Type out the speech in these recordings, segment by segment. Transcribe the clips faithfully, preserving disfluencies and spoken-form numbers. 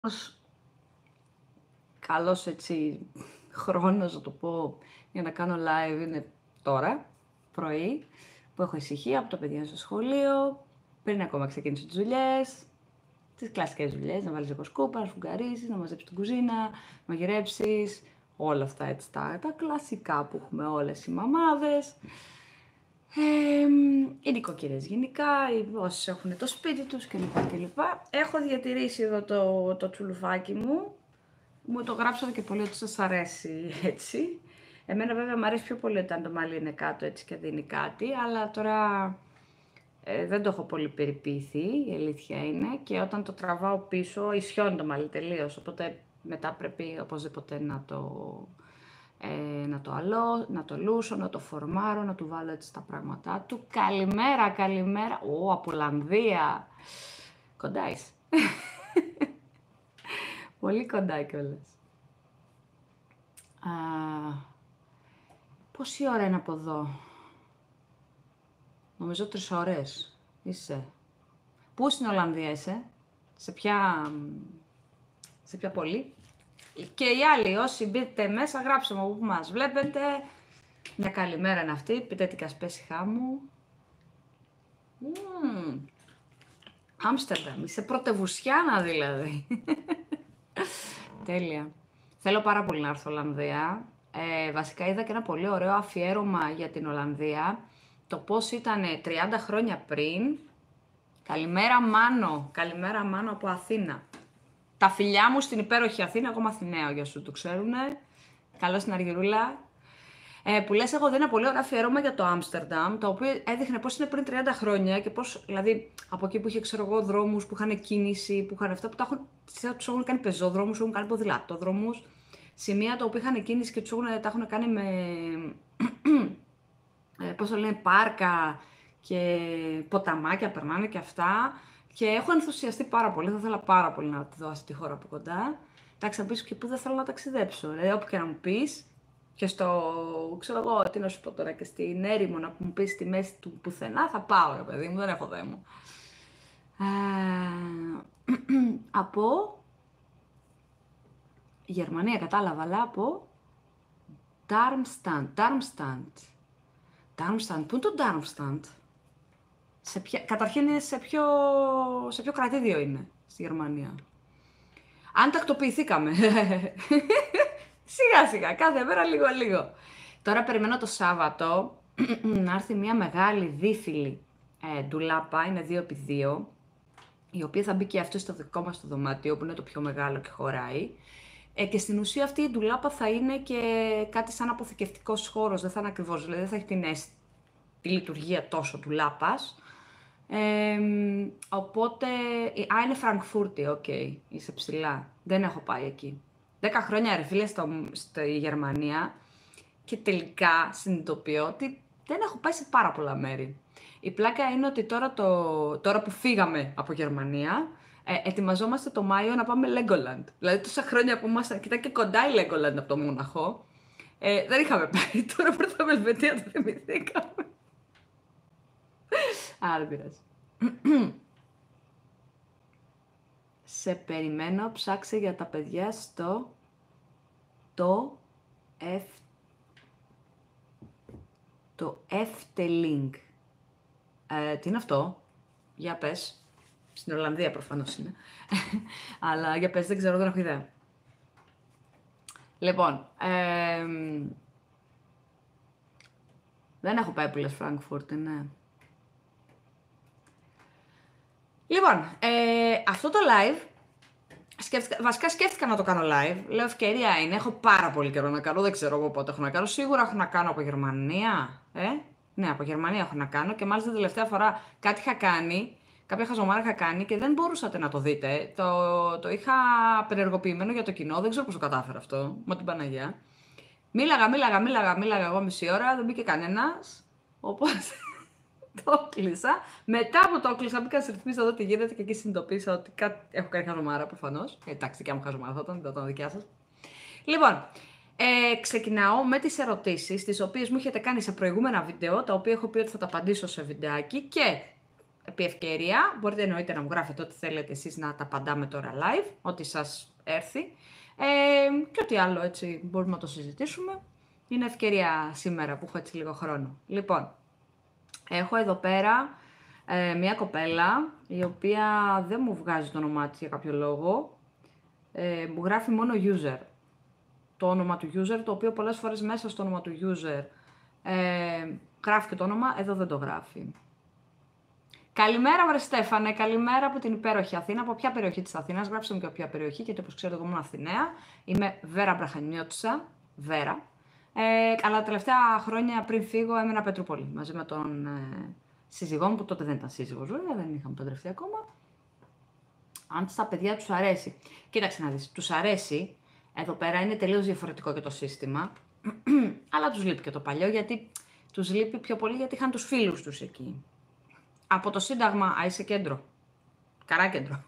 καλός έτσι χρόνος, να το πω, για να κάνω live είναι τώρα, πρωί, που έχω ησυχία από το παιδιά στο σχολείο, πριν ακόμα ξεκίνησω τις δουλειές, τις κλασικές δουλειές, να βάλεις λίγο σκούπα, να σφουγγαρίσεις, να μαζέψεις την κουζίνα, να μαγειρέψεις, όλα αυτά έτσι τα, τα κλασικά που έχουμε όλες οι μαμάδες. Ε, οι νοικοκυρές γενικά, οι όσοι έχουν το σπίτι τους κλπ. κλπ. Έχω διατηρήσει εδώ το, το τσουλουφάκι μου. Μου το γράψατε και πολύ ότι σας αρέσει έτσι. Εμένα βέβαια μου αρέσει πιο πολύ όταν το μαλλί είναι κάτω έτσι και δίνει κάτι, αλλά τώρα ε, δεν το έχω πολύ περιποιηθεί, η αλήθεια είναι, και όταν το τραβάω πίσω ισιώνει το μαλλί τελείως, οπότε μετά πρέπει οπωσδήποτε να το, ε, να το αλώ, να το λούσω, να το φορμάρω, να του βάλω έτσι τα πράγματά του. Καλημέρα, καλημέρα. Ω, από Ολλανδία. Κοντά είσαι. Πολύ κοντά κιόλας. Α, πόση ώρα είναι από εδώ? Νομίζω τρεις ώρες. Είσαι. Πού στην Ολλανδία είσαι? Σε ποια, σε ποια πόλη? Και οι άλλοι, όσοι μπείτε μέσα, γράψτε μου που μας βλέπετε. Μια καλημέρα είναι αυτή. Πείτε τι κασπέσει χάμου. Άμστερνταμ. Είσαι πρωτευουσιάνα δηλαδή. Τέλεια. Θέλω πάρα πολύ να έρθω Ολλανδία. Ε, βασικά είδα και ένα πολύ ωραίο αφιέρωμα για την Ολλανδία. Το πώς ήταν τριάντα χρόνια πριν. Καλημέρα Μάνο. Καλημέρα Μάνο από Αθήνα. Τα φιλιά μου στην υπέροχη Αθήνα, εγώ είμαι Αθηναίο για σου το ξέρουνε. Καλώς την Αργυρούλα. Ε, που λες, εγώ δεν είναι πολύ ωραίο αφιέρωμα για το Άμστερνταμ, το οποίο έδειχνε πώς είναι πριν τριάντα χρόνια και πώς, δηλαδή, από εκεί που είχε, ξέρω εγώ, δρόμους που είχαν κίνηση, που είχαν αυτά που τα έχουν, τους έχουν κάνει πεζόδρομους, έχουν κάνει ποδηλατόδρομους, σημεία τα οποία είχαν κίνηση και τους έχουν, τα έχουν κάνει με, ε, πώς το λένε, πάρκα και ποταμάκια περνάνε και αυτά. Και έχω ενθουσιαστεί πάρα πολύ, θα ήθελα πάρα πολύ να τη δω αυτή τη χώρα από κοντά. Εντάξει, να πεις και πού δεν θέλω να ταξιδέψω, δηλαδή, όπου και να μου πεις. Και στο, ξέρω εγώ, τι να σου πω τώρα, και στην έρημο να μου πεις στη μέση του πουθενά, θα πάω, ρε παιδί μου, δεν έχω δέμο. Ε, από Γερμανία, κατάλαβα, αλλά από Darmstadt, Darmstadt. Darmstadt, πού είναι το Darmstadt? Σε ποια, καταρχήν είναι σε ποιο, σε ποιο κρατήδιο είναι στη Γερμανία? Αν τακτοποιηθήκαμε. Σιγά σιγά, κάθε μέρα λίγο λίγο. Τώρα περιμένω το Σάββατο να έρθει μια μεγάλη δίφυλη ε, ντουλάπα, είναι δύο επί δύο, η οποία θα μπει και αυτό στο δικό μας το δωμάτιο, που είναι το πιο μεγάλο και χωράει. Ε, και στην ουσία αυτή η ντουλάπα θα είναι και κάτι σαν αποθηκευτικός χώρος, δεν θα είναι ακριβώς, δηλαδή δεν θα έχει την, τη λειτουργία τόσο ντουλάπας. Ε, οπότε, α, είναι Φραγκφούρτη, οκ, okay, είσαι ψηλά, δεν έχω πάει εκεί. Δέκα χρόνια ρε φίλε στο, στη Γερμανία και τελικά συνειδητοποιώ ότι δεν έχω πάει σε πάρα πολλά μέρη. Η πλάκα είναι ότι τώρα, το, τώρα που φύγαμε από Γερμανία, ε, ετοιμαζόμαστε το Μάιο να πάμε Legoland. Δηλαδή τόσα χρόνια που ήμασταν, κοιτά και κοντά η Legoland από το Μόναχο, ε, δεν είχαμε πάει. Τώρα που ήρθαμε Ελβετία το θυμηθήκαμε. Άρα δεν πειράζει. Σε περιμένω, ψάξε για τα παιδιά στο το F το Efteling. Ε, τι είναι αυτό? Για πες. Στην Ολλανδία προφανώς είναι. Αλλά για πες, δεν ξέρω, δεν έχω ιδέα. Λοιπόν, ε, δεν έχω πάει που λες Φραγκφούρτη, ναι. Λοιπόν, ε, αυτό το live, σκέφτηκα, βασικά σκέφτηκα να το κάνω live, λέω ευκαιρία είναι, έχω πάρα πολύ καιρό να κάνω, δεν ξέρω εγώ πότε έχω να κάνω, σίγουρα έχω να κάνω από Γερμανία, ε, ναι, από Γερμανία έχω να κάνω και μάλιστα την τελευταία φορά κάτι είχα κάνει, κάποια χαζομάρα είχα κάνει και δεν μπορούσατε να το δείτε, το, το είχα απενεργοποιημένο για το κοινό, δεν ξέρω πώς το κατάφερα αυτό, με την Παναγιά. Μίλαγα, μίλαγα, μίλαγα, μίλαγα εγώ μισή ώρα, δεν μπήκε κανένας, οπότε... Το κλείσα. Μετά από το κλείσα, μπήκα σε ρυθμίσω εδώ τι γίνεται και εκεί συνειδητοποίησα ότι κάτι... έχω κάνει χαζομάρα προφανώς. Ε, εντάξει, δικιά μου χαζομάρα θα ήταν, δεν ήταν δικιά σας. Λοιπόν, ε, ξεκινάω με τις ερωτήσεις, τις οποίες μου έχετε κάνει σε προηγούμενα βίντεο, τα οποία έχω πει ότι θα τα απαντήσω σε βιντεάκι και επί ευκαιρία, μπορείτε εννοείται να μου γράφετε ό,τι θέλετε εσείς να τα απαντάμε τώρα live, ό,τι σας έρθει. Ε, και ό,τι άλλο έτσι μπορούμε να το συζητήσουμε. Είναι ευκαιρία σήμερα που έχω έτσι λίγο χρόνο. Λοιπόν, έχω εδώ πέρα ε, μια κοπέλα η οποία δεν μου βγάζει το όνομά της για κάποιο λόγο. Ε, μου γράφει μόνο user. Το όνομα του user, το οποίο πολλές φορές μέσα στο όνομα του user ε, γράφει και το όνομα, εδώ δεν το γράφει. Καλημέρα, βρε Στέφανε, καλημέρα από την υπέροχη Αθήνα. Από ποια περιοχή της Αθήνας, γράψτε μου και από ποια περιοχή, γιατί όπως ξέρετε, εγώ ήμουν Αθηναία. Είμαι Βέρα Μπραχανιώτισσα, Βέρα. Ε, αλλά τα τελευταία χρόνια πριν φύγω έμενα Πετρούπολη μαζί με τον ε, σύζυγό μου, που τότε δεν ήταν σύζυγος, βέβαια, δεν είχαμε παντρευτεί ακόμα. Αν στα παιδιά τους αρέσει. Κοίταξε να δεις, τους αρέσει. Εδώ πέρα είναι τελείως διαφορετικό και το σύστημα. Αλλά τους λείπει και το παλιό, γιατί τους λείπει πιο πολύ γιατί είχαν τους φίλους τους εκεί. Από το Σύνταγμα, α, είσαι κέντρο. Καρά κέντρο.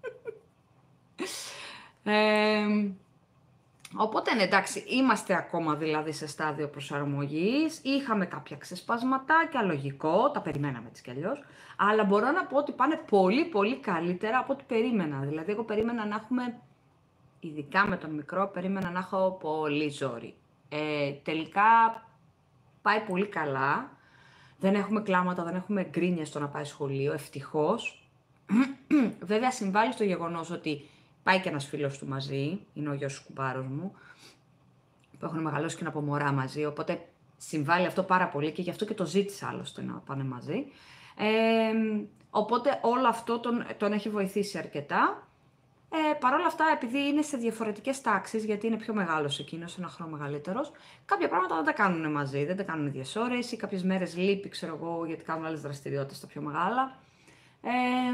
ε, οπότε, ναι, εντάξει, είμαστε ακόμα δηλαδή σε στάδιο προσαρμογής. Είχαμε κάποια ξεσπασματάκια, λογικό, τα περιμέναμε έτσι κι αλλιώς. Αλλά μπορώ να πω ότι πάνε πολύ, πολύ καλύτερα από ό,τι περίμενα. Δηλαδή, εγώ περίμενα να έχουμε, ειδικά με τον μικρό, περίμενα να έχω πολύ ζόρι. Ε, τελικά, πάει πολύ καλά. Δεν έχουμε κλάματα, δεν έχουμε γκρίνιες στο να πάει σχολείο, ευτυχώς. Βέβαια, συμβάλλει στο γεγονός ότι πάει και ένας φίλος του μαζί, είναι ο γιος του κουμπάρος μου, που έχουν μεγαλώσει και από μωρά μαζί, οπότε συμβάλλει αυτό πάρα πολύ και γι' αυτό και το ζήτησα άλλωστε να πάνε μαζί. Ε, οπότε όλο αυτό τον, τον έχει βοηθήσει αρκετά. Ε, Παρ' όλα αυτά, επειδή είναι σε διαφορετικές τάξεις, γιατί είναι πιο μεγάλος εκείνος, ένα χρόνο μεγαλύτερος, κάποια πράγματα δεν τα κάνουν μαζί, δεν τα κάνουν ίδιες ώρες ή κάποιες μέρες λείπει, ξέρω εγώ, γιατί κάνουν άλλες δραστηριότητες τα πιο μεγάλα. Ε,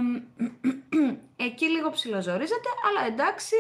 εκεί λίγο ψιλοζορίζεται, αλλά εντάξει,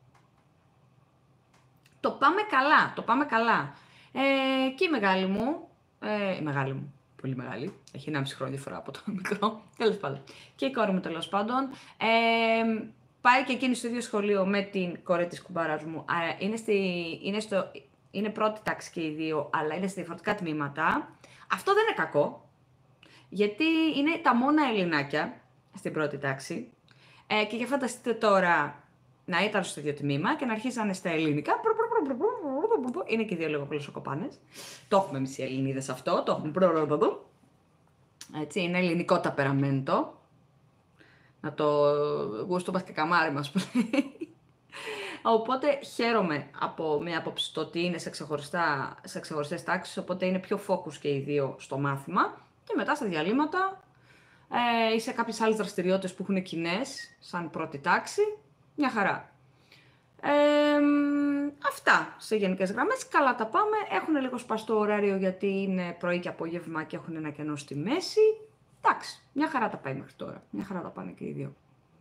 το πάμε καλά, το πάμε καλά. Ε, και η μεγάλη μου, ε, η μεγάλη μου, πολύ μεγάλη, έχει ενάμιση χρόνια διαφορά από το μικρό, τέλος πάντων, και η κόρη μου τέλος πάντων, ε, πάει και εκείνη στο ίδιο σχολείο με την κόρη της κουμπάρας μου. Είναι, στη, είναι, στο, είναι πρώτη τάξη και οι δύο, αλλά είναι σε διαφορετικά τμήματα. Αυτό δεν είναι κακό, γιατί είναι τα μόνα Ελληνάκια στην πρώτη τάξη. Ε, και για φανταστείτε τώρα να ήταν στο ίδιο τμήμα και να αρχίζανε στα ελληνικά. Είναι και οι δύο λίγο κολοσσοκοπάνες. Το έχουμε εμείς οι Ελληνίδες αυτό, το έχουμε. Έτσι, είναι ελληνικό ταπεραμέντο. Να το γούστο μας και καμάρι μας λέει. Οπότε χαίρομαι από μια άποψη το ότι είναι σε, ξεχωριστά, σε ξεχωριστές τάξεις, οπότε είναι πιο focus και οι δύο στο μάθημα. Και μετά στα διαλύματα ε, ή σε κάποιες άλλες δραστηριότητες που έχουν κοινές, σαν πρώτη τάξη, μια χαρά. Ε, αυτά σε γενικές γραμμές, καλά τα πάμε. Έχουν λίγο σπαστό ωράριο γιατί είναι πρωί και απόγευμα και έχουν ένα κενό στη μέση. Εντάξει, μια χαρά τα πάει μέχρι τώρα. Μια χαρά τα πάνε και οι δύο.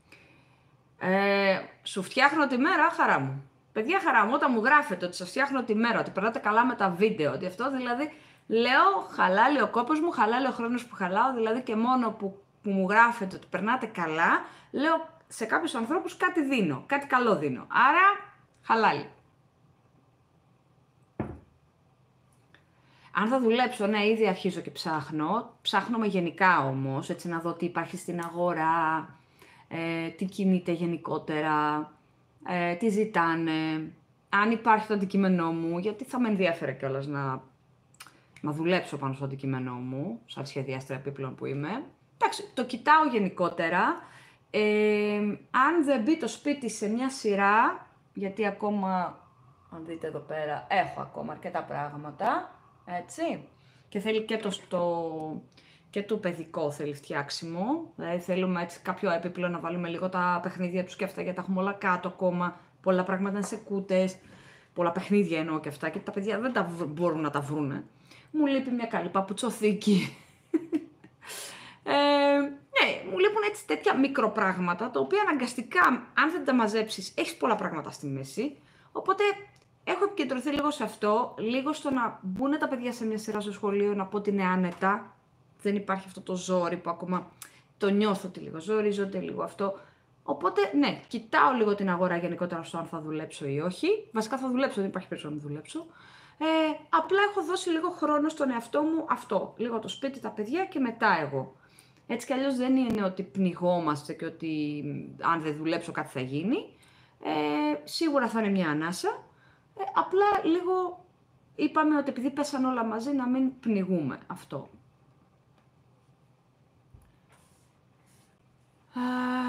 Ε, σου φτιάχνω τη μέρα, χαρά μου. Παιδιά, χαρά μου, όταν μου γράφετε ότι σας φτιάχνω τη μέρα, ότι περνάτε καλά με τα βίντεο, ότι αυτό δηλαδή, λέω, χαλάει ο κόπος μου, χαλάει ο χρόνος που χαλάω, δηλαδή και μόνο που, που μου γράφετε ότι περνάτε καλά, λέω σε κάποιους ανθρώπους κάτι δίνω, κάτι καλό δίνω. Άρα, χαλάει. Αν θα δουλέψω, ναι, ήδη αρχίζω και ψάχνω. Ψάχνω με γενικά όμως, έτσι να δω τι υπάρχει στην αγορά, ε, τι κινείται γενικότερα, ε, τι ζητάνε, αν υπάρχει το αντικείμενό μου, γιατί θα με ενδιαφέρε κιόλας να, να δουλέψω πάνω στο αντικείμενό μου, σαν σχεδιάστρια επίπλων που είμαι. Εντάξει, το κοιτάω γενικότερα. Ε, αν δεν μπει το σπίτι σε μια σειρά, γιατί ακόμα, αν δείτε εδώ πέρα, έχω ακόμα αρκετά πράγματα, έτσι, και θέλει και το, στο, και το παιδικό θέλει φτιάξιμο, δηλαδή θέλουμε έτσι κάποιο έπιπλο να βάλουμε λίγο τα παιχνίδια τους και αυτά, γιατί τα έχουμε όλα κάτω ακόμα, πολλά πράγματα είναι σε κούτες, πολλά παιχνίδια εννοώ και αυτά, και τα παιδιά δεν τα μπορούν να τα βρούνε. Μου λείπει μια καλή παπουτσοθήκη. ε, ναι, μου λείπουν έτσι τέτοια μικροπράγματα, τα οποία αναγκαστικά, αν δεν τα μαζέψεις, έχεις πολλά πράγματα στη μέση, οπότε έχω επικεντρωθεί λίγο σε αυτό, λίγο στο να μπουν τα παιδιά σε μια σειρά στο σχολείο, να πω ότι είναι άνετα. Δεν υπάρχει αυτό το ζόρι που ακόμα το νιώθω ότι λίγο ζορίζονται, λίγο αυτό. Οπότε, ναι, κοιτάω λίγο την αγορά γενικότερα στο αν θα δουλέψω ή όχι. Βασικά θα δουλέψω, δεν υπάρχει περίπτωση να δουλέψω. Ε, απλά έχω δώσει λίγο χρόνο στον εαυτό μου αυτό. Λίγο το σπίτι, τα παιδιά και μετά εγώ. Έτσι κι αλλιώς δεν είναι ότι πνιγόμαστε και ότι αν δεν δουλέψω κάτι θα γίνει. Ε, σίγουρα θα είναι μια ανάσα. Ε, απλά λίγο είπαμε ότι επειδή πέσαν όλα μαζί να μην πνιγούμε αυτό. Α,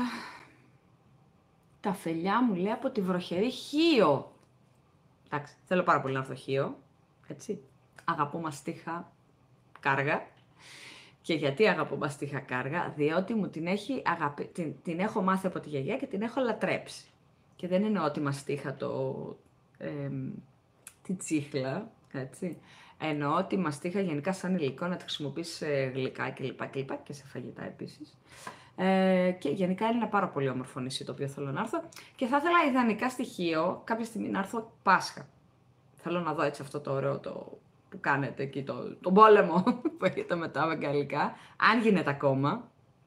τα φελιά μου λέει από τη βροχερή Χίο. Εντάξει, θέλω πάρα πολύ να έρθω Χίο, έτσι. Αγαπώ μαστίχα κάργα. Και γιατί αγαπώ μαστίχα κάργα, διότι μου την, έχει αγαπη... την, την έχω μάθει από τη γιαγιά και την έχω λατρέψει. Και δεν εννοώ ότι μαστίχα το... Ε, τη τσίχλα, έτσι. Εννοώ ότι μαστίχα γενικά σαν υλικό να τη χρησιμοποιείς σε γλυκά κλπ. Και, και σε φαγητά επίσης. Ε, και γενικά είναι ένα πάρα πολύ όμορφο νησί το οποίο θέλω να έρθω. Και θα ήθελα ιδανικά στοιχείο κάποια στιγμή να έρθω Πάσχα. Θέλω να δω έτσι αυτό το ωραίο το... που κάνετε εκεί, το, τον πόλεμο που έχετε μετά με γαλλικά, αν γίνεται ακόμα.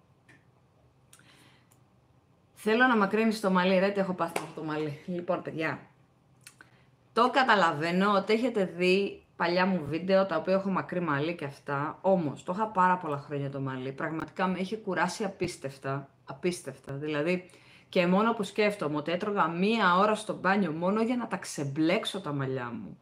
Θέλω να μακρύνεις το μαλλί, ρε, τι έχω πάθει αυτό το μαλλί. Λοιπόν, παιδιά, το καταλαβαίνω ότι έχετε δει παλιά μου βίντεο, τα οποία έχω μακρύ μαλλί και αυτά, όμως το είχα πάρα πολλά χρόνια το μαλλί, πραγματικά με είχε κουράσει απίστευτα, απίστευτα, δηλαδή, και μόνο που σκέφτομαι ότι έτρωγα μία ώρα στο μπάνιο μόνο για να τα ξεμπλέξω τα μαλλιά μου.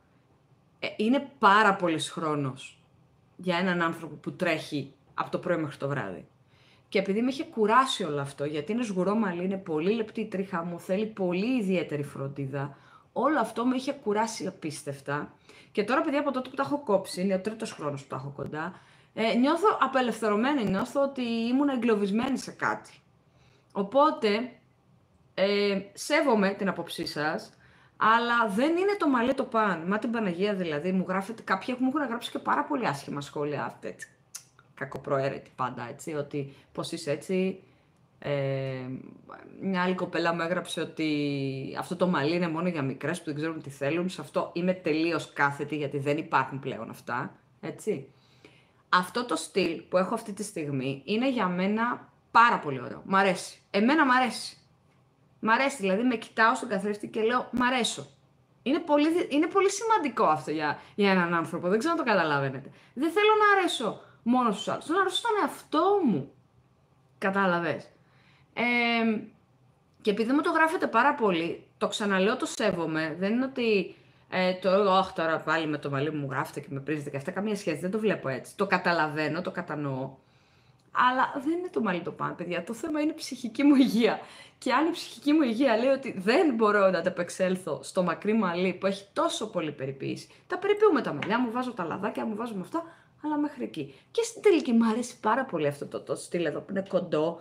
Είναι πάρα πολύς χρόνος για έναν άνθρωπο που τρέχει από το πρωί μέχρι το βράδυ. Και επειδή με είχε κουράσει όλο αυτό, γιατί είναι σγουρό μαλλί, είναι πολύ λεπτή η τρίχα μου, θέλει πολύ ιδιαίτερη φροντίδα, όλο αυτό με είχε κουράσει απίστευτα. Και τώρα, παιδιά, από τότε που τα έχω κόψει, είναι ο τρίτος χρόνος που τα έχω κοντά, ε, νιώθω απελευθερωμένη, νιώθω ότι ήμουν εγκλωβισμένη σε κάτι. Οπότε, ε, σέβομαι την απόψή σας, αλλά δεν είναι το μαλλί το παν. Μα την Παναγία δηλαδή, μου γράφετε, κάποιοι μου έχουν γράψει και πάρα πολύ άσχημα σχόλια, αυτή, έτσι, κακοπροαίρετη πάντα, έτσι, ότι πώς είσαι έτσι. Ε, μια άλλη κοπέλα μου έγραψε ότι αυτό το μαλλί είναι μόνο για μικρές που δεν ξέρουν τι θέλουν. Σε αυτό είμαι τελείως κάθετη, γιατί δεν υπάρχουν πλέον αυτά, έτσι. Αυτό το στυλ που έχω αυτή τη στιγμή είναι για μένα πάρα πολύ ωραίο. Μ' αρέσει. Εμένα μ' αρέσει. Μ' αρέσει, δηλαδή με κοιτάω στον καθρέφτη και λέω μ' αρέσω. Είναι πολύ, είναι πολύ σημαντικό αυτό για, για έναν άνθρωπο, δεν ξέρω αν το καταλαβαίνετε. Δεν θέλω να αρέσω μόνο στους άλλους, θέλω να αρέσω στον εαυτό μου. Κατάλαβες. Ε, και επειδή μου το γράφετε πάρα πολύ, το ξαναλέω, το σέβομαι, δεν είναι ότι ε, το όχι τώρα πάλι με το μαλλί μου γράφετε και με πρίζετε και αυτά, καμία σχέση, δεν το βλέπω έτσι. Το καταλαβαίνω, το κατανοώ. Αλλά δεν είναι το μαλλί το παν, παιδιά. Το θέμα είναι η ψυχική μου υγεία. Και αν η ψυχική μου υγεία λέει ότι δεν μπορώ να ανταπεξέλθω στο μακρύ μαλλί που έχει τόσο πολύ περιποίηση, τα περιποιούμε τα μαλλιά μου, βάζω τα λαδάκια μου, βάζω με αυτά, αλλά μέχρι εκεί. Και στην τελική μου αρέσει πάρα πολύ αυτό το, το στυλ εδώ που είναι κοντό.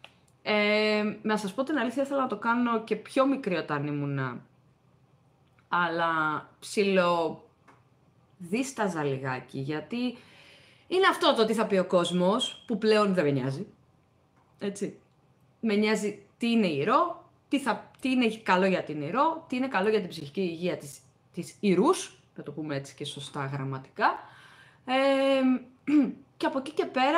Ε, να σας πω την αλήθεια, ήθελα να το κάνω και πιο μικρή όταν ήμουνα. Αλλά ψιλο δίσταζα λιγάκι, γιατί είναι αυτό το τι θα πει ο κόσμος, που πλέον δεν με νοιάζει. Έτσι. Με νοιάζει τι είναι ηρώ, τι, θα, τι είναι καλό για την ηρώ, τι είναι καλό για την ψυχική υγεία της, της ηρούς, θα το πούμε έτσι και σωστά γραμματικά. Ε, και από εκεί και πέρα,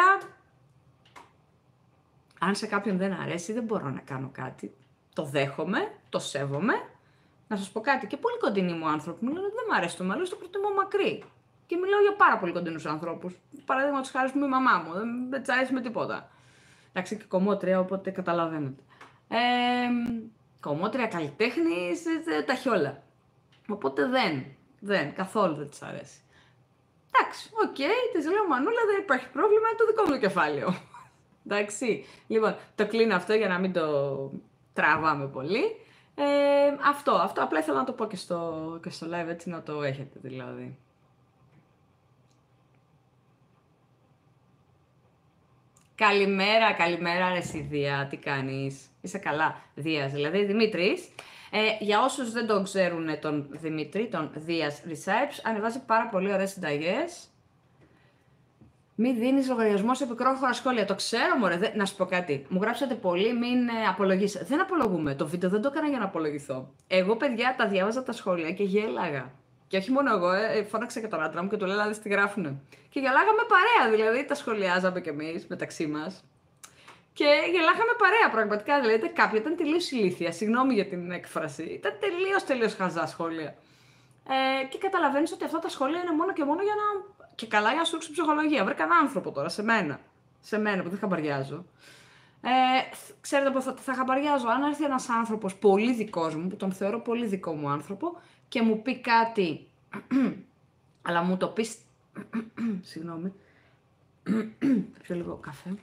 αν σε κάποιον δεν αρέσει, δεν μπορώ να κάνω κάτι. Το δέχομαι, το σέβομαι. Να σας πω κάτι, και πολύ κοντινοί μου άνθρωποι μου λένε ότι δεν μου αρέσει το μαλλί, το προτιμώ μακρύ. Και μιλάω για πάρα πολύ κοντινούς ανθρώπους. Παραδείγματος χάρη μου, η μαμά μου, δεν, δεν τσ' αρέσει με τίποτα. Εντάξει, και κομμότρια, οπότε καταλαβαίνετε. Ε, κομμότρια, καλλιτέχνης, τα χιόλα. Οπότε δεν, δεν, καθόλου δεν της αρέσει. Εντάξει, οκ, okay, της λέω Μανούλα, δεν υπάρχει πρόβλημα, είναι το δικό μου το κεφάλαιο. Εντάξει, λοιπόν, το κλείνω αυτό για να μην το τραβάμε πολύ. Ε, αυτό, αυτό, απλά ήθελα να το πω και στο, και στο live, έτσι να το έχετε δηλαδή. Καλημέρα, καλημέρα ρε εσύ Δία, τι κάνεις, είσαι καλά, Δίας, δηλαδή Δημήτρης. Ε, για όσους δεν τον ξέρουν τον Δημήτρη, τον Δίας Research, ανεβάζει πάρα πολύ ωραίες συνταγές. Μη δίνεις λογαριασμό σε πικρόχωρα σχόλια. Το ξέρω, μωρέ. Δε... Να σου πω κάτι. Μου γράψατε πολύ, μην ε, απολογήσετε. Δεν απολογούμε. Το βίντεο δεν το έκανα για να απολογηθώ. Εγώ, παιδιά, τα διάβαζα τα σχόλια και γέλαγα. Και όχι μόνο εγώ, ε, φώναξα και τον άντρα μου και του λέγα, δες τι γράφουνε. Και γελάγαμε παρέα, δηλαδή τα σχολιάζαμε κι εμείς μεταξύ μας. Και γελάγαμε παρέα, πραγματικά. Δηλαδή, κάποια ήταν τελείως ηλίθια. Συγγνώμη για την έκφραση. Ήταν τελείως, τελείως χαζά σχόλια. Ε, και καταλαβαίνεις ότι αυτά τα σχόλια είναι μόνο και μόνο για να. Και καλά για να σου ρίξουν ψυχολογία. Βρε κανένα άνθρωπο τώρα σε μένα. σε μένα που δεν χαμπαριάζω. Ε, ξέρετε πως θα, θα χαμπαριάζω αν έρθει ένας άνθρωπος πολύ δικός μου, που τον θεωρώ πολύ δικό μου άνθρωπο, και μου πει κάτι, αλλά μου το πει. Συγγνώμη. Θα πιω λίγο καφέ.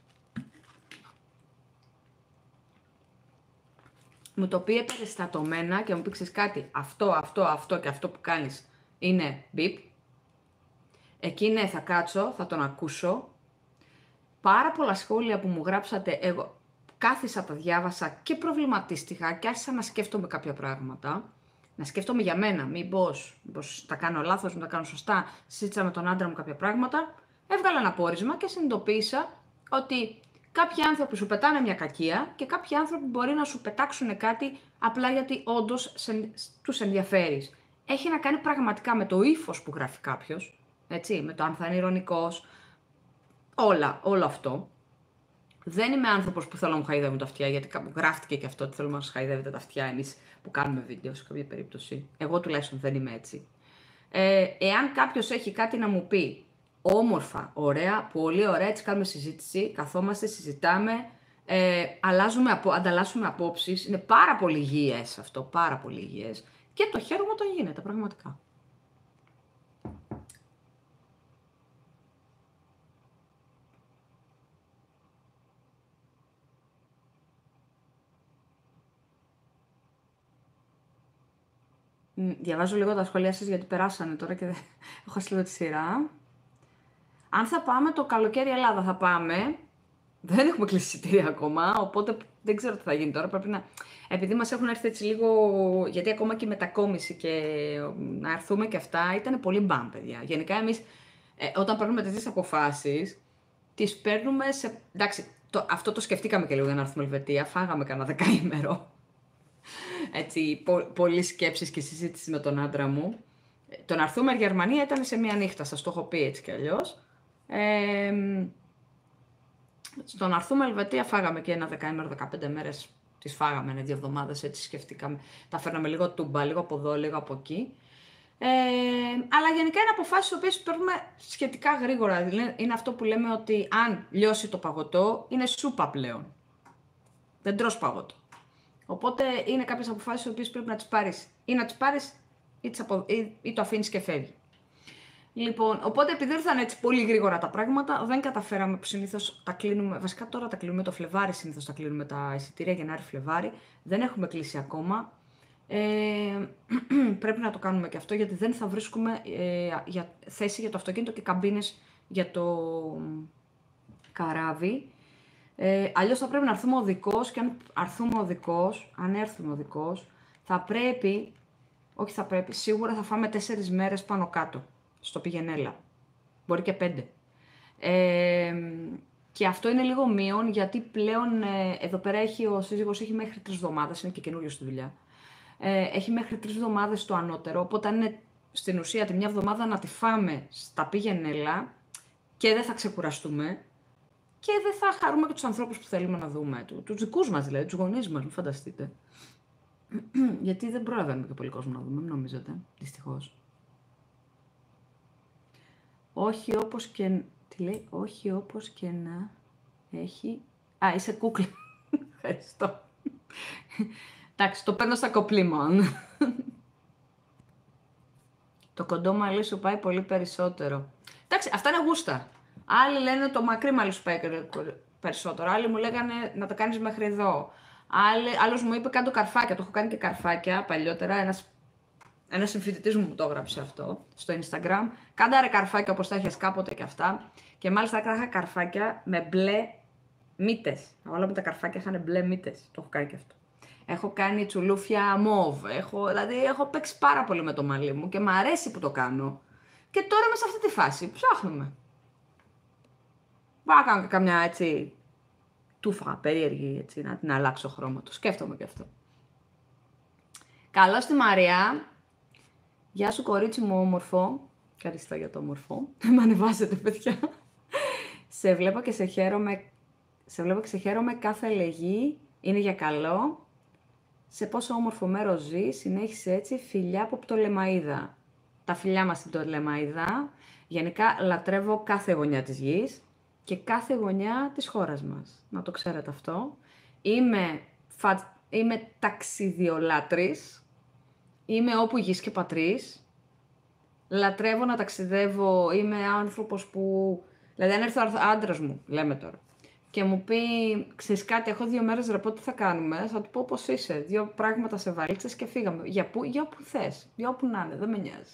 Μου το πει επεριστατωμένα και μου πει ξέρεις κάτι, αυτό, αυτό, αυτό και αυτό που κάνεις είναι μπιπ. Εκεί ναι, θα κάτσω, θα τον ακούσω. Πάρα πολλά σχόλια που μου γράψατε, εγώ κάθισα, τα διάβασα και προβληματίστηκα και άρχισα να σκέφτομαι κάποια πράγματα. Να σκέφτομαι για μένα, μήπως, μήπως τα κάνω λάθος, μην τα κάνω σωστά. Συζήτησα με τον άντρα μου κάποια πράγματα. Έβγαλα ένα πόρισμα και συνειδητοποίησα ότι κάποιοι άνθρωποι σου πετάνε μια κακία και κάποιοι άνθρωποι μπορεί να σου πετάξουν κάτι απλά γιατί όντως σε, τους ενδιαφέρει. Έχει να κάνει πραγματικά με το ύφος που γράφει κάποιος, έτσι, με το αν θα είναι ειρωνικός, όλα, όλο αυτό. Δεν είμαι άνθρωπος που θέλω να μου χαϊδεύουν τα αυτιά, γιατί κάπου γράφτηκε και αυτό ότι θέλουμε να σας χαϊδεύετε τα αυτιά εμείς που κάνουμε βίντεο σε κάποια περίπτωση. Εγώ τουλάχιστον δεν είμαι έτσι. Ε, εάν κάποιος έχει κάτι να μου πει όμορφα, ωραία, πολύ ωραία, έτσι κάνουμε συζήτηση, καθόμαστε, συζητάμε, ε, αλλάζουμε, απο, ανταλλάσσουμε απόψεις, είναι πάρα πολύ υγιές αυτό, πάρα πολύ υγιές και το χαίρομαι όταν γίνεται, πραγματικά. Διαβάζω λίγο τα σχόλια σας γιατί περάσανε τώρα και έχω λίγο τη σειρά. Αν θα πάμε το καλοκαίρι Ελλάδα θα πάμε. Δεν έχουμε κλείσει εισιτήρια ακόμα, οπότε δεν ξέρω τι θα γίνει τώρα. Πρέπει να... Επειδή μας έχουν έρθει έτσι λίγο, γιατί ακόμα και η μετακόμιση και να έρθουμε και αυτά ήταν πολύ μπαμ, παιδιά. Γενικά εμείς ε, όταν παίρνουμε τέτοιες αποφάσεις, τις παίρνουμε σε... Εντάξει, το, αυτό το σκεφτήκαμε και λίγο για να έρθουμε Ελβετία, φάγαμε κανένα δεκαήμερο. Έτσι, πο, πολλή σκέψεις και συζήτηση με τον άντρα μου. Το να έρθουμε Γερμανία ήταν σε μία νύχτα, σας το έχω πει έτσι κι αλλιώς. Ε, στο να έρθουμε Ελβετία φάγαμε και ένα δεκαήμερο, δεκαπέντε μέρες τις φάγαμε, είναι δύο εβδομάδες, έτσι σκεφτήκαμε. Τα φέρναμε λίγο τούμπα, λίγο από εδώ, λίγο από εκεί. Ε, αλλά γενικά είναι αποφάσεις οι οποίες παίρνουμε σχετικά γρήγορα. Είναι αυτό που λέμε ότι αν λιώσει το παγωτό, είναι σούπα πλέον. Δεν τρως παγωτό. Οπότε είναι κάποιες αποφάσεις οι οποίες πρέπει να τις πάρεις ή να τις πάρεις ή, τις απο... ή... ή το αφήνεις και φεύγει. Λοιπόν, οπότε επειδή ήρθαν έτσι πολύ γρήγορα τα πράγματα, δεν καταφέραμε που συνήθως τα κλείνουμε, βασικά τώρα τα κλείνουμε το Φλεβάρι, συνήθως τα κλείνουμε τα εισιτήρια Γενάρη Φλεβάρι, δεν έχουμε κλείσει ακόμα. Ε, πρέπει να το κάνουμε και αυτό γιατί δεν θα βρίσκουμε ε, για θέση για το αυτοκίνητο και καμπίνες για το καράβι. Ε, αλλιώς θα πρέπει να έρθουμε οδικός και αν έρθουμε οδικός, αν έρθουμε οδικός, θα πρέπει, όχι θα πρέπει, σίγουρα θα φάμε τέσσερις μέρες πάνω κάτω, στο πηγενέλα. Μπορεί και πέντε. Ε, και αυτό είναι λίγο μείον γιατί πλέον ε, εδώ πέρα έχει, ο σύζυγος έχει μέχρι τρεις εβδομάδες, είναι και καινούριο στη δουλειά. Ε, έχει μέχρι τρεις εβδομάδες το ανώτερο, οπότε αν είναι στην ουσία τη μια εβδομάδα να τη φάμε στα πηγενέλα και δεν θα ξεκουραστούμε. Και δεν θα χαρούμε και τους ανθρώπους που θέλουμε να δούμε, τους δικούς μας δηλαδή, τους γονείς μας, μην φανταστείτε. Γιατί δεν προλαβαίνουμε και πολύ κόσμο να δούμε, μην νομίζετε, δυστυχώς. Όχι όπως και... Τι λέει, όχι όπως και να έχει... Α, είσαι κούκλα. Ευχαριστώ. Εντάξει, το παίρνω στα κοπλίμων. Το κοντό μαλλί σου πάει πολύ περισσότερο. Εντάξει, αυτά είναι γούστα. Άλλοι λένε το μακρύ μαλλί σου πάει περισσότερο. Άλλοι μου λέγανε να το κάνεις μέχρι εδώ. Άλλοι, άλλος μου είπε κάτω καρφάκια. Το έχω κάνει και καρφάκια παλιότερα. Ένας, ένας συμφοιτητής μου το έγραψε αυτό στο Instagram. Κάντε ρε καρφάκια όπως τα έχεις κάποτε και αυτά. Και μάλιστα έκανα καρφάκια με μπλε μύτες. Όλα μου τα καρφάκια είχαν μπλε μύτες. Το έχω κάνει και αυτό. Έχω κάνει τσουλούφια μόβ. Έχω, δηλαδή έχω παίξει πάρα πολύ με το μαλλί μου και μου αρέσει που το κάνω. Και τώρα είμαι σε αυτή τη φάση. Ψάχνουμε. Μπορώ να κάνω και καμιά έτσι τούφα περίεργη, έτσι, να την αλλάξω χρώμα. Το σκέφτομαι και αυτό. Καλώς τη Μαρία. Γεια σου κορίτσι μου όμορφο. Ευχαριστώ για το όμορφο. Μ' ανεβάζετε παιδιά. Σε βλέπω και σε χαίρομαι. Σε βλέπω και σε χαίρομαι κάθε λεγή. Είναι για καλό. Σε πόσο όμορφο μέρος ζεις. Συνέχισε έτσι. Φιλιά από Πτολεμαΐδα. Τα φιλιά μας στην Πτολεμαΐδα. Γενικά λατρεύω κάθε γωνιά της γης. και κάθε γωνιά της χώρας μας. Να το ξέρετε αυτό. Είμαι, φα... είμαι ταξιδιολάτρης. Είμαι όπου γης και πατρίς. Λατρεύω να ταξιδεύω. Είμαι άνθρωπος που... Δηλαδή, αν έρθει ο άντρας μου, λέμε τώρα, και μου πει, ξέρεις κάτι, έχω δύο μέρες ρεπό, τι θα κάνουμε, θα του πω πώς είσαι, δύο πράγματα σε βαλίτσες και φύγαμε. Για, που, για όπου θες, για όπου να είναι, δεν με νοιάζει.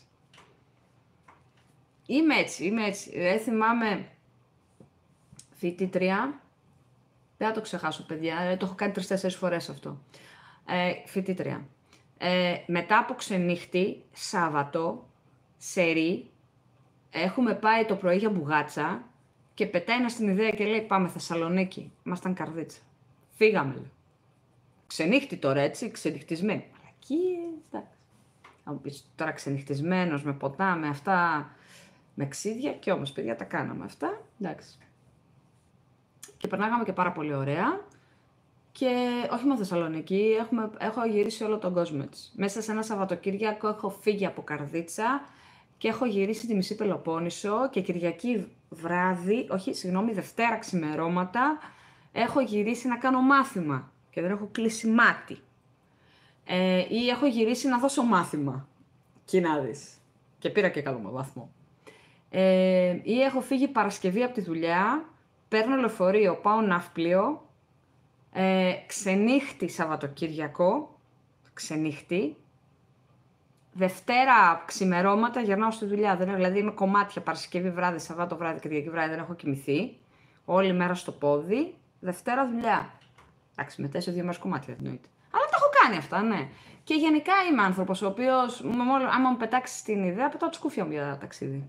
Είμαι έτσι, είμαι έτσι. Δεν θυμάμαι φοιτήτρια, δεν θα το ξεχάσω παιδιά, το έχω κάνει τρεις-τέσσερις φορές αυτό. Ε, φοιτήτρια. Ε, μετά από ξενύχτη, Σάββατο, σερί, έχουμε πάει το πρωί για μπουγάτσα και πετάει ένα στην ιδέα και λέει πάμε Θεσσαλονίκη. Ήμασταν καρδίτσα. Φύγαμε. Λέει. Ξενύχτη τώρα έτσι, ξενυχτισμένη. Μαλακίες, εντάξει. Θα μου πεις τώρα ξενυχτισμένος με ποτά, με αυτά, με ξύδια και όμως παιδιά τα κάναμε αυτά. Εντάξει. Και περνάγαμε και πάρα πολύ ωραία. Και όχι μόνο Θεσσαλονίκη, έχουμε, έχω γυρίσει όλο τον κόσμο έτσι. Μέσα σε ένα Σαββατοκύριακο έχω φύγει από Καρδίτσα και έχω γυρίσει τη μισή Πελοπόννησο και Κυριακή βράδυ, όχι, συγγνώμη, Δευτέρα ξημερώματα, έχω γυρίσει να κάνω μάθημα και δεν έχω κλείσει μάτι. Ε, ή έχω γυρίσει να δώσω μάθημα. Και να δεις. Και πήρα και καλό βαθμό. Ε, ή έχω φύγει Παρασκευή από τη δουλειά, παίρνω λεωφορείο, πάω ναύπλιο, ε, ξενύχτη Σαββατοκύριακο, ξενύχτη, Δευτέρα ξημερώματα γυρνάω στη δουλειά. Δεν, δηλαδή είμαι κομμάτια Παρασκευή βράδυ, Σαββάτο βράδυ, Κυριακή βράδυ, δεν έχω κοιμηθεί. Όλη μέρα στο πόδι. Δευτέρα δουλειά. Εντάξει, μετά σε δύο μέρες κομμάτια εννοείται. Αλλά τα έχω κάνει αυτά, ναι. Και γενικά είμαι άνθρωπος ο οποίος, άμα μου πετάξει την ιδέα, πετάω τη σκούφια μου για ταξίδι.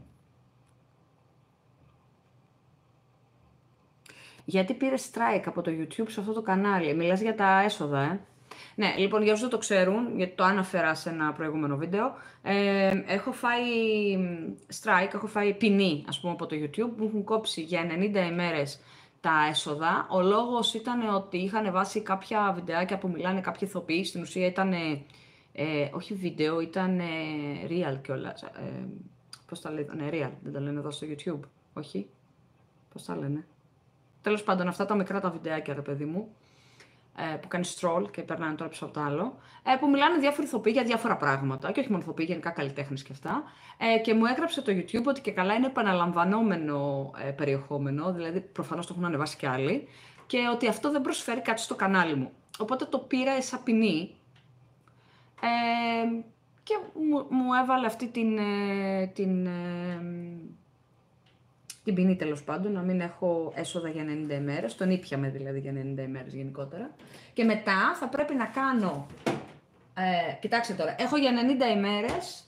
Γιατί πήρε strike από το YouTube σε αυτό το κανάλι. Μιλάς για τα έσοδα, ε. Ναι, λοιπόν, για όσους δεν το ξέρουν, γιατί το αναφέρα σε ένα προηγούμενο βίντεο, ε, έχω φάει strike, έχω φάει ποινή, ας πούμε, από το YouTube, που έχουν κόψει για ενενήντα ημέρες τα έσοδα. Ο λόγος ήταν ότι είχαν βάσει κάποια βιντεάκια που μιλάνε κάποιοι ηθοποιοί, στην ουσία ήταν, ε, όχι βίντεο, ήταν ε, real κιόλας. Ε, πώς τα λένε, real, δεν τα λένε εδώ στο YouTube, όχι, πώς τα λένε. Τέλος πάντων, αυτά τα μικρά τα βιντεάκια, ρε παιδί μου, που κάνει stroll και περνάνε τώρα πίσω από το άλλο, που μιλάνε διάφοροι ηθοποιοί για διάφορα πράγματα, και όχι μόνο ηθοποιοί, γενικά καλλιτέχνες και αυτά. Και μου έγραψε το YouTube ότι και καλά είναι επαναλαμβανόμενο περιεχόμενο, δηλαδή προφανώς το έχουν ανεβάσει κι άλλοι, και ότι αυτό δεν προσφέρει κάτι στο κανάλι μου. Οπότε το πήρα σαν ποινή και μου, μου έβαλε αυτή την. την την ποινή τέλος πάντων, να μην έχω έσοδα για ενενήντα ημέρες, τον ήπιαμε δηλαδή για ενενήντα ημέρες γενικότερα. Και μετά θα πρέπει να κάνω, ε, κοιτάξτε τώρα, έχω για ενενήντα ημέρες,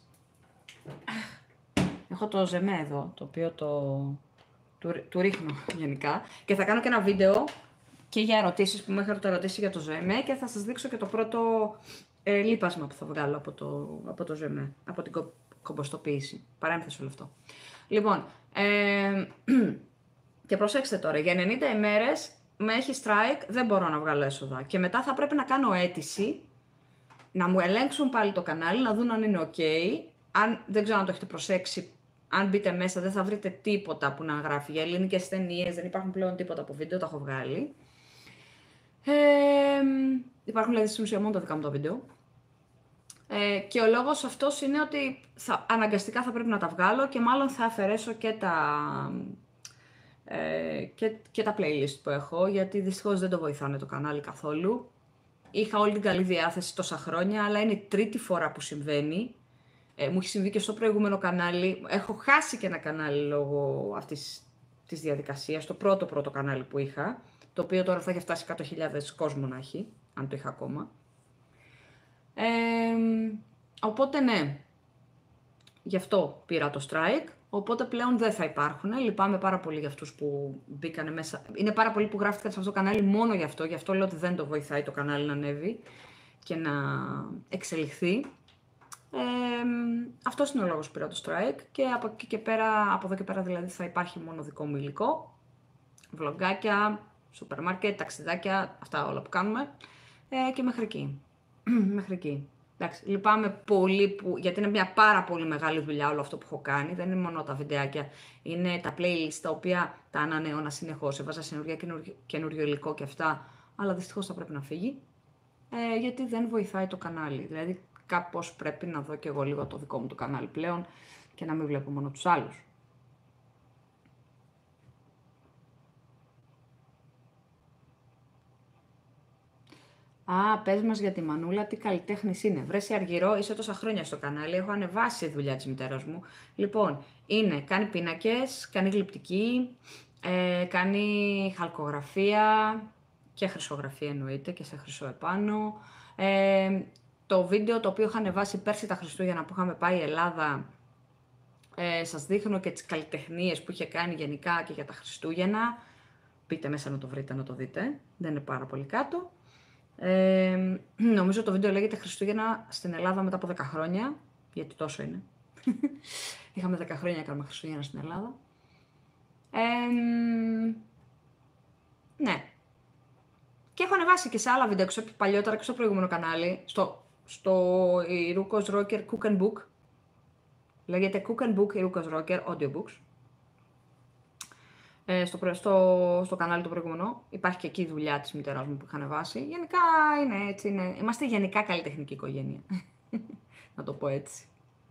έχω το ζεμέ εδώ, το οποίο το, του, του ρίχνω γενικά, και θα κάνω και ένα βίντεο και για ερωτήσεις που με έχετε ερωτήσει για το ζεμέ και θα σας δείξω και το πρώτο ε, λίπασμα που θα βγάλω από το, από το ζεμέ, από την κο, κομποστοποίηση, παρένθεση όλο αυτό. Λοιπόν, ε, και προσέξτε τώρα, για ενενήντα ημέρες με έχει strike, δεν μπορώ να βγάλω έσοδα. Και μετά θα πρέπει να κάνω αίτηση, να μου ελέγξουν πάλι το κανάλι, να δουν αν είναι ok. Αν, δεν ξέρω αν το έχετε προσέξει, αν μπείτε μέσα δεν θα βρείτε τίποτα που να γράφει για ελληνικές ταινίες, δεν υπάρχουν πλέον τίποτα από βίντεο, τα έχω βγάλει. Ε, υπάρχουν δηλαδή στην ουσία μόνο τα δικά μου τα βίντεο. Ε, και ο λόγος αυτός είναι ότι θα, αναγκαστικά θα πρέπει να τα βγάλω και μάλλον θα αφαιρέσω και τα, ε, και, και τα playlist που έχω, γιατί δυστυχώς δεν το βοηθάνε το κανάλι καθόλου. Είχα όλη την καλή διάθεση τόσα χρόνια, αλλά είναι η τρίτη φορά που συμβαίνει. Ε, μου έχει συμβεί και στο προηγούμενο κανάλι. Έχω χάσει και ένα κανάλι λόγω αυτής της διαδικασίας, το πρώτο πρώτο κανάλι που είχα, το οποίο τώρα θα έχει φτάσει εκατό χιλιάδες κόσμο να έχει, αν το είχα ακόμα. Ε, οπότε ναι, γι' αυτό πήρα το strike, οπότε πλέον δεν θα υπάρχουν. Λυπάμαι πάρα πολύ για αυτούς που μπήκανε μέσα. Είναι πάρα πολλοί που γράφτηκαν σε αυτό το κανάλι μόνο γι' αυτό, γι' αυτό λέω ότι δεν το βοηθάει το κανάλι να ανέβει και να εξελιχθεί. Ε, αυτός είναι ο λόγος που πήρα το strike και από, εκεί και πέρα, από εδώ και πέρα δηλαδή θα υπάρχει μόνο δικό μου υλικό, βλογκάκια, σούπερ μάρκετ, ταξιδάκια, αυτά όλα που κάνουμε, ε, και μέχρι εκεί. Μέχρι εκεί. Εντάξει, λυπάμαι πολύ που, γιατί είναι μια πάρα πολύ μεγάλη δουλειά όλο αυτό που έχω κάνει. Δεν είναι μόνο τα βιντεάκια, είναι τα playlists τα οποία τα ανανεώνα συνεχώς. Έβαζα συνεργεία καινούριο, καινούριο υλικό και αυτά, αλλά δυστυχώς θα πρέπει να φύγει, ε, γιατί δεν βοηθάει το κανάλι. Δηλαδή, κάπως πρέπει να δω και εγώ λίγο το δικό μου το κανάλι πλέον και να μην βλέπω μόνο τους άλλους. Α, πες μας για τη Μανούλα, τι καλλιτέχνης είναι. Βρέσει Αργυρό, είσαι τόσα χρόνια στο κανάλι, έχω ανεβάσει δουλειά της μητέρας μου. Λοιπόν, είναι, κάνει πίνακες, κάνει γλυπτική, ε, κάνει χαλκογραφία και χρυσογραφία εννοείται και σε χρυσό επάνω. Ε, το βίντεο το οποίο είχα ανεβάσει πέρσι τα Χριστούγεννα που είχαμε πάει Ελλάδα, ε, σας δείχνω και τις καλλιτεχνίες που είχε κάνει γενικά και για τα Χριστούγεννα. Μπείτε μέσα να το βρείτε, να το δείτε, δεν είναι πάρα πολύ κάτω. Ε, νομίζω το βίντεο λέγεται Χριστούγεννα στην Ελλάδα μετά από δέκα χρόνια, γιατί τόσο είναι. Είχαμε δέκα χρόνια, κάναμε Χριστούγεννα στην Ελλάδα. Ε, ναι. Και έχω ανεβάσει και σε άλλα βίντεο, ξέρω παλιότερα και στο προηγούμενο κανάλι, στο, στο Ιρούκος Rocker Cook and Book. Λέγεται Cook and Book Ιρούκος Rocker Audiobooks. Ε, στο, στο, στο κανάλι το προηγούμενο. Υπάρχει και εκεί η δουλειά της μητέρας μου που είχα ανεβάσει. Γενικά είναι έτσι. Είναι. Είμαστε γενικά καλλιτεχνική οικογένεια. Να το πω έτσι.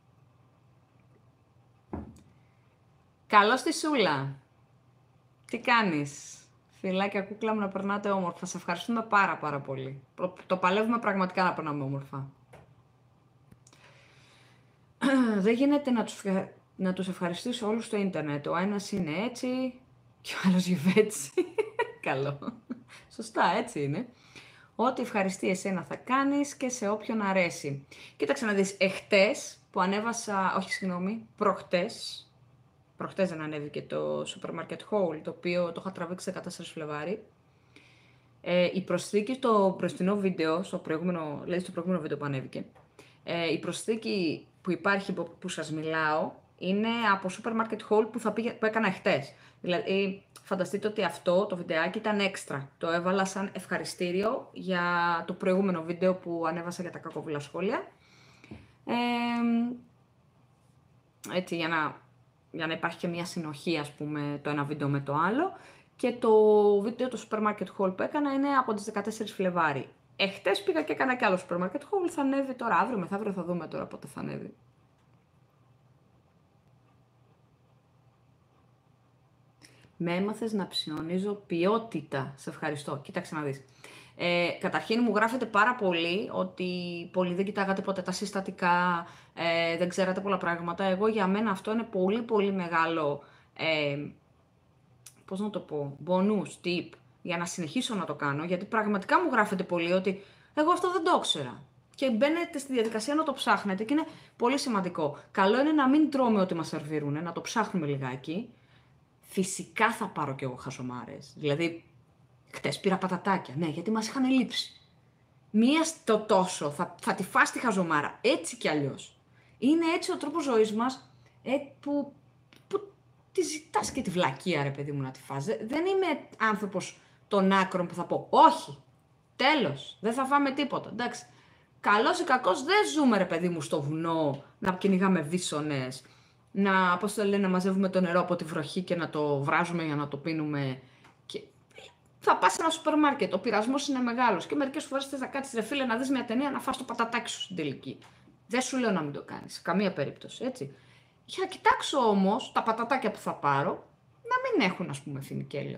Καλώς τη Σούλα. Τι κάνεις? Φιλάκια κούκλα μου, να περνάτε όμορφα. Σε ευχαριστούμε πάρα πάρα πολύ. Το παλεύουμε πραγματικά να περνάμε όμορφα. Δεν γίνεται να τους, να τους ευχαριστήσω όλους στο ίντερνετ. Ο ένας είναι έτσι και ο άλλος γιβέτσι. Καλό. Σωστά, έτσι είναι. Ό,τι ευχαριστεί εσένα θα κάνεις και σε όποιον αρέσει. Κοίταξε να δεις, εχτες που ανέβασα, όχι συγγνώμη, προχτές, προχτές δεν ανέβηκε το Supermarket Haul, το οποίο το είχα τραβήξει δεκατέσσερις Φλεβάρι. Ε, η προσθήκη στο μπροστινό βίντεο, στο προηγούμενο, δηλαδή στο προηγούμενο βίντεο που ανέβηκε, ε, η προσθήκη που υπάρχει, που, που σας μιλάω, είναι από Supermarket Haul που, θα πήγε, που έκανα χτες. Δηλαδή, φανταστείτε ότι αυτό το βιντεάκι ήταν έξτρα. Το έβαλα σαν ευχαριστήριο για το προηγούμενο βίντεο που ανέβασα για τα κακόβουλα σχόλια. Ε, έτσι, για να, για να υπάρχει και μια συνοχή, ας πούμε, το ένα βίντεο με το άλλο. Και το βίντεο του Supermarket Haul που έκανα είναι από τις δεκατέσσερις Φλεβάρι. Εχτες πήγα και έκανα και άλλο Supermarket Haul, θα ανέβει τώρα αύριο, μεθαύριο θα δούμε τώρα πότε θα ανέβει. Με έμαθες να ψιονίζω ποιότητα. Σε ευχαριστώ. Κοίταξε να δεις. Ε, καταρχήν μου γράφετε πάρα πολύ ότι πολλοί δεν κοιτάγατε ποτέ τα συστατικά, ε, δεν ξέρατε πολλά πράγματα. Εγώ για μένα αυτό είναι πολύ πολύ μεγάλο, ε, πώς να το πω, bonus, tip, για να συνεχίσω να το κάνω, γιατί πραγματικά μου γράφετε πολύ ότι εγώ αυτό δεν το ήξερα. Και μπαίνετε στη διαδικασία να το ψάχνετε και είναι πολύ σημαντικό. Καλό είναι να μην τρώμε ό,τι μας σερβίρουνε, να το ψάχνουμε λιγάκι. Φυσικά θα πάρω κι εγώ χαζομάρες. Δηλαδή, χτες πήρα πατατάκια. Ναι, γιατί μας είχαν λείψει. Μία στο τόσο θα, θα τη φας τη χαζομάρα. Έτσι κι αλλιώς. Είναι έτσι ο τρόπος ζωής μας, ε, που, που τη ζητάς και τη βλακεία, ρε παιδί μου, να τη φας. Δεν είμαι άνθρωπος των άκρων που θα πω όχι, τέλος, δεν θα φάμε τίποτα. Εντάξει. Καλός ή κακός δεν ζούμε, ρε παιδί μου, στο βουνό να κυνηγάμε βίσσονες. Να, πώς το λένε, να μαζεύουμε το νερό από τη βροχή και να το βράζουμε για να το πίνουμε. Και θα πας σε ένα σούπερ μάρκετ, ο πειρασμός είναι μεγάλος και μερικές φορές θες να κάτσεις, ρε φίλε, να δεις μια ταινία, να φας το πατατάκι σου στην τελική. Δεν σου λέω να μην το κάνεις, σε καμία περίπτωση, έτσι. Για να κοιτάξω όμως τα πατατάκια που θα πάρω, να μην έχουν, ας πούμε, φινικέλιο.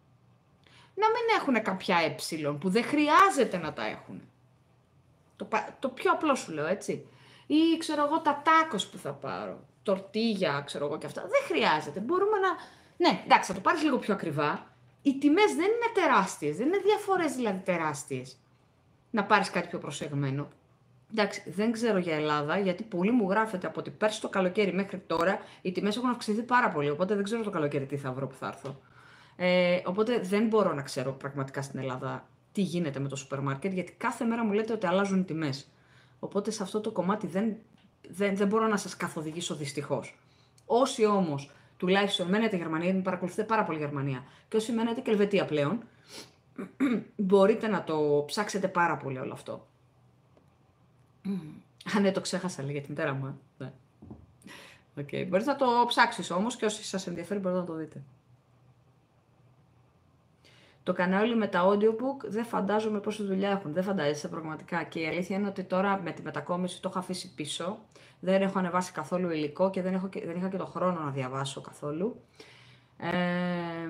Να μην έχουν κάποια ε που δεν χρειάζεται να τα έχουν. Το, το πιο απλό σου λέω, έτσι. Ή ξέρω εγώ τα τάκος που θα πάρω. Τορτίγια, ξέρω εγώ και αυτά. Δεν χρειάζεται. Μπορούμε να. Ναι, εντάξει, θα το πάρεις λίγο πιο ακριβά. Οι τιμές δεν είναι τεράστιες. Δεν είναι διαφορές δηλαδή τεράστιες. Να πάρεις κάτι πιο προσεγμένο. Εντάξει, δεν ξέρω για Ελλάδα, γιατί πολλοί μου γράφετε από ότι πέρσι το καλοκαίρι μέχρι τώρα οι τιμές έχουν αυξηθεί πάρα πολύ. Οπότε δεν ξέρω το καλοκαίρι τι θα βρω που θα έρθω. Ε, οπότε δεν μπορώ να ξέρω πραγματικά στην Ελλάδα τι γίνεται με το σούπερ μάρκετ, γιατί κάθε μέρα μου λέτε ότι αλλάζουν οι τιμές. Οπότε σε αυτό το κομμάτι δεν, δεν, δεν μπορώ να σας καθοδηγήσω δυστυχώς. Όσοι όμως τουλάχιστον μένετε Γερμανία, γιατί με παρακολουθείτε πάρα πολύ Γερμανία, και όσοι μένετε και Ελβετία πλέον, μπορείτε να το ψάξετε πάρα πολύ όλο αυτό. Α, ναι, το ξέχασα, λέει, για τη μητέρα μου. Ναι. Okay. Μπορείς να το ψάξεις όμως και όσοι σας ενδιαφέρει μπορείτε να το δείτε. Το κανάλι με τα audiobook δεν φαντάζομαι πόση δουλειά έχουν. Δεν φαντάζεσαι πραγματικά. Και η αλήθεια είναι ότι τώρα με τη μετακόμιση το έχω αφήσει πίσω. Δεν έχω ανεβάσει καθόλου υλικό και δεν, έχω, δεν είχα και το χρόνο να διαβάσω καθόλου. Ε,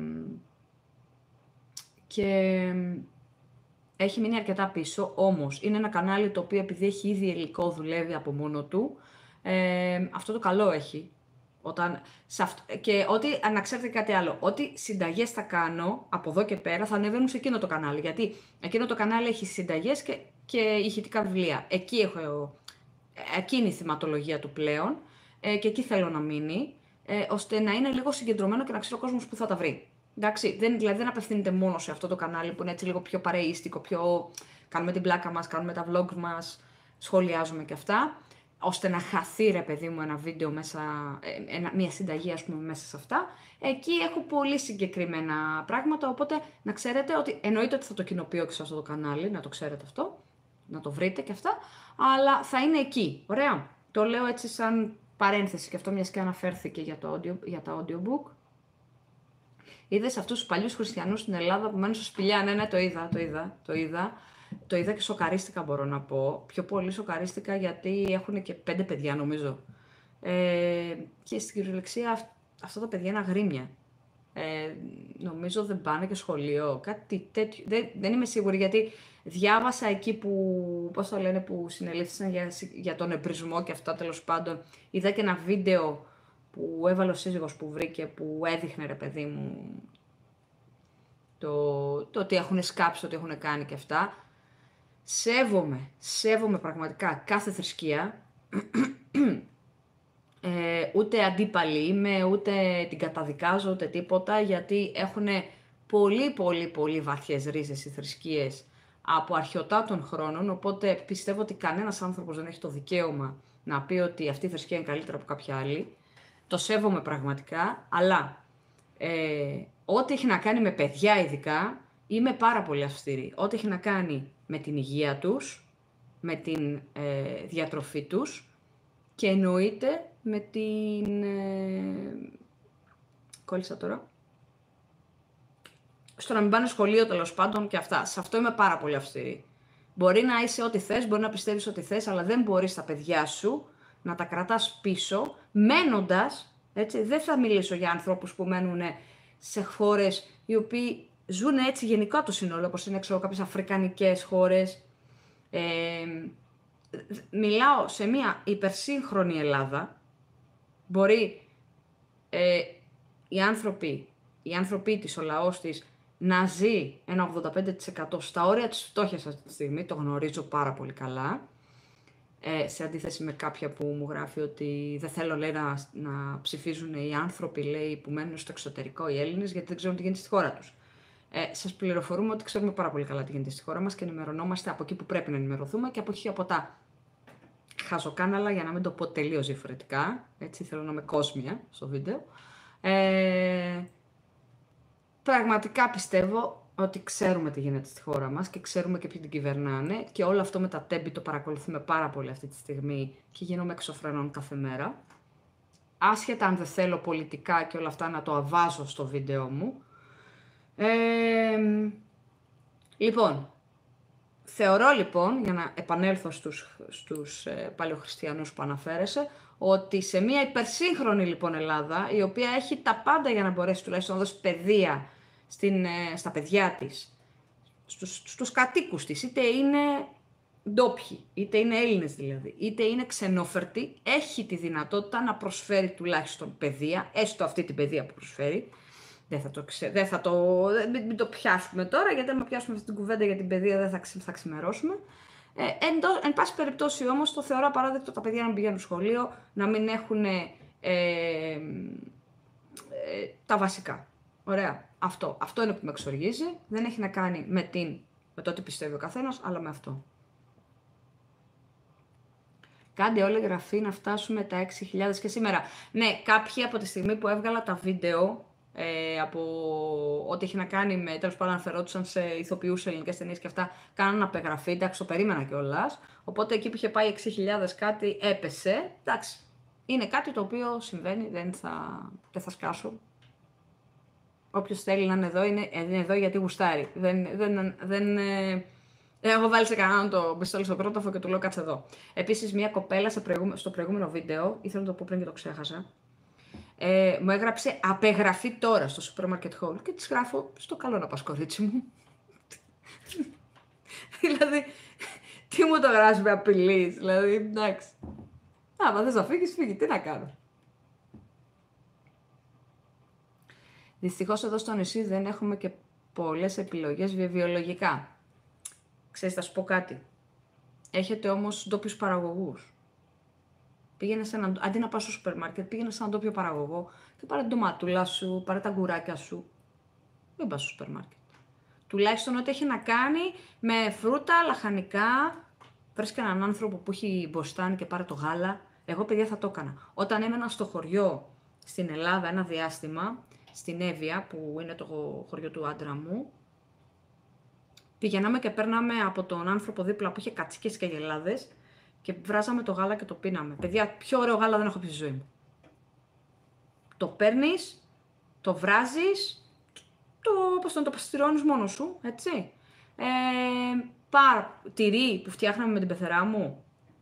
και έχει μείνει αρκετά πίσω, όμως είναι ένα κανάλι το οποίο επειδή έχει ήδη υλικό δουλεύει από μόνο του. Ε, αυτό το καλό έχει. Όταν, σε αυτό, και ό,τι, να ξέρετε κάτι άλλο, ό,τι συνταγές θα κάνω από εδώ και πέρα θα ανεβαίνουν σε εκείνο το κανάλι. Γιατί εκείνο το κανάλι έχει συνταγές και, και ηχητικά βιβλία. Εκεί έχω, εκείνη η θυματολογία του πλέον ε, και εκεί θέλω να μείνει, ε, ώστε να είναι λίγο συγκεντρωμένο και να ξέρει ο κόσμος που θα τα βρει. Εντάξει, δεν, δηλαδή δεν απευθύνεται μόνο σε αυτό το κανάλι που είναι έτσι λίγο πιο παρεΐστικο, πιο κάνουμε την πλάκα μας, κάνουμε τα vlogs μας, σχολιάζουμε και αυτά, ώστε να χαθεί ρε παιδί μου ένα βίντεο μέσα, ένα, μια συνταγή ας πούμε μέσα σε αυτά. Εκεί έχω πολύ συγκεκριμένα πράγματα, οπότε να ξέρετε ότι εννοείται ότι θα το κοινοποιώ και σε αυτό το κανάλι, να το ξέρετε αυτό, να το βρείτε και αυτά, αλλά θα είναι εκεί, ωραία. Το λέω έτσι σαν παρένθεση και αυτό μιας και αναφέρθηκε για, το audio, για τα audiobook. Είδες αυτούς τους παλιούς χριστιανούς στην Ελλάδα που μένουν στο σπηλιά? Ναι, ναι, το είδα, το είδα, το είδα. Το είδα και σοκαρίστηκα, μπορώ να πω. Πιο πολύ σοκαρίστηκα γιατί έχουν και πέντε παιδιά, νομίζω. Ε, και στην κυριολεξία αυτά τα παιδιά είναι αγρίμια. Ε, νομίζω δεν πάνε και σχολείο, κάτι τέτοιο. Δεν, δεν είμαι σίγουρη γιατί διάβασα εκεί που, πώς το λένε, που συνελήφθησαν για, για τον εμπρισμό και αυτά τέλος πάντων. Είδα και ένα βίντεο που έβαλε ο σύζυγος που βρήκε, που έδειχνε ρε παιδί μου το, το ότι έχουν σκάψει, το ότι έχουν κάνει και αυτά. Σέβομαι, σέβομαι πραγματικά κάθε θρησκεία, ε, ούτε αντίπαλη είμαι, ούτε την καταδικάζω, ούτε τίποτα, γιατί έχουν πολύ πολύ πολύ βαθιές ρίζες οι θρησκείες από αρχαιοτάτων χρόνων, οπότε πιστεύω ότι κανένας άνθρωπος δεν έχει το δικαίωμα να πει ότι αυτή η θρησκεία είναι καλύτερα από κάποια άλλη. Το σέβομαι πραγματικά, αλλά ε, ό,τι έχει να κάνει με παιδιά ειδικά, είμαι πάρα πολύ αυστηρή. Ό,τι έχει να κάνει με την υγεία τους, με την ε, διατροφή τους και εννοείται με την... Ε, κόλλησα τώρα. Στο να μην πάνε σχολείο τέλος πάντων και αυτά. Σε αυτό είμαι πάρα πολύ αυστηρή. Μπορεί να είσαι ό,τι θες, μπορεί να πιστεύεις ό,τι θες, αλλά δεν μπορείς τα παιδιά σου να τα κρατάς πίσω, μένοντας, έτσι, δεν θα μιλήσω για ανθρώπους που μένουν σε χώρες οι οποίοι ζουν έτσι γενικά το σύνολο, όπως είναι ξέρω, κάποιες αφρικανικές χώρες. Ε, μιλάω σε μια υπερσύγχρονη Ελλάδα, μπορεί ε, οι άνθρωποι, οι άνθρωποι της, ο λαός της, να ζει ένα ογδόντα πέντε τοις εκατό στα όρια της φτώχειας αυτή τη στιγμή, το γνωρίζω πάρα πολύ καλά, ε, σε αντίθεση με κάποια που μου γράφει ότι δεν θέλω, λέει, να, να ψηφίζουν οι άνθρωποι, λέει, που μένουν στο εξωτερικό, οι Έλληνες, γιατί δεν ξέρουν τι γίνεται στη χώρα τους. Ε, σας πληροφορούμε ότι ξέρουμε πάρα πολύ καλά τι γίνεται στη χώρα μας και ενημερωνόμαστε από εκεί που πρέπει να ενημερωθούμε και από εκεί από τα χαζοκάναλα, για να μην το πω τελείως διαφορετικά, έτσι θέλω να είμαι κόσμια στο βίντεο. Ε, πραγματικά πιστεύω ότι ξέρουμε τι γίνεται στη χώρα μας και ξέρουμε και ποιοι την κυβερνάνε και όλο αυτό με τα τέμπη το παρακολουθούμε πάρα πολύ αυτή τη στιγμή και γίνομαι εξωφρενών κάθε μέρα. Άσχετα αν δεν θέλω πολιτικά και όλα αυτά να το αβάζω στο βίντεο μου. Ε, λοιπόν, θεωρώ λοιπόν, για να επανέλθω στους, στους ε, παλαιοχριστιανούς που αναφέρεσαι, ότι σε μια υπερσύγχρονη λοιπόν Ελλάδα, η οποία έχει τα πάντα για να μπορέσει τουλάχιστον να δώσει παιδεία στην, ε, στα παιδιά της, στους, στους κατοίκους της, είτε είναι ντόπιοι, είτε είναι Έλληνες δηλαδή, είτε είναι ξενόφερτοι, έχει τη δυνατότητα να προσφέρει τουλάχιστον παιδεία, έστω αυτή την παιδεία που προσφέρει. Δεν θα το, ξε... δεν θα το... Μην, μην το πιάσουμε τώρα, γιατί αν πιάσουμε αυτή την κουβέντα για την παιδεία δεν θα, ξε... θα ξημερώσουμε. Ε, εν, τω... εν πάση περιπτώσει όμως το θεωρώ απαράδεκτο τα παιδιά να πηγαίνουν σχολείο, να μην έχουν ε, ε, τα βασικά. Ωραία. Αυτό. Αυτό είναι που με εξοργίζει. Δεν έχει να κάνει με, την... με το τι πιστεύει ο καθένας, αλλά με αυτό. Κάντε όλη γραφή να φτάσουμε τα έξι χιλιάδες και σήμερα. Ναι, κάποιοι από τη στιγμή που έβγαλα τα βίντεο, ε, από ό,τι έχει να κάνει με, τέλος πάντων, αναφερόντουσαν σε ηθοποιούς σε ελληνικές ταινίες και αυτά, κάναν απεγραφή, εντάξει, το περίμενα κιόλας. Οπότε εκεί που είχε πάει έξι χιλιάδες κάτι έπεσε, εντάξει. Είναι κάτι το οποίο συμβαίνει, δεν θα, δεν θα σκάσω. Όποιος θέλει να είναι εδώ, είναι, είναι εδώ γιατί γουστάρει. Δεν, δεν, δεν, ε, έχω βάλει σε κανέναν το πιστόλι στο πρόταφο και του λέω κάτσε εδώ. Επίσης, μια κοπέλα σε προηγούμε, στο προηγούμενο βίντεο, ήθελα να το πω πριν και το ξέχασα, ε, μου έγραψε απεγραφή τώρα στο Supermarket Hall και της γράφω στο καλό να πας, κορίτσι μου. Δηλαδή, τι μου το γράφει με απειλείς, δηλαδή, εντάξει. Άμα θες να φύγεις, φύγει, τι να κάνω. Δυστυχώς εδώ στο νησί δεν έχουμε και πολλές επιλογές βιολογικά. Ξέρεις, θα σου πω κάτι. Έχετε όμως ντόπιους παραγωγούς. Πήγαινε σε έναν, αντί να πας στο σούπερ μάρκετ, πήγαινε σε έναν ντόπιο παραγωγό και πάρε την ντοματούλα σου, πάρε τα γκουράκια σου. Μην πας στο σούπερ μάρκετ. Τουλάχιστον ό,τι έχει να κάνει με φρούτα, λαχανικά. Βρες και έναν άνθρωπο που έχει μποστάνι και πάρε το γάλα. Εγώ, παιδιά, θα το έκανα. Όταν έμενα στο χωριό στην Ελλάδα ένα διάστημα, στην Εύβοια, που είναι το χωριό του άντρα μου, πηγαίναμε και παίρναμε από τον άνθρωπο δίπλα που είχε κατσίκες και γελάδες και βράζαμε το γάλα και το πίναμε. Παιδιά, πιο ωραίο γάλα δεν έχω πει στη ζωή μου. Το παίρνεις, το βράζεις, το, πώς το, το παστιρώνεις μόνος σου, έτσι. Ε, πάρα, τυρί που φτιάχναμε με την πεθερά μου,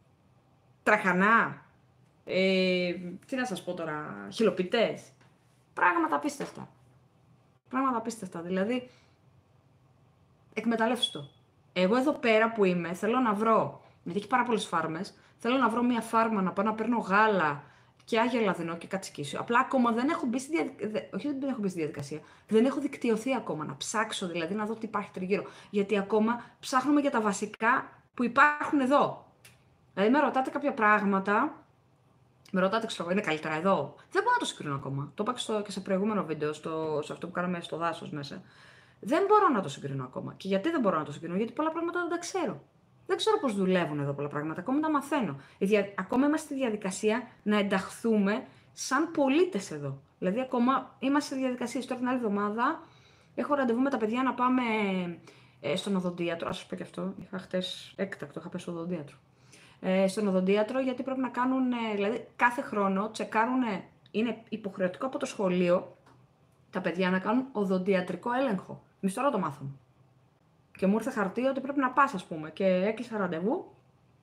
τραχανά, ε, τι να σας πω τώρα, χιλοπιτές. Πράγματα απίστευτα. Πράγματα απίστευτα. Δηλαδή, εκμεταλλεύσου το. Εγώ εδώ πέρα που είμαι, θέλω να βρω, γιατί έχει πάρα πολλές φάρμες, θέλω να βρω μια φάρμα να πάω να παίρνω γάλα και αγελαδινό και κατσικίσιο. Απλά ακόμα δεν έχω μπει στη διαδικασία. Όχι, δεν έχω μπει στη διαδικασία. Δεν έχω δικτυωθεί ακόμα. Να ψάξω δηλαδή να δω τι υπάρχει τριγύρω. Γιατί ακόμα ψάχνουμε για τα βασικά που υπάρχουν εδώ. Δηλαδή, με ρωτάτε κάποια πράγματα. Με ρωτάτε, ξέρω, είναι καλύτερα εδώ. Δεν μπορώ να το συγκρίνω ακόμα. Το είπα και, στο, και σε προηγούμενο βίντεο, στο, σε αυτό που κάναμε στο δάσος μέσα. Δεν μπορώ να το συγκρίνω ακόμα. Και γιατί δεν μπορώ να το συγκρίνω, γιατί πολλά πράγματα δεν τα ξέρω. Δεν ξέρω πώς δουλεύουν εδώ πολλά πράγματα. Ακόμα τα μαθαίνω. Δια... Ακόμα είμαστε στη διαδικασία να ενταχθούμε σαν πολίτες εδώ. Δηλαδή, ακόμα είμαστε στη διαδικασία. Τώρα την άλλη εβδομάδα έχω ραντεβού με τα παιδιά να πάμε ε, στον οδοντίατρο. Α σας πω και αυτό. Είχα χτες έκτακτο, είχα πέσει στο οδοντίατρο. Ε, στον οδοντίατρο, γιατί πρέπει να κάνουν, ε, δηλαδή κάθε χρόνο τσεκάρουν, είναι υποχρεωτικό από το σχολείο τα παιδιά να κάνουν οδοντιατρικό έλεγχο. Εμείς τώρα το μάθαμε. Και μου ήρθε χαρτί ότι πρέπει να πας, ας πούμε, και έκλεισα ραντεβού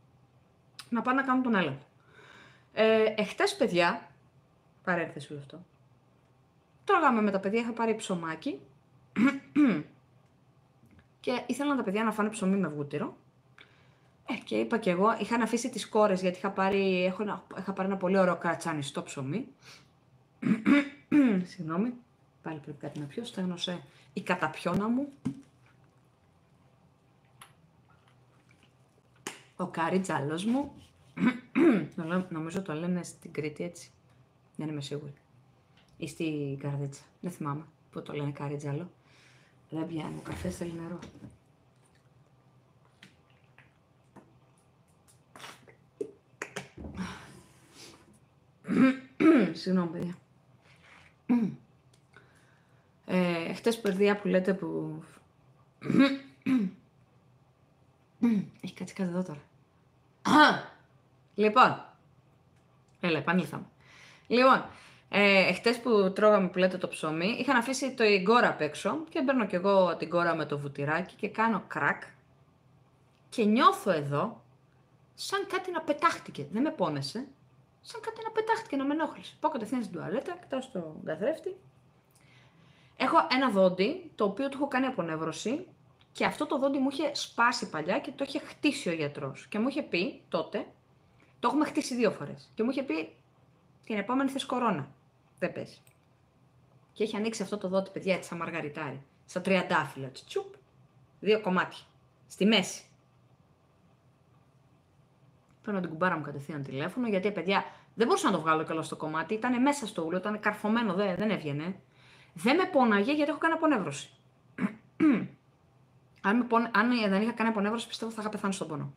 να πάνε να κάνουν τον έλεγχο. Ε, εχθές, παιδιά, παρένθεση όλο αυτό, τρώγαμε με τα παιδιά, είχα πάρει ψωμάκι και ήθελαν τα παιδιά να φάνε ψωμί με βούτυρο. Ε, και είπα και εγώ, είχαν αφήσει τις κόρες γιατί είχα πάρει, έχω ένα, είχα πάρει ένα πολύ ωραίο κρατσάνιστο ψωμί. Συγγνώμη, πάλι πρέπει κάτι να πιω, στέγνωσε η καταπιώνα μου. Ο καριτζάλος μου. Νομίζω το λένε στην Κρήτη έτσι. Δεν είμαι σίγουρη. Ή στη Καρδίτσα. Δεν θυμάμαι που το λένε καριτζάλο. Δεν πιάνει, ο καφές θέλει νερό. Συγγνώμη, παιδιά. Ε, χτες, παιδιά, που λέτε που... Έχει κάτσει κάτι εδώ τώρα. Λοιπόν, έλα, επανήλθαμε. Λοιπόν, ε, χτες που τρώγαμε που λέτε το ψωμί, είχαν αφήσει το γκόρα απ' έξω και παίρνω κι εγώ την κόρα με το βουτυράκι και κάνω κρακ και νιώθω εδώ σαν κάτι να πετάχτηκε. Δεν με πόνεσε. Σαν κάτι να πετάχτηκε, να με ενόχλησε. Πάω κατευθείαν στην τουαλέτα, κοιτάω στον καθρέφτη. Έχω ένα δόντι, το οποίο του έχω κάνει απονεύρωση και αυτό το δόντι μου είχε σπάσει παλιά και το είχε χτίσει ο γιατρός. Και μου είχε πει τότε, το έχουμε χτίσει δύο φορές, και μου είχε πει την επόμενη θες κορώνα. Δεν πέσει. Και έχει ανοίξει αυτό το δόντι, παιδιά, έτσι σαν μαργαριτάρι, σαν τριαντάφυλλα, τσουπ, δύο κομμάτια, στη μέση. Παίρνω την κουμπάρα μου κατευθείαν τηλέφωνο, γιατί, παιδιά, δεν μπορούσα να το βγάλω καλά στο κομμάτι. Ήταν μέσα στο ούλο, ήταν καρφωμένο, δεν, δεν έβγαινε. Δεν με πόναγε γιατί έχω κάνει απονεύρωση. αν, με πόνα... αν δεν είχα κάνει απονεύρωση, πιστεύω θα είχα πεθάνει στον πόνο.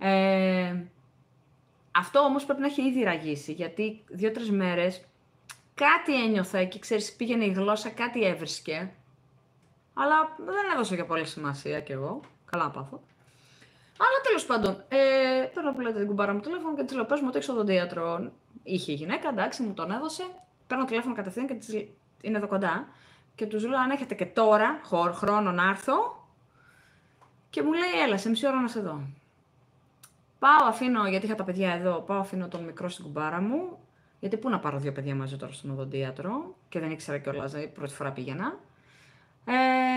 Ε... Αυτό όμως πρέπει να έχει ήδη ραγίσει, γιατί δύο-τρεις μέρες κάτι ένιωθα εκεί, ξέρεις, πήγαινε η γλώσσα, κάτι έβρισκε. Αλλά δεν έδωσα για πολύ σημασία κι εγώ. Καλά να πάθω. Αλλά τέλος πάντων, ε, παίρνω που λέτε την κουμπάρα μου τηλέφωνο και της λέω: πες μου ότι έχεις οδοντίατρο. Είχε η γυναίκα, εντάξει, μου τον έδωσε. Παίρνω τηλέφωνο κατευθείαν και της είναι εδώ κοντά. Και τους λέω: αν έχετε και τώρα χρόνο να έρθω. Και μου λέει: έλα, σε μισή ώρα να σε δω. Πάω, αφήνω, γιατί είχα τα παιδιά εδώ, πάω, αφήνω τον μικρό στην κουμπάρα μου. Γιατί πού να πάρω δύο παιδιά μαζί τώρα στον οδοντίατρο. Και δεν ήξερα κιόλας, δηλαδή πρώτη φορά πήγαινα. Ε,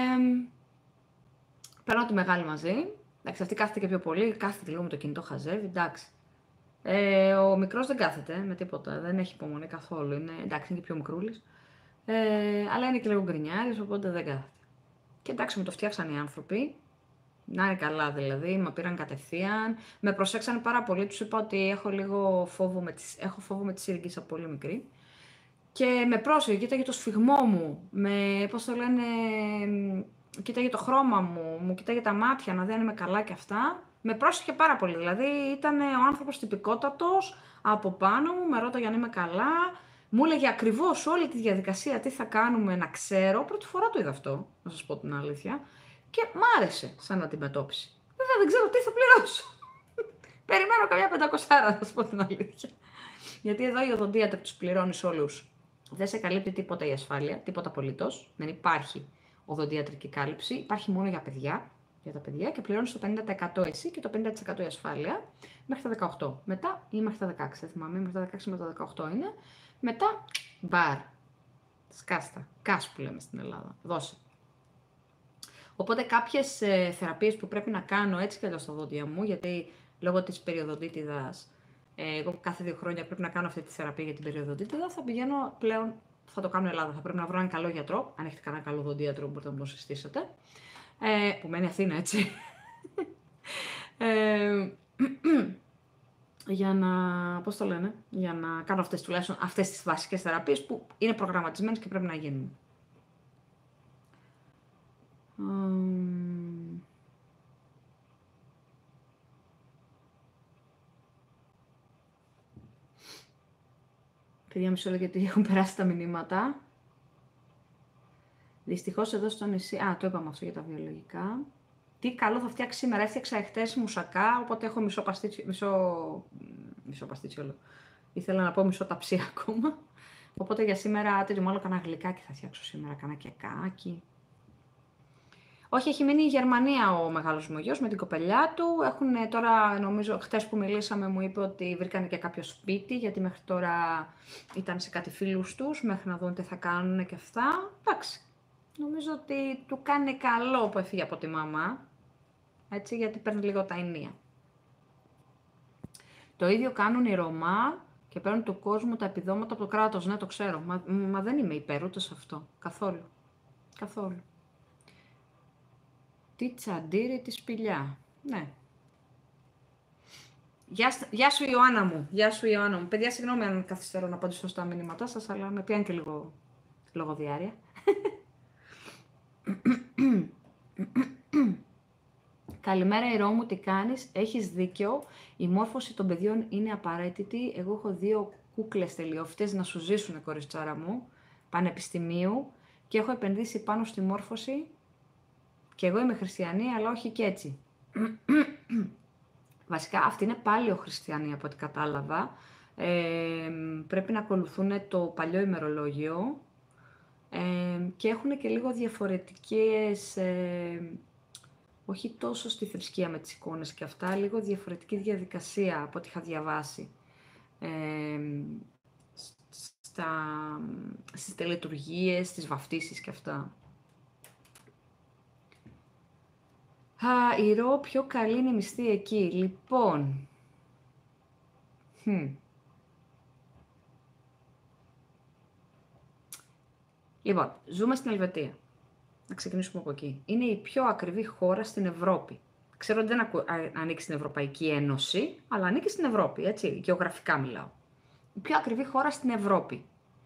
παίρνω τη μεγάλη μαζί. Εντάξει, αυτή κάθεται και πιο πολύ, κάθεται λίγο με το κινητό, χαζεύει, εντάξει. Ε, ο μικρός δεν κάθεται με τίποτα, δεν έχει υπομονή καθόλου, είναι, εντάξει, είναι και πιο μικρούλης. Ε, αλλά είναι και λίγο γκρινιάρης, οπότε δεν κάθεται. Και εντάξει, μου το φτιάξαν οι άνθρωποι, να είναι καλά δηλαδή, με πήραν κατευθείαν, με προσέξανε πάρα πολύ, τους είπα ότι έχω λίγο φόβο με τις, έχω φόβο με τις σύριγγες από πολύ μικρή. Και με πρόσεχε, κοίταγε το σφιγμό μου, με, πώς το λένε, κοίταγε το χρώμα μου, μου κοίταγε τα μάτια, να δει αν είμαι καλά και αυτά. Με πρόσεχε πάρα πολύ, δηλαδή ήταν ο άνθρωπος τυπικότατος, από πάνω μου, με ρώταγε αν είμαι καλά. Μου έλεγε ακριβώς όλη τη διαδικασία, τι θα κάνουμε, να ξέρω. Πρώτη φορά το είδα αυτό, να σας πω την αλήθεια. Και μ' άρεσε σαν αντιμετώπιση. Βέβαια δεν ξέρω τι θα πληρώσω. Περιμένω καμιά πεντακοσάρα, να σας πω την αλήθεια. Γιατί εδώ η οδοντίατρη τους πληρώνεις όλους. Δεν σε καλύπτει τίποτα η ασφάλεια, τίποτα απολύτως. Δεν υπάρχει οδοντιατρική κάλυψη, υπάρχει μόνο για παιδιά, για τα παιδιά και πληρώνεις το πενήντα τοις εκατό εσύ και το πενήντα τοις εκατό η ασφάλεια μέχρι τα δεκαοκτώ. Μετά ή μέχρι τα δεκαέξι, δεν θυμάμαι, μέχρι τα δεκαέξι με τα δεκαοκτώ είναι. Μετά, μπαρ. Σκάστα. Κάσ που λέμε στην Ελλάδα. Δώσε. Οπότε κάποιες ε, θεραπείες που πρέπει να κάνω έτσι και εδώ στα δόντια μου, γιατί λόγω της περιοδοντίτιδας, ε, εγώ κάθε δύο χρόνια πρέπει να κάνω αυτή τη θεραπεία για την περιοδοντίτιδα, θα πηγαίνω πλέον, θα το κάνω Ελλάδα. Θα πρέπει να βρω έναν καλό γιατρό, αν έχετε κανένα καλό δοντίατρο μπορείτε να μου το συστήσετε, ε, που μένει Αθήνα, έτσι. ε, για να, πώς το λένε, για να κάνω αυτές, τουλάχιστον αυτές τις βασικές θεραπείες που είναι προγραμματισμένες και πρέπει να γίνουν. Um... Παιδιά, μισό λεπτό γιατί έχουν περάσει τα μηνύματα. Δυστυχώς εδώ στο νησί... Α, το είπαμε αυτό για τα βιολογικά. Τι καλό θα φτιάξει σήμερα. Έφτιαξα εχθές μουσακά, οπότε έχω μισό παστίτσιο... Μισό... Μισό παστίτσιο όλο. Ήθελα να πω μισό ταψί ακόμα. Οπότε για σήμερα, τέτοιο μάλλον κανένα γλυκάκι θα φτιάξω σήμερα, κανένα κεκάκι. Όχι, έχει μείνει η Γερμανία ο μεγάλος μου γιος με την κοπελιά του. Έχουν τώρα, νομίζω, χτες που μιλήσαμε μου είπε ότι βρήκανε και κάποιο σπίτι, γιατί μέχρι τώρα ήταν σε κάτι φίλους τους, μέχρι να δουν τι θα κάνουν και αυτά. Εντάξει, νομίζω ότι του κάνει καλό που έφυγε από τη μαμά, έτσι, γιατί παίρνει λίγο τα ενία. Το ίδιο κάνουν οι Ρωμά και παίρνουν του κόσμου τα επιδόματα από το κράτος. Ναι, το ξέρω, μα, μα δεν είμαι υπέρ ούτε σε αυτό, καθόλου, καθόλου. Τι τσαντήρι τη σπηλιά. Ναι. Γεια, γεια σου Ιωάννα μου. Γεια σου Ιωάννα μου. Παιδιά, συγγνώμη αν καθυστερώ να απαντήσω στα μηνύματά σας, αλλά με πιάνει και λίγο λογοδιάρεια. Καλημέρα Ρώμου, τι κάνεις? Έχεις δίκιο. Η μόρφωση των παιδιών είναι απαραίτητη. Εγώ έχω δύο κούκλες τελειόφυτες να σου ζήσουν, κοριτσάρα μου, πανεπιστημίου, και έχω επενδύσει πάνω στη μόρφωση. Και εγώ είμαι χριστιανή, αλλά όχι και έτσι. Βασικά, αυτή είναι πάλι ο χριστιανή από ό,τι κατάλαβα. Ε, πρέπει να ακολουθούν το παλιό ημερολόγιο ε, και έχουν και λίγο διαφορετικές, ε, όχι τόσο στη θρησκεία με τις εικόνες και αυτά, λίγο διαφορετική διαδικασία από ό,τι είχα διαβάσει. Ε, στα, στις τελετουργίες, στις βαφτίσεις και αυτά. Α, η Ρο πιο καλή είναι η μισθή εκεί. Λοιπόν. Hm. Λοιπόν, ζούμε στην Ελβετία. Να ξεκινήσουμε από εκεί. Είναι η πιο ακριβή χώρα στην Ευρώπη. Ξέρω ότι δεν ακου... ανήκει στην Ευρωπαϊκή Ένωση, αλλά ανήκει στην Ευρώπη, έτσι, γεωγραφικά μιλάω. Η πιο ακριβή χώρα στην Ευρώπη.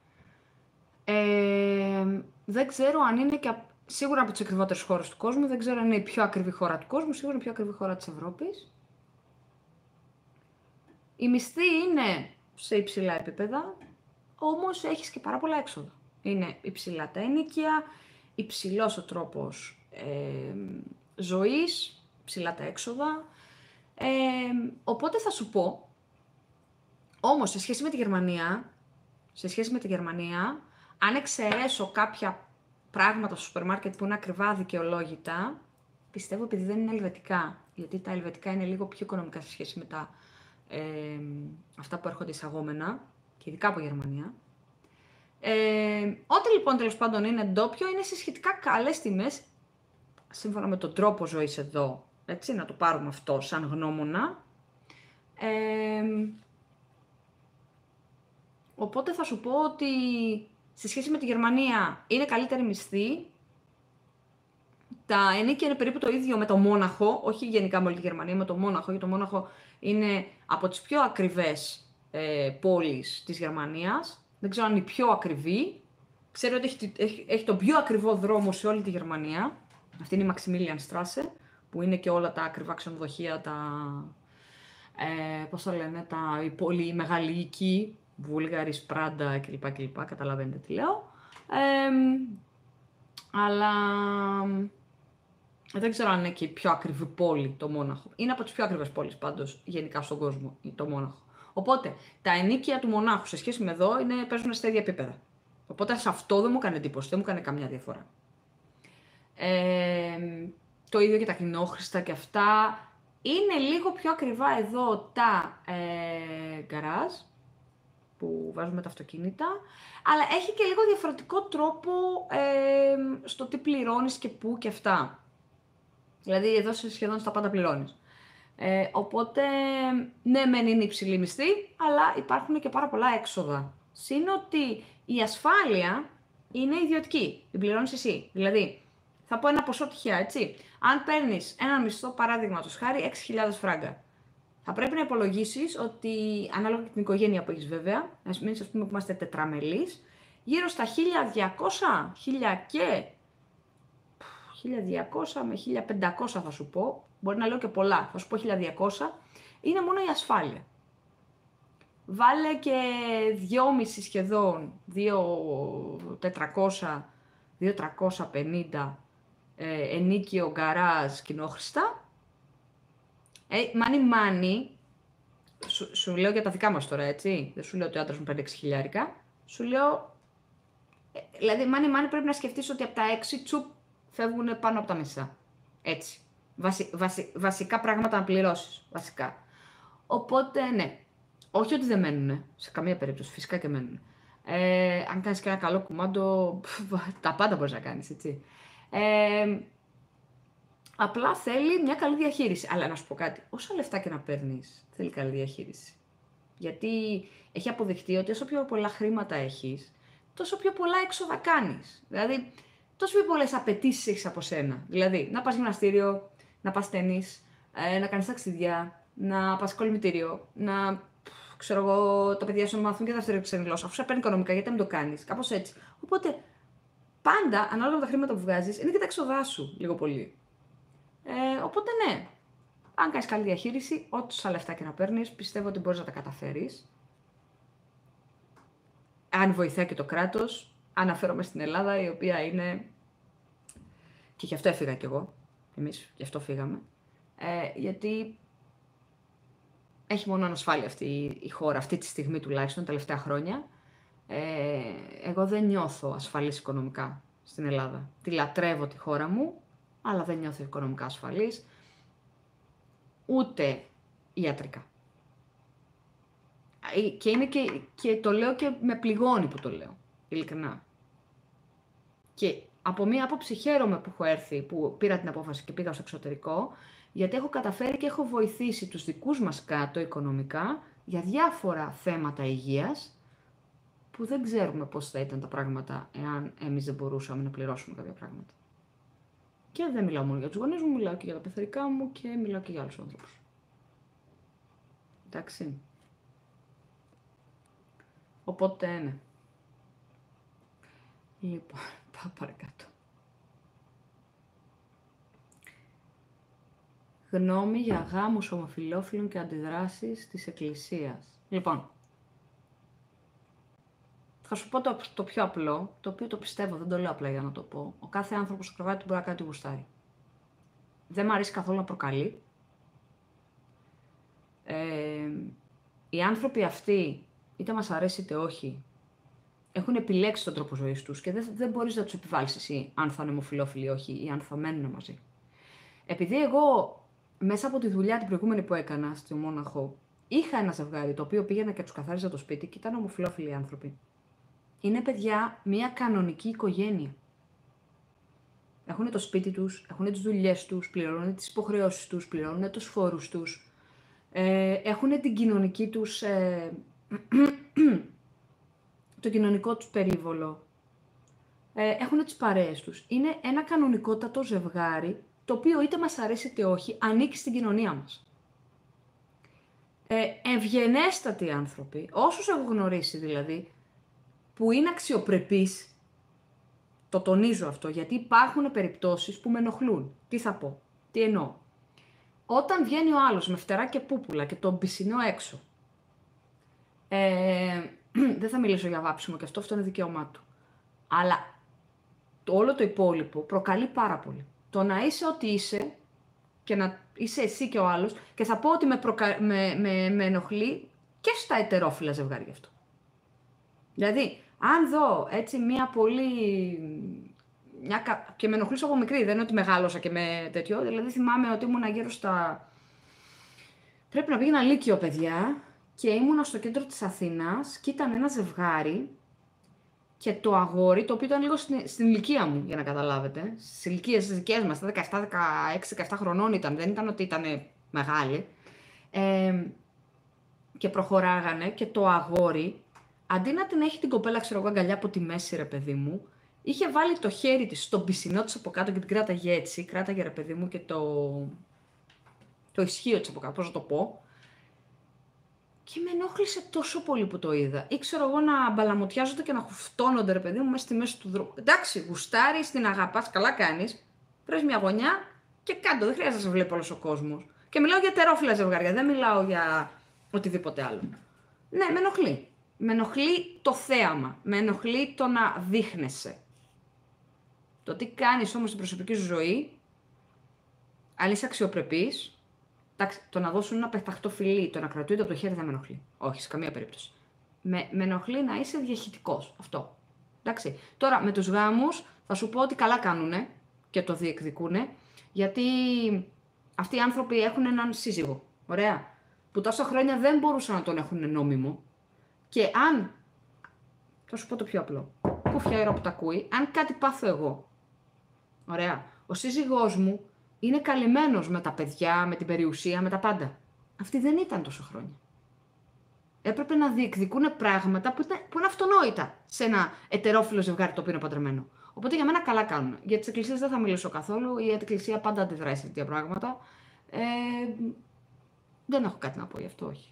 Ε, δεν ξέρω αν είναι και... Σίγουρα από τις ακριβότερες χώρες του κόσμου, δεν ξέρω αν είναι η πιο ακριβή χώρα του κόσμου, σίγουρα είναι η πιο ακριβή χώρα της Ευρώπης. Η μισθή είναι σε υψηλά επίπεδα, όμως έχεις και πάρα πολλά έξοδα. Είναι υψηλά τα ενοίκια, υψηλός ο τρόπος ε, ζωής, ψηλά τα έξοδα. Ε, οπότε θα σου πω, όμως σε σχέση με τη Γερμανία, σε σχέση με τη Γερμανία, αν εξαιρέσω κάποια πράγματα στο σούπερ μάρκετ που είναι ακριβά δικαιολόγητα, πιστεύω επειδή δεν είναι ελβετικά, γιατί τα ελβετικά είναι λίγο πιο οικονομικά σε σχέση με τα, ε, αυτά που έρχονται εισαγόμενα, και ειδικά από Γερμανία. Ε, ό,τι λοιπόν τέλος πάντων είναι ντόπιο, είναι σε σχετικά καλές τιμές, σύμφωνα με τον τρόπο ζωής εδώ, έτσι, να το πάρουμε αυτό σαν γνώμονα. Ε, οπότε θα σου πω ότι σε σχέση με τη Γερμανία είναι καλύτερη μισθή. Τα ενοίκια είναι περίπου το ίδιο με το Μόναχο, όχι γενικά με όλη τη Γερμανία, με το Μόναχο, γιατί το Μόναχο είναι από τις πιο ακριβές ε, πόλεις της Γερμανίας. Δεν ξέρω αν είναι η πιο ακριβή. Ξέρω ότι έχει, έχει, έχει τον πιο ακριβό δρόμο σε όλη τη Γερμανία. Αυτή είναι η Maximilianstraße, που είναι και όλα τα ακριβά ξενοδοχεία, τα, ε, πώς το λένε, τα, οι πολύ μεγάλοι οίκοι, Βούλγαρης, Πράντα κλπ. κλπ. Καταλαβαίνετε τι λέω. Ε, αλλά δεν ξέρω αν είναι και η πιο ακριβή πόλη το Μόναχο. Είναι από τις πιο ακριβές πόλεις πάντως γενικά στον κόσμο το Μόναχο. Οπότε τα ενοίκια του Μονάχου σε σχέση με εδώ είναι, παίζουν στα ίδια επίπεδα. Οπότε σε αυτό δεν μου έκανε εντύπωση, δεν μου έκανε καμιά διαφορά. Ε, το ίδιο και τα κοινόχρηστα και αυτά. Είναι λίγο πιο ακριβά εδώ τα ε, γκαράζ που βάζουμε τα αυτοκίνητα, αλλά έχει και λίγο διαφορετικό τρόπο ε, στο τι πληρώνεις και πού και αυτά. Δηλαδή εδώ σχεδόν στα πάντα πληρώνεις. Ε, οπότε, ναι, μεν είναι υψηλή μισθή, αλλά υπάρχουν και πάρα πολλά έξοδα. Συν ότι η ασφάλεια είναι ιδιωτική, την πληρώνεις εσύ. Δηλαδή, θα πω ένα ποσό τυχαία, έτσι. Αν παίρνεις ένα μισθό, παράδειγματος χάρη, έξι χιλιάδες φράγκα, θα πρέπει να υπολογίσεις ότι, ανάλογα με την οικογένεια που έχεις βέβαια, ας πούμε, ας πούμε που είμαστε τετραμελείς, γύρω στα χίλια διακόσια, χίλια και χίλια διακόσια με χίλια πεντακόσια θα σου πω, μπορεί να λέω και πολλά, θα σου πω χίλια διακόσια, είναι μόνο η ασφάλεια. Βάλε και δυόμισι σχεδόν, δύο χιλιάδες τετρακόσια, δύο χιλιάδες τριακόσια πενήντα ε, ενίκιο, γκαράζ, κοινόχρηστα. Ε, μάνι μάνι, σου, σου λέω για τα δικά μας τώρα, έτσι, δεν σου λέω ότι ο άντρας μου παίρνει έξι χιλιάρικα, σου λέω, ε, δηλαδή μάνι μάνι πρέπει να σκεφτείς ότι από τα έξι τσουπ φεύγουν πάνω από τα μισά. Έτσι. Βασι, βασι, βασικά πράγματα να πληρώσεις. Βασικά. Οπότε, ναι. Όχι ότι δεν μένουν. Σε καμία περίπτωση. Φυσικά και μένουν. Ε, αν κάνεις και ένα καλό κουμάντο, τα πάντα μπορείς να κάνεις, έτσι. Ε, απλά θέλει μια καλή διαχείριση. Αλλά να σου πω κάτι. Όσα λεφτά και να παίρνεις, θέλει καλή διαχείριση. Γιατί έχει αποδειχτεί ότι όσο πιο πολλά χρήματα έχεις, τόσο πιο πολλά έξοδα κάνεις. Δηλαδή, τόσο πιο πολλές απαιτήσεις έχεις από σένα. Δηλαδή, να πας γυμναστήριο, να πας τένις, ε, να κάνεις ταξίδια, να πας κολυμβητήριο, να, ξέρω εγώ, τα παιδιά σου να μάθουν και δεύτερη ξένη γλώσσα, αφού σε παίρνει οικονομικά, γιατί να μην το κάνεις, κάπως έτσι. Οπότε, πάντα, ανάλογα με τα χρήματα που βγάζεις, είναι και τα έξοδά σου, λίγο πολύ. Ε, οπότε, ναι, αν κάνεις καλή διαχείριση, όσα λεφτά και να παίρνεις, πιστεύω ότι μπορείς να τα καταφέρεις. Αν βοηθάει και το κράτος, αναφέρομαι στην Ελλάδα, η οποία είναι, και γι' αυτό έφυγα κι εγώ, εμείς γι' αυτό φύγαμε, ε, γιατί έχει μόνο ανασφάλεια αυτή η χώρα, αυτή τη στιγμή τουλάχιστον, τα τελευταία χρόνια. Ε, εγώ δεν νιώθω ασφαλής οικονομικά στην Ελλάδα. Τη λατρεύω τη χώρα μου, αλλά δεν νιώθω οικονομικά ασφαλής, ούτε ιατρικά. Και, είναι και, και το λέω και με πληγώνει που το λέω, ειλικρινά. Και από μία άποψη χαίρομαι που έχω έρθει, που πήρα την απόφαση και πήγα στο εξωτερικό, γιατί έχω καταφέρει και έχω βοηθήσει τους δικούς μας κάτω οικονομικά για διάφορα θέματα υγείας, που δεν ξέρουμε πώς θα ήταν τα πράγματα εάν εμείς δεν μπορούσαμε να πληρώσουμε κάποια πράγματα. Και δεν μιλάω μόνο για τους γονείς μου, μιλάω και για τα πεθερικά μου και μιλάω και για άλλους άνθρωπους. Εντάξει. Οπότε, ναι. Λοιπόν, πάω παρακάτω. Γνώμη για γάμους ομοφυλόφιλων και αντιδράσεις της Εκκλησίας. Λοιπόν, Θα σου πω το, το πιο απλό, το οποίο το πιστεύω, δεν το λέω απλά για να το πω. Ο κάθε άνθρωπος στο κρεβάτι του μπορεί να κάνει ό,τι γουστάρει. Δεν μου αρέσει καθόλου να προκαλεί. Ε, οι άνθρωποι αυτοί, είτε μας αρέσει είτε όχι, έχουν επιλέξει τον τρόπο ζωής τους και δεν, δεν μπορείς να τους επιβάλλεις εσύ αν θα είναι ομοφυλόφιλοι ή όχι ή αν θα μένουν μαζί. Επειδή εγώ μέσα από τη δουλειά την προηγούμενη που έκανα στο Μόναχο είχα ένα ζευγάρι το οποίο πήγαινα και τους καθάριζα το σπίτι και ήταν ομοφυλόφιλοι άνθρωποι. Είναι παιδιά μια κανονική οικογένεια. Έχουν το σπίτι τους, έχουν τις δουλειές τους, πληρώνουν τις υποχρεώσεις τους, πληρώνουν τους φόρους τους, ε, έχουν την κοινωνική τους, ε, το κοινωνικό τους περίβολο, ε, έχουν τις παρέες τους. Είναι ένα κανονικότατο ζευγάρι, το οποίο είτε μας αρέσει είτε όχι, ανήκει στην κοινωνία μας. Ε, ευγενέστατοι άνθρωποι, όσους έχω γνωρίσει δηλαδή, που είναι αξιοπρεπείς, το τονίζω αυτό, γιατί υπάρχουν περιπτώσεις που με ενοχλούν. Τι θα πω, τι εννοώ. Όταν βγαίνει ο άλλος με φτερά και πούπουλα και τον πισινό έξω, ε, δεν θα μιλήσω για βάψιμο και αυτό, αυτό είναι δικαίωμά του. Αλλά το όλο το υπόλοιπο προκαλεί πάρα πολύ. Το να είσαι ό,τι είσαι και να είσαι εσύ και ο άλλος, και θα πω ότι με, προκα... με, με, με ενοχλεί και στα ετερόφιλα ζευγάρια αυτό. Δηλαδή, αν δω έτσι μία πολύ... Μια... και με ενοχλήσω από μικρή, δεν είναι ότι μεγάλωσα και με τέτοιο, δηλαδή θυμάμαι ότι ήμουνα γύρω στα... Πρέπει να πήγαινα λύκειο, παιδιά, και ήμουνα στο κέντρο της Αθήνας και ήταν ένα ζευγάρι και το αγόρι, το οποίο ήταν λίγο στην, στην ηλικία μου, για να καταλάβετε, στις ηλικίες τις δικές μας, τα δεκαεπτά, δεκαέξι, δεκαεπτά χρονών ήταν, δεν ήταν ότι ήταν μεγάλοι, ε, και προχωράγανε και το αγόρι, αντί να την έχει την κοπέλα, ξέρω εγώ, αγκαλιά από τη μέση, ρε παιδί μου, είχε βάλει το χέρι της στον πισινό της από κάτω και την κράταγε έτσι, κράταγε, ρε παιδί μου, και το, το ισχύο της από κάτω, πώς να το πω. Και με ενόχλησε τόσο πολύ που το είδα. Ή ξέρω εγώ να μπαλαμωτιάζονται και να χουφτώνονται, ρε παιδί μου, μέσα στη μέση του δρόμου. Εντάξει, γουστάρεις, την αγαπάς, καλά κάνεις. Βρες μια γωνιά και κάτω. Δεν χρειάζεται να σε βλέπει όλος ο κόσμος. Και μιλάω για τερόφιλα ζευγάρια, δεν μιλάω για οτιδήποτε άλλο. Ναι, με ενοχλεί. Με ενοχλεί το θέαμα. Με ενοχλεί το να δείχνεσαι. Το τι κάνεις όμως στην προσωπική σου ζωή, αν είσαι αξιοπρεπής. Εντάξει, το να δώσουν ένα πεταχτό φιλί, το να κρατούνται από το χέρι δεν με ενοχλεί. Όχι, σε καμία περίπτωση. Με, με ενοχλεί να είσαι διαχυτικός. Αυτό. Εντάξει. Τώρα, με τους γάμους, θα σου πω ότι καλά κάνουνε και το διεκδικούνε, γιατί αυτοί οι άνθρωποι έχουν έναν σύζυγο. Ωραία. Που τόσα χρόνια δεν μπορούσαν να τον έχουν νόμιμο. Και αν. Θα σου πω το πιο απλό. Κούφια ώρα που τα ακούει, αν κάτι πάθω εγώ. Ωραία. Ο σύζυγός μου είναι καλυμμένος με τα παιδιά, με την περιουσία, με τα πάντα. Αυτοί δεν ήταν τόσο χρόνια. Έπρεπε να διεκδικούν πράγματα που, ήταν, που είναι αυτονόητα σε ένα ετερόφιλο ζευγάρι το οποίο είναι παντρεμένο. Οπότε για μένα καλά κάνουν. Για τις εκκλησίες δεν θα μιλήσω καθόλου. Η εκκλησία πάντα αντιδράει σε τέτοια πράγματα. Ε, δεν έχω κάτι να πω γι' αυτό, όχι.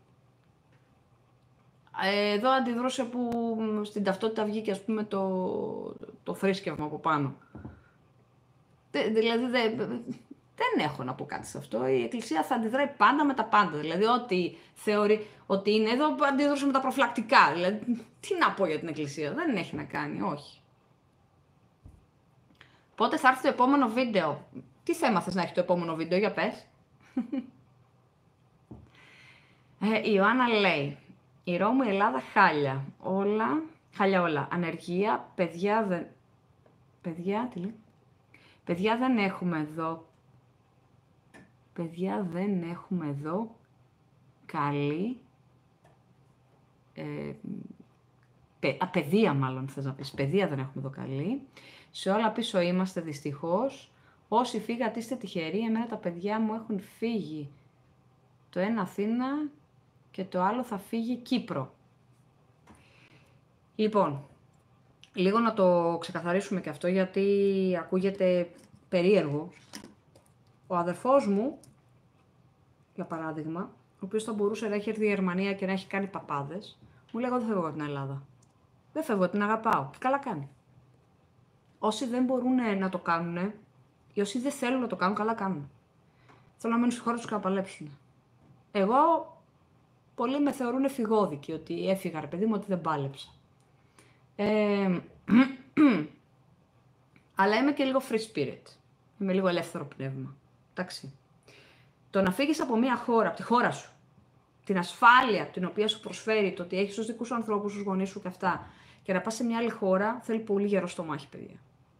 Ε, εδώ αντιδρούσε που στην ταυτότητα βγήκε, ας πούμε, το, το θρήσκευμα από πάνω. Δηλαδή δεν, δεν έχω να πω κάτι σε αυτό. Η Εκκλησία θα αντιδράει πάντα με τα πάντα. Δηλαδή, ό,τι θεωρεί ότι είναι εδώ, αντιδρούσε με τα προφυλακτικά. Δηλαδή, τι να πω για την Εκκλησία, δεν έχει να κάνει, όχι. Πότε θα έρθει το επόμενο βίντεο? Τι θέμα θες να έχει το επόμενο βίντεο, για πες. ε, η Ιωάννα λέει, η Ρώμη, η Ελλάδα, χάλια. Όλα, χάλια όλα. Ανεργία, παιδιά δεν... Παιδιά, τι λέει? Παιδιά δεν έχουμε εδώ, παιδιά δεν έχουμε εδώ καλή, ε, παι, α, παιδεία μάλλον θες να πεις, παιδεία δεν έχουμε εδώ καλή, σε όλα πίσω είμαστε δυστυχώς, όσοι φύγατε είστε τυχεροί, εμένα τα παιδιά μου έχουν φύγει, το ένα Αθήνα και το άλλο θα φύγει Κύπρο. Λοιπόν, λίγο να το ξεκαθαρίσουμε και αυτό, γιατί ακούγεται περίεργο. Ο αδερφός μου, για παράδειγμα, ο οποίος θα μπορούσε να έχει έρθει η Γερμανία και να έχει κάνει παπάδες, μου λέει, εγώ δεν φεύγω από την Ελλάδα. Δεν φεύγω, την αγαπάω. Και καλά κάνει. Όσοι δεν μπορούν να το κάνουν, ή όσοι δεν θέλουν να το κάνουν, καλά κάνουν. Θέλω να μένουν στη χώρα τους και να παλέψουν. Εγώ, πολλοί με θεωρούν φυγόδικοι, ότι έφυγα, ρε παιδί μου, ότι δεν πάλεψα. Ε, αλλά είμαι και λίγο free spirit. Είμαι λίγο ελεύθερο πνεύμα. Εντάξει. Το να φύγεις από μια χώρα, από τη χώρα σου, την ασφάλεια την οποία σου προσφέρει, το ότι έχεις τους δικούς σου ανθρώπους, τους γονείς σου και αυτά, και να πας σε μια άλλη χώρα, θέλει πολύ γερό στομάχι, παιδιά.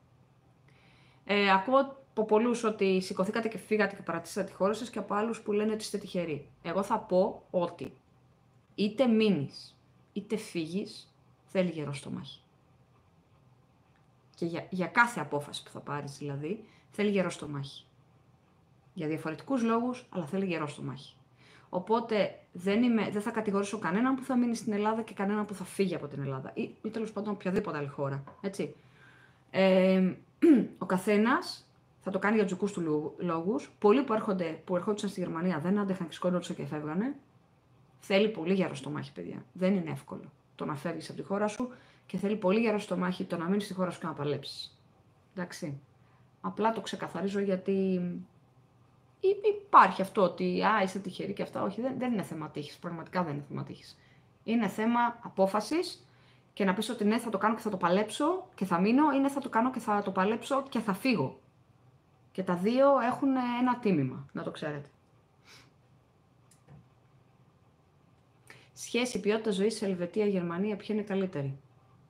Ε, ακούω από πολλούς ότι σηκωθήκατε και φύγατε και παρατήσατε τη χώρα σας και από άλλους που λένε ότι είστε τυχεροί. Εγώ θα πω ότι είτε μείνεις, είτε φύγεις, θέλει γερό στομάχι. Και για, για κάθε απόφαση που θα πάρεις δηλαδή, θέλει γερό στομάχι. Για διαφορετικούς λόγους, αλλά θέλει γερό στομάχι. Οπότε δεν, είμαι, δεν θα κατηγορήσω κανέναν που θα μείνει στην Ελλάδα και κανέναν που θα φύγει από την Ελλάδα. Ή, ή τέλος πάντων οποιαδήποτε άλλη χώρα. Έτσι. Ε, ο καθένας θα το κάνει για τους δικούς του λόγους. Πολλοί που, έρχονται, που ερχόντουσαν στη Γερμανία δεν άντεχαν και σκότωσαν και φεύγανε. Θέλει πολύ γερό στομάχι, παιδιά. Δεν είναι εύκολο το να φεύγεις από τη χώρα σου και θέλει πολύ γερό στομάχι το να μείνεις στη χώρα σου και να παλέψεις. Εντάξει. Απλά το ξεκαθαρίζω γιατί υπάρχει αυτό ότι α, είστε τυχεροί και αυτά. Όχι, δεν, δεν είναι θέμα τύχης. Πραγματικά δεν είναι θέμα τύχης. Είναι θέμα απόφασης και να πεις ότι ναι, θα το κάνω και θα το παλέψω και θα μείνω, ή ναι, θα το κάνω και θα το παλέψω και θα φύγω. Και τα δύο έχουν ένα τίμημα, να το ξέρετε. Σχέση ποιότητα ζωής σε Ελβετία, Γερμανία, ποια είναι καλύτερη?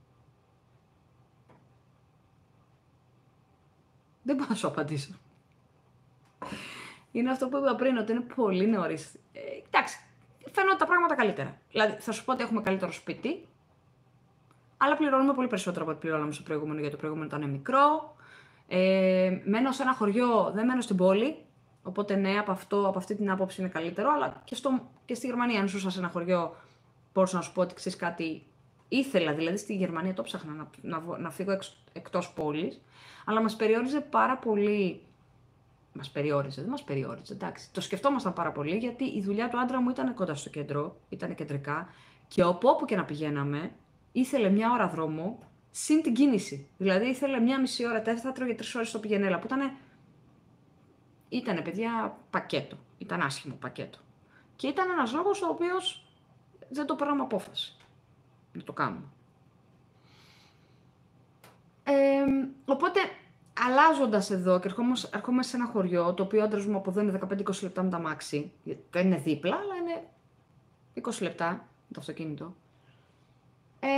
Δεν μπορώ να σου απαντήσω. Είναι αυτό που είπα πριν, ότι είναι πολύ νωρίς. Ε, εντάξει, φαίνονται τα πράγματα καλύτερα. Δηλαδή, θα σου πω ότι έχουμε καλύτερο σπίτι, αλλά πληρώνουμε πολύ περισσότερο από ό,τι πληρώναμε στο προηγούμενο, γιατί το προηγούμενο ήταν μικρό. Ε, μένω σε ένα χωριό, δεν μένω στην πόλη. Οπότε, ναι, από, αυτό, από αυτή την άποψη είναι καλύτερο. Αλλά και, στο, και στη Γερμανία, αν ζούσα σε ένα χωριό, μπορούσα να σου πω ότι ξέρεις κάτι. Ήθελα, δηλαδή στη Γερμανία το ψάχνα να, να, να φύγω εξ, εκτός πόλης. Αλλά μας περιόριζε πάρα πολύ. Μας περιόριζε, δεν μας περιόριζε, εντάξει. Το σκεφτόμασταν πάρα πολύ, γιατί η δουλειά του άντρα μου ήταν κοντά στο κέντρο, ήταν κεντρικά, και όπου όπου και να πηγαίναμε, ήθελε μια ώρα δρόμο συν την κίνηση. Δηλαδή ήθελε μια μισή ώρα, τέσσερα για τρεις ώρες στο πηγενέλα, που ήταν. Ήτανε, παιδιά, πακέτο. Ήταν άσχημο πακέτο. Και ήταν ένας λόγος ο οποίος δεν το παίρναμε απόφαση να το κάνουμε. Ε, οπότε. Αλλάζοντας εδώ και ερχόμαι σε ένα χωριό, το οποίο ο άντρας μου από εδώ είναι δεκαπέντε με είκοσι λεπτά με τα μάξι. Δεν είναι δίπλα, αλλά είναι είκοσι λεπτά με το αυτοκίνητο. Ε,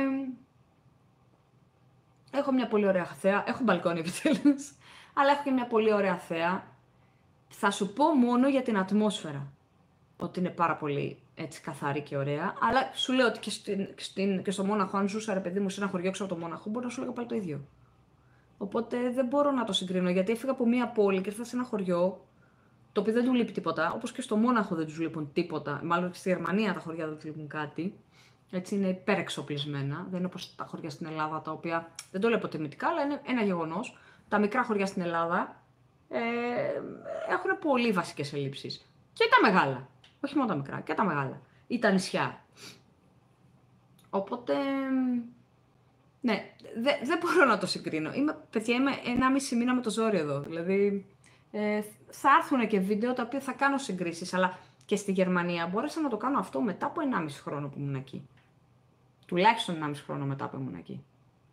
έχω μια πολύ ωραία θέα. Έχω μπαλκόνι επιτέλους, αλλά έχω και μια πολύ ωραία θέα. Θα σου πω μόνο για την ατμόσφαιρα, ότι είναι πάρα πολύ έτσι καθαρή και ωραία. Αλλά σου λέω ότι και, στην, και, στην, και στο Μόναχο, αν ζούσα ρε παιδί μου σε ένα χωριό έξω από το Μόναχο, μπορεί να σου λέγα πάλι το ίδιο. Οπότε δεν μπορώ να το συγκρίνω, γιατί έφυγα από μία πόλη και ήρθα σε ένα χωριό, το οποίο δεν του λείπει τίποτα, όπως και στο Μόναχο δεν τους λείπουν τίποτα. Μάλλον και στη Γερμανία τα χωριά δεν τους λείπουν κάτι. Έτσι είναι υπερεξοπλισμένα. Δεν είναι όπως τα χωριά στην Ελλάδα, τα οποία δεν το λέω αποτιμητικά, αλλά είναι ένα γεγονός. Τα μικρά χωριά στην Ελλάδα ε, έχουν πολύ βασικές ελλείψεις. Και τα μεγάλα. Όχι μόνο τα μικρά, και τα μεγάλα. Ή τα νησιά. Οπότε. Ναι, δεν δε μπορώ να το συγκρίνω. Είμαι, παιδιά, είμαι ένα μισή μήνα με το ζόρι εδώ. Δηλαδή, ε, θα έρθουν και βίντεο τα οποία θα κάνω συγκρίσεις, αλλά και στη Γερμανία μπόρεσα να το κάνω αυτό μετά από ενάμιση χρόνο που ήμουν εκεί. Τουλάχιστον ενάμιση χρόνο μετά που ήμουν εκεί.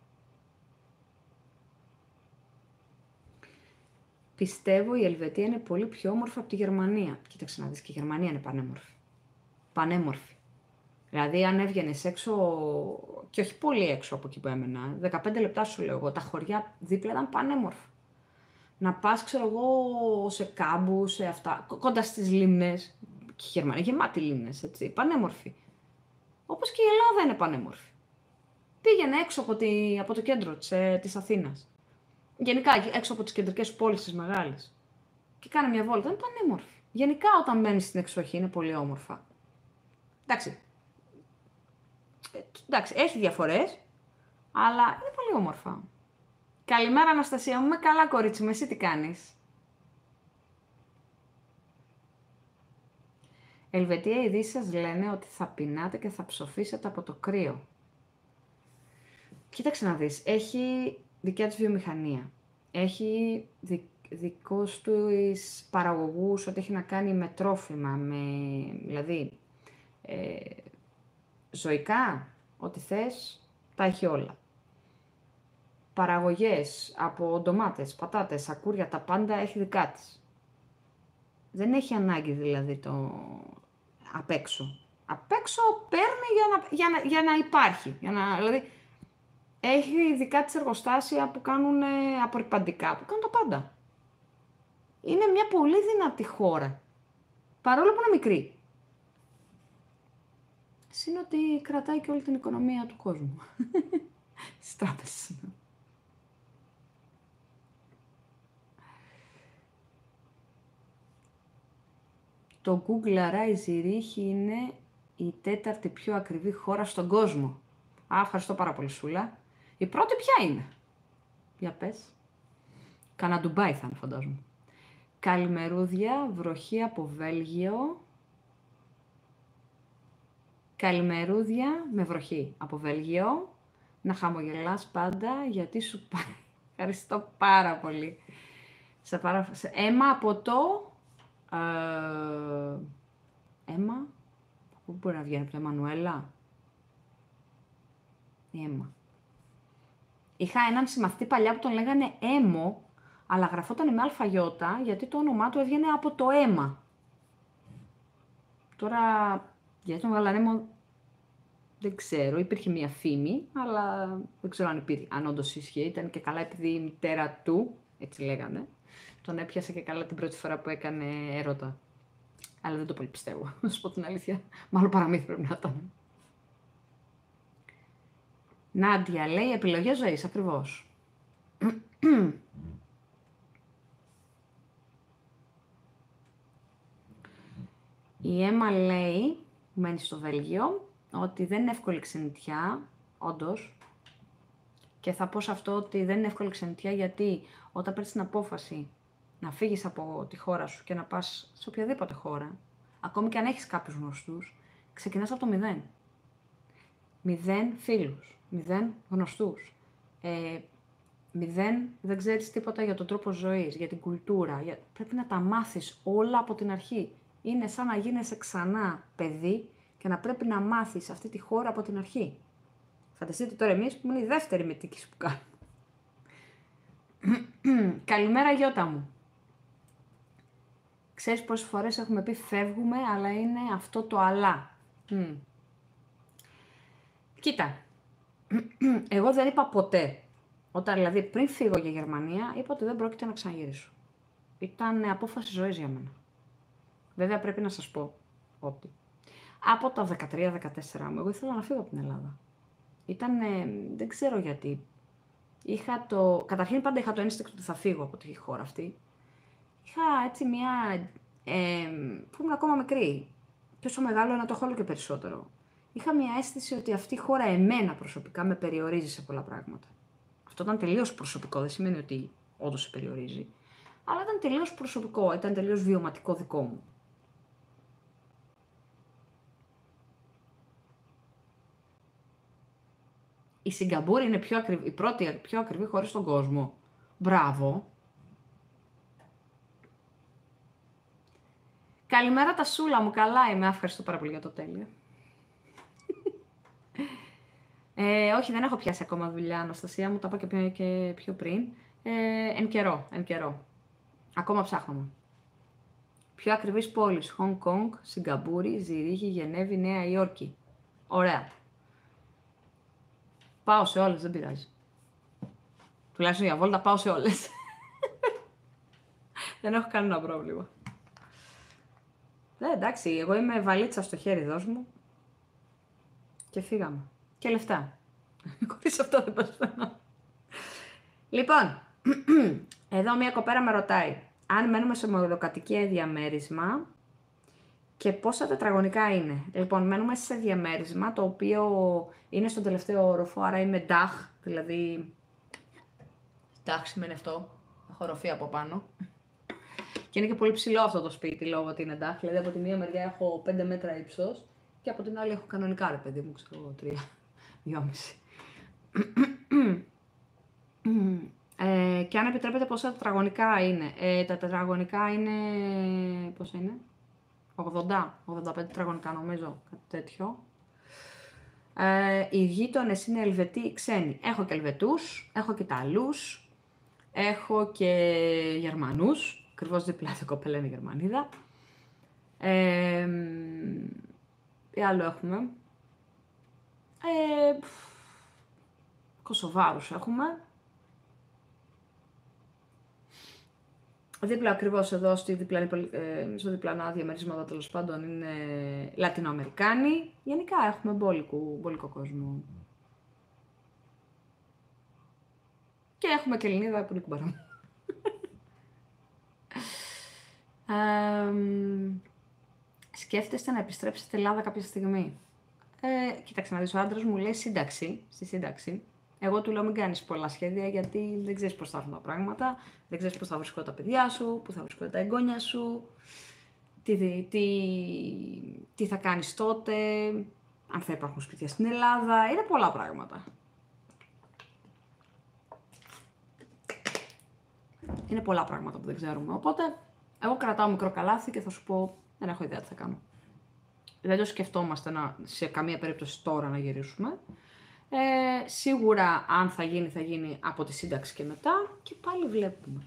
Πιστεύω η Ελβετία είναι πολύ πιο όμορφη από τη Γερμανία. Κοίταξε να δεις, και η Γερμανία είναι πανέμορφη. Πανέμορφη. Δηλαδή, αν έβγαινες έξω, και όχι πολύ έξω από εκεί που έμενα, δεκαπέντε λεπτά σου λέω εγώ, τα χωριά δίπλα ήταν πανέμορφα. Να πας, ξέρω εγώ, σε κάμπους, σε αυτά, κοντά στις λίμνες, και η Γερμανία γεμάτη λίμνες, έτσι, πανέμορφη. Όπως και η Ελλάδα είναι πανέμορφη. Πήγαινε έξω από, τη, από το κέντρο της, ε, της Αθήνας. Γενικά, έξω από τις κεντρικές πόλεις της μεγάλης. Και κάνε μια βόλτα, είναι πανέμορφη. Γενικά, όταν μένεις στην εξοχή, είναι πολύ όμορφα. Εντάξει. Εντάξει, έχει διαφορές, αλλά είναι πολύ όμορφα. Καλημέρα, Αναστασία μου, είμαι καλά, κορίτσι μου, εσύ τι κάνεις? Ελβετία, οι ειδήσεις σας λένε ότι θα πεινάτε και θα ψοφήσετε από το κρύο. Κοίταξε να δεις, έχει δικιά της βιομηχανία. Έχει δι, δικούς του παραγωγούς, ό,τι έχει να κάνει με τρόφιμα, με, δηλαδή, ε, ζωικά, ό,τι θες, τα έχει όλα. Παραγωγές από ντομάτες, πατάτες, σακούρια, τα πάντα έχει δικά της. Δεν έχει ανάγκη δηλαδή το απ' έξω. Απ' έξω παίρνει για να, για να, για να υπάρχει. Για να, δηλαδή, έχει δικά της εργοστάσια που κάνουν απορριπαντικά, που κάνουν τα πάντα. Είναι μια πολύ δυνατή χώρα, παρόλο που είναι μικρή. Συν ότι κρατάει και όλη την οικονομία του κόσμου. Στις τράπεζες. Το Google άρα η Ζηρίχη είναι η τέταρτη πιο ακριβή χώρα στον κόσμο. Α, ευχαριστώ πάρα πολύ, Σούλα. Η πρώτη ποια είναι? Για πες. Κάνα Ντουμπάι θα είναι, φαντάζομαι. Καλημερούδια, βροχή από Βέλγιο. Καλημερούδια με βροχή από Βέλγιο. Να χαμογελάς πάντα, γιατί σου πάει. Ευχαριστώ πάρα πολύ. Σε παρα... σε... Έμα από το... Ε... Έμα. Πού μπορεί να βγαίνει από το Εμμανουέλα? Η Έμα. Είχα έναν συμμαθητή παλιά που τον λέγανε Έμο, αλλά γραφόταν με αλφαγιώτα, γιατί το όνομά του έβγαινε από το αίμα. Τώρα, γιατί τον βγάλανε Έμο, δεν ξέρω, υπήρχε μια φήμη, αλλά δεν ξέρω αν υπήρχε, αν όντως ισχύει. Ήταν και καλά επειδή η μητέρα του, έτσι λέγανε, τον έπιασε και καλά την πρώτη φορά που έκανε έρωτα. Αλλά δεν το πολύ πιστεύω, να σου πω την αλήθεια. Μάλλον παραμύθι πρέπει να ήταν. Νάντια λέει επιλογές ζωής, ακριβώς. Η Έμα λέει, που μένει στο Βέλγιο, ότι δεν είναι εύκολη ξενιτιά, όντως. Και θα πω σε αυτό ότι δεν είναι εύκολη ξενιτιά γιατί όταν παίρνεις την απόφαση να φύγεις από τη χώρα σου και να πας σε οποιαδήποτε χώρα, ακόμη και αν έχεις κάποιους γνωστούς, ξεκινάς από το μηδέν. Μηδέν φίλους, μηδέν γνωστούς. Ε, μηδέν δεν ξέρεις τίποτα για τον τρόπο ζωής, για την κουλτούρα. Για... Πρέπει να τα μάθεις όλα από την αρχή. Είναι σαν να γίνεσαι ξανά παιδί και να πρέπει να μάθεις αυτή τη χώρα από την αρχή. Φανταστείτε τώρα εμείς που είναι η δεύτερη μετοίκηση που κάνουμε. Καλημέρα Γιώτα μου. Ξέρεις πόσες φορές έχουμε πει φεύγουμε, αλλά είναι αυτό το αλλά. Mm. Κοίτα, εγώ δεν είπα ποτέ. Όταν δηλαδή πριν φύγω για Γερμανία, είπα ότι δεν πρόκειται να ξαναγυρίσω. Ήταν απόφαση ζωής για μένα. Βέβαια πρέπει να σας πω ότι από τα δεκατρία δεκατέσσερα μου, εγώ ήθελα να φύγω από την Ελλάδα. Ήταν, ε, δεν ξέρω γιατί. Είχα το, καταρχήν πάντα είχα το ένστικτο ότι θα φύγω από τη χώρα αυτή. Είχα έτσι μια, ε, που ήμουν ακόμα μικρή. Πόσο μεγάλο να το έχω όλο και περισσότερο. Είχα μια αίσθηση ότι αυτή η χώρα εμένα προσωπικά με περιορίζει σε πολλά πράγματα. Αυτό ήταν τελείως προσωπικό, δεν σημαίνει ότι όντως σε περιορίζει. Αλλά ήταν τελείως προσωπικό, ήταν τελείως βιωματικό δικό μου. Η Σιγκαπούρη είναι πιο ακριβή, η πρώτη πιο ακριβή χώρα στον κόσμο. Μπράβο. Καλημέρα τα Σούλα μου, καλά είμαι, ευχαριστώ πάρα πολύ για το τέλειο. ε, όχι, δεν έχω πιάσει ακόμα δουλειά, Αναστασία μου, τα είπα και πιο, και πιο πριν. Ε, εν καιρό, εν καιρό. Ακόμα ψάχνουμε. Πιο ακριβής πόλεις, Χονγκ Κονγκ, Σιγκαπούρη, Ζηρίχη, Γενέβη, Νέα Υόρκη. Ωραία. Πάω σε όλες, δεν πειράζει. Τουλάχιστον για βόλτα πάω σε όλες. Δεν έχω κανένα πρόβλημα. Ε, εντάξει, εγώ είμαι βαλίτσα στο χέρι, δώσ' μου. Και φύγαμε. Και λεφτά. Χωρίς αυτό δεν πας. Λοιπόν, εδώ μια κοπέρα με ρωτάει αν μένουμε σε μονοκατοικία διαμέρισμα και πόσα τετραγωνικά είναι. Λοιπόν, μένουμε σε διαμέρισμα το οποίο είναι στον τελευταίο όροφο, άρα είμαι ντάχ, δηλαδή ντάχ σημαίνει αυτό, έχω οροφή από πάνω. Και είναι και πολύ ψηλό αυτό το σπίτι λόγω ότι είναι ντάχ, δηλαδή από τη μία μεριά έχω πέντε μέτρα ύψος και από την άλλη έχω κανονικά ρε παιδί μου, ξέρω, τρία, δυόμιση. Ε, και αν επιτρέπετε πόσα τετραγωνικά είναι. Ε, τα τετραγωνικά είναι, πόσα είναι, ογδόντα, ογδόντα πέντε τετραγωνικά νομίζω, κάτι τέτοιο. Ε, οι γείτονες είναι Ελβετοί, ξένοι. Έχω και Ελβετούς, έχω και Ιταλούς, έχω και Γερμανούς. Ακριβώς δίπλα η κοπέλα είναι Γερμανίδα. Ε, τι άλλο έχουμε. Ε, Κωσοβάρους έχουμε. Δίπλα ακριβώς εδώ στη διπλανή, ε, στο διπλανά διαμερίσματα τέλος πάντων είναι Λατινοαμερικάνοι. Γενικά έχουμε μπόλικο, μπόλικο κόσμο. Και έχουμε και Ελληνίδα που είναι κουμπαρά μου. ε, σκέφτεστε να επιστρέψετε Ελλάδα κάποια στιγμή. Ε, κοίταξε να δεις, ο άντρας μου λέει σύνταξη, στη σύνταξη. Εγώ του λέω μην κάνεις πολλά σχέδια γιατί δεν ξέρεις πώς θα έρθουν τα πράγματα, δεν ξέρεις πώς θα βρίσκονται τα παιδιά σου, πού θα βρίσκονται τα εγγόνια σου, τι, τι, τι θα κάνεις τότε, αν θα υπάρχουν σπίτια στην Ελλάδα, είναι πολλά πράγματα. Είναι πολλά πράγματα που δεν ξέρουμε, οπότε εγώ κρατάω μικρό καλάθι και θα σου πω δεν έχω ιδέα τι θα κάνω. Δεν το σκεφτόμαστε να, σε καμία περίπτωση τώρα να γυρίσουμε. Ε, σίγουρα αν θα γίνει, θα γίνει από τη σύνταξη και μετά και πάλι βλέπουμε.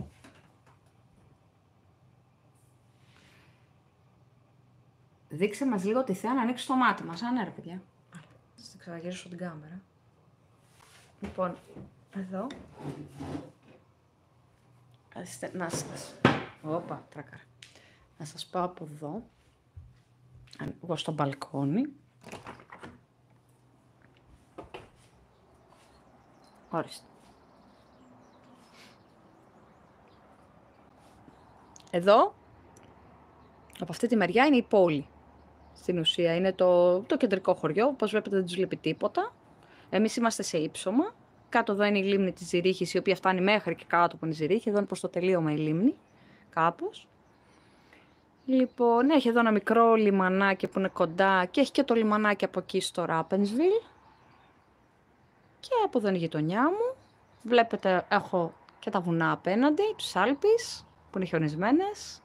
Δείξε μας λίγο τη θέα να ανοίξει το μάτι μας. Αν ναι, ρε παιδιά. Θα σας ξαναγυρίσω την κάμερα. Λοιπόν, εδώ. Να σας... Όπα, τράκαρα. Να σας πάω από εδώ. Εγώ στο μπαλκόνι. Ορίστε. Εδώ, από αυτή τη μεριά είναι η πόλη. Στην ουσία είναι το, το κεντρικό χωριό, όπως βλέπετε δεν τους βλέπει τίποτα. Εμείς είμαστε σε ύψωμα. Κάτω εδώ είναι η λίμνη της Ζηρίχης, η οποία φτάνει μέχρι και κάτω από τη Ζηρίχη. Εδώ είναι προς το τελείωμα η λίμνη, κάπως. Λοιπόν, έχει εδώ ένα μικρό λιμανάκι που είναι κοντά και έχει και το λιμανάκι από εκεί στο Ράπενσβιλ. Και από εδώ είναι η γειτονιά μου. Βλέπετε, έχω και τα βουνά απέναντι, τους Άλπεις, που είναι χιονισμένες.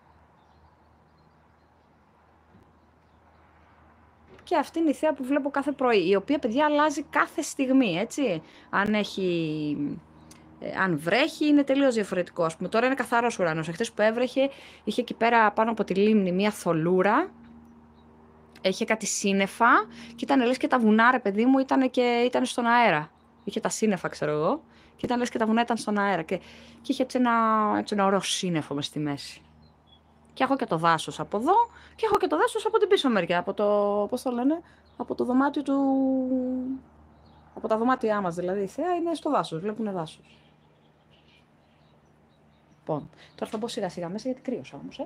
Και αυτή είναι η θέα που βλέπω κάθε πρωί, η οποία, παιδιά, αλλάζει κάθε στιγμή, έτσι. Αν έχει... Ε, αν βρέχει, είναι τελείως διαφορετικό. Ας πούμε, τώρα είναι καθαρός ουρανός. Εχθές που έβρεχε, είχε εκεί πέρα πάνω από τη λίμνη μία θολούρα. Είχε κάτι σύννεφα και ήταν λες και τα βουνά, ρε παιδί μου, ήταν, και, ήταν στον αέρα. Είχε τα σύννεφα, ξέρω εγώ, και ήταν λες και τα βουνά ήταν στον αέρα. Και, και είχε έτσι ένα, έτσι ένα ωραίο σύννεφο μες στη μέση. Και έχω και το δάσος από εδώ και έχω και το δάσος από την πίσω μεριά. Από το, πώς το λένε, από το δωμάτιο του... Από τα δωμάτια μας, δηλαδή, η θέα είναι στο δάσος, βλέπουνε δάσος. Λοιπόν, τώρα θα μπω σιγά σιγά μέσα γιατί κρύωσα όμως, ε.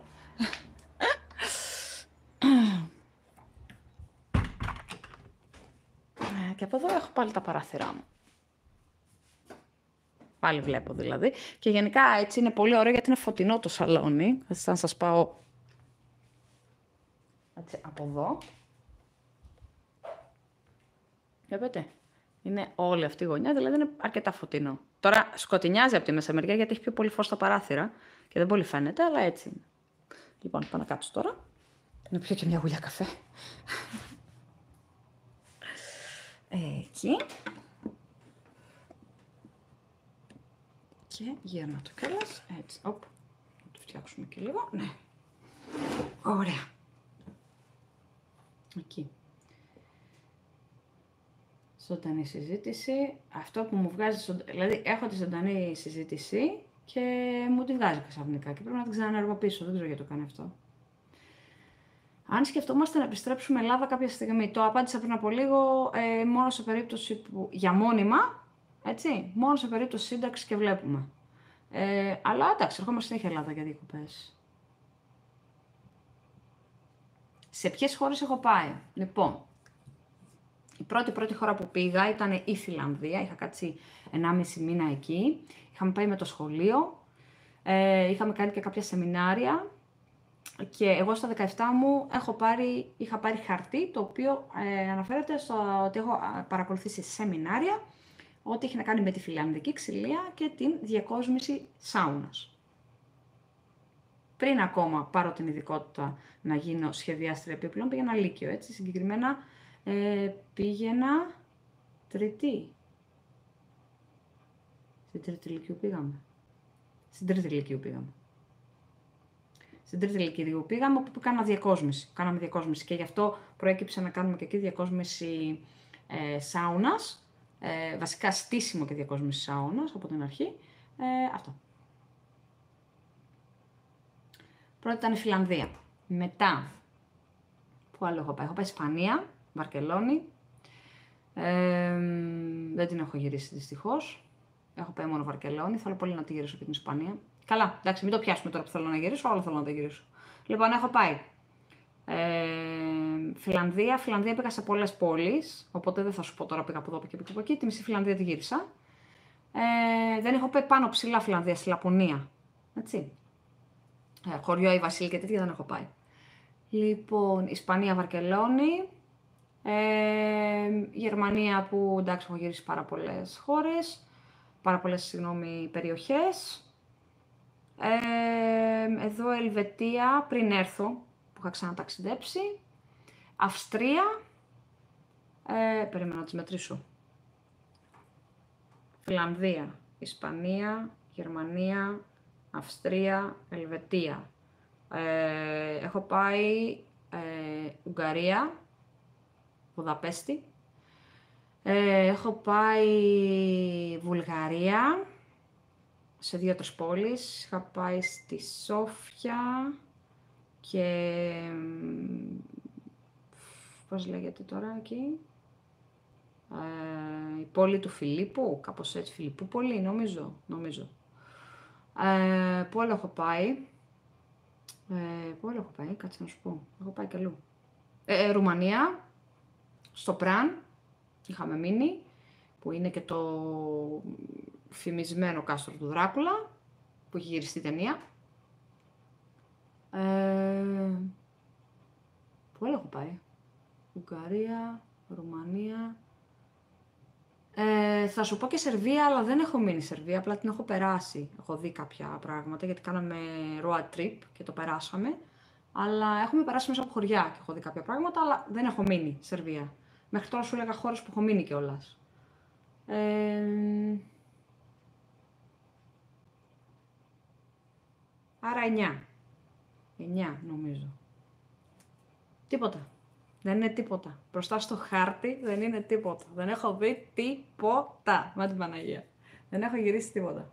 Και από εδώ έχω πάλι τα παράθυρά μου. Πάλι βλέπω δηλαδή. Και γενικά έτσι είναι πολύ ωραίο γιατί είναι φωτεινό το σαλόνι. Θα να σας πάω έτσι, από εδώ. Βλέπετε. Είναι όλη αυτή η γωνιά, δηλαδή είναι αρκετά φωτεινό. Τώρα σκοτεινιάζει από τη μέσα μεριά γιατί έχει πιο πολύ φως στα παράθυρα και δεν πολύ φαίνεται, αλλά έτσι είναι. Λοιπόν, πάω να κάτσω τώρα. Να πιω και μια γουλιά καφέ. Εκεί. Και γύρνα το κιόλας. Έτσι, οπ. Να το φτιάξουμε και λίγο. Ναι. Ωραία. Εκεί. Ζωντανή συζήτηση. Αυτό που μου βγάζει, δηλαδή έχω τη ζωντανή συζήτηση και μου τη βγάζει ξαφνικά και πρέπει να την ξαναενεργοποιήσω. Δεν ξέρω γιατί το κάνει αυτό. Αν σκεφτόμαστε να επιστρέψουμε Ελλάδα κάποια στιγμή, το απάντησα πριν από λίγο, ε, μόνο σε περίπτωση που, για μόνιμα, έτσι, μόνο σε περίπτωση σύνταξη και βλέπουμε. Ε, αλλά εντάξει, ερχόμαστε συνέχεια Ελλάδα για διακοπές. Σε ποιες χώρες έχω πάει? Λοιπόν, η πρώτη πρώτη χώρα που πήγα ήταν η Φιλανδία, είχα κάτσει ενάμιση μήνα εκεί, είχαμε πάει με το σχολείο, ε, είχαμε κάνει και κάποια σεμινάρια. Και εγώ στα δεκαεπτά μου έχω πάρει, είχα πάρει χαρτί, το οποίο ε, αναφέρεται στο ότι έχω παρακολουθήσει σεμινάρια, ό,τι έχει να κάνει με τη φιλανδική ξυλία και την διακόσμηση σάουνας. Πριν ακόμα πάρω την ειδικότητα να γίνω σχεδιάστρια επίπλων, πήγαινα λύκειο, έτσι, συγκεκριμένα ε, πήγαινα Τρίτη. Στην τρίτη ηλικίου πήγαμε. Στην τρίτη ηλικίου πήγαμε. Στην τρίτη ηλικίου πήγαμε, όπου κάναμε διακόσμηση. Κάναμε διακόσμηση και γι' αυτό προέκυψε να κάνουμε και εκεί διακόσμηση ε, σάουνας. Ε, βασικά στήσιμο και διακόσμηση σάουνας από την αρχή. Ε, αυτό. Πρώτα ήταν η Φιλανδία. Μετά, πού άλλο έχω πάει? Έχω πάει Ισπανία, Βαρκελόνη. Ε, δεν την έχω γυρίσει δυστυχώς. Έχω πάει μόνο Βαρκελόνη. Θέλω πολύ να τη γυρίσω και την Ισπανία. Καλά, εντάξει, μην το πιάσουμε τώρα που θέλω να γυρίσω, όλα θέλω να τα γυρίσω. Λοιπόν, έχω πάει. Ε, Φιλανδία. Φιλανδία πήγα σε πολλές πόλεις, οπότε δεν θα σου πω τώρα πήγα από εδώ και πήγα από εκεί. Τη μισή Φιλανδία τη γύρισα. Ε, δεν έχω πάει πάνω ψηλά Φιλανδία, στη Λαπωνία. Έτσι. Ε, χωριό η Βασίλη και τέτοια δεν έχω πάει. Λοιπόν, Ισπανία, Βαρκελόνη. Ε, Γερμανία που εντάξει έχω γυρίσει πάρα πολλές χώρες, πάρα πολλές συγγνώμη περιοχές. Ε, εδώ Ελβετία πριν έρθω που είχα ξαναταξιδέψει. Αυστρία. Ε, περίμενα να τις μετρήσω. Φιλανδία, Ισπανία, Γερμανία, Αυστρία, Ελβετία. Ε, έχω πάει ε, Ουγγαρία, Βουδαπέστη. Ε, έχω πάει Βουλγαρία, σε δύο-τρεις πόλεις. Είχα πάει στη Σόφια και... πώς λέγεται τώρα εκεί? Ε, η πόλη του Φιλίππου, κάπως έτσι, Φιλιππούπολη, νομίζω, νομίζω. Ε, πού άλλο έχω πάει? Ε, πού άλλο έχω πάει, κάτσε να σου πω. Έχω πάει και αλλού. Ε, ε, Ρουμανία, στο Πραν, είχαμε μείνει, που είναι και το φημισμένο κάστρο του Δράκουλα, που έχει γυριστεί ταινία. Ε, πού άλλο έχω πάει? Ουγγαρία, Ρουμανία... Ε, θα σου πω και Σερβία, αλλά δεν έχω μείνει Σερβία, απλά την έχω περάσει. Έχω δει κάποια πράγματα, γιατί κάναμε road trip και το περάσαμε. Αλλά έχουμε περάσει μέσα από χωριά και έχω δει κάποια πράγματα, αλλά δεν έχω μείνει Σερβία. Μέχρι τώρα σου έλεγα χώρες που έχω μείνει κιόλας. Ε, άρα εννιά. εννιά νομίζω. Τίποτα. Δεν είναι τίποτα. Μπροστά στο χάρτη δεν είναι τίποτα. Δεν έχω δει τίποτα. Με την Παναγία. Δεν έχω γυρίσει τίποτα.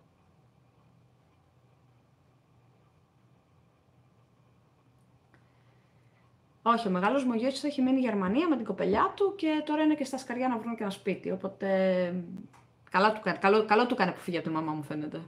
Όχι, ο μεγάλος μου γιος έχει μείνει Γερμανία με την κοπελιά του και τώρα είναι και στα σκαριά να βρουν και ένα σπίτι. Οπότε καλά του, καλό, καλό του έκανε που φύγει από τη μαμά μου φαίνεται.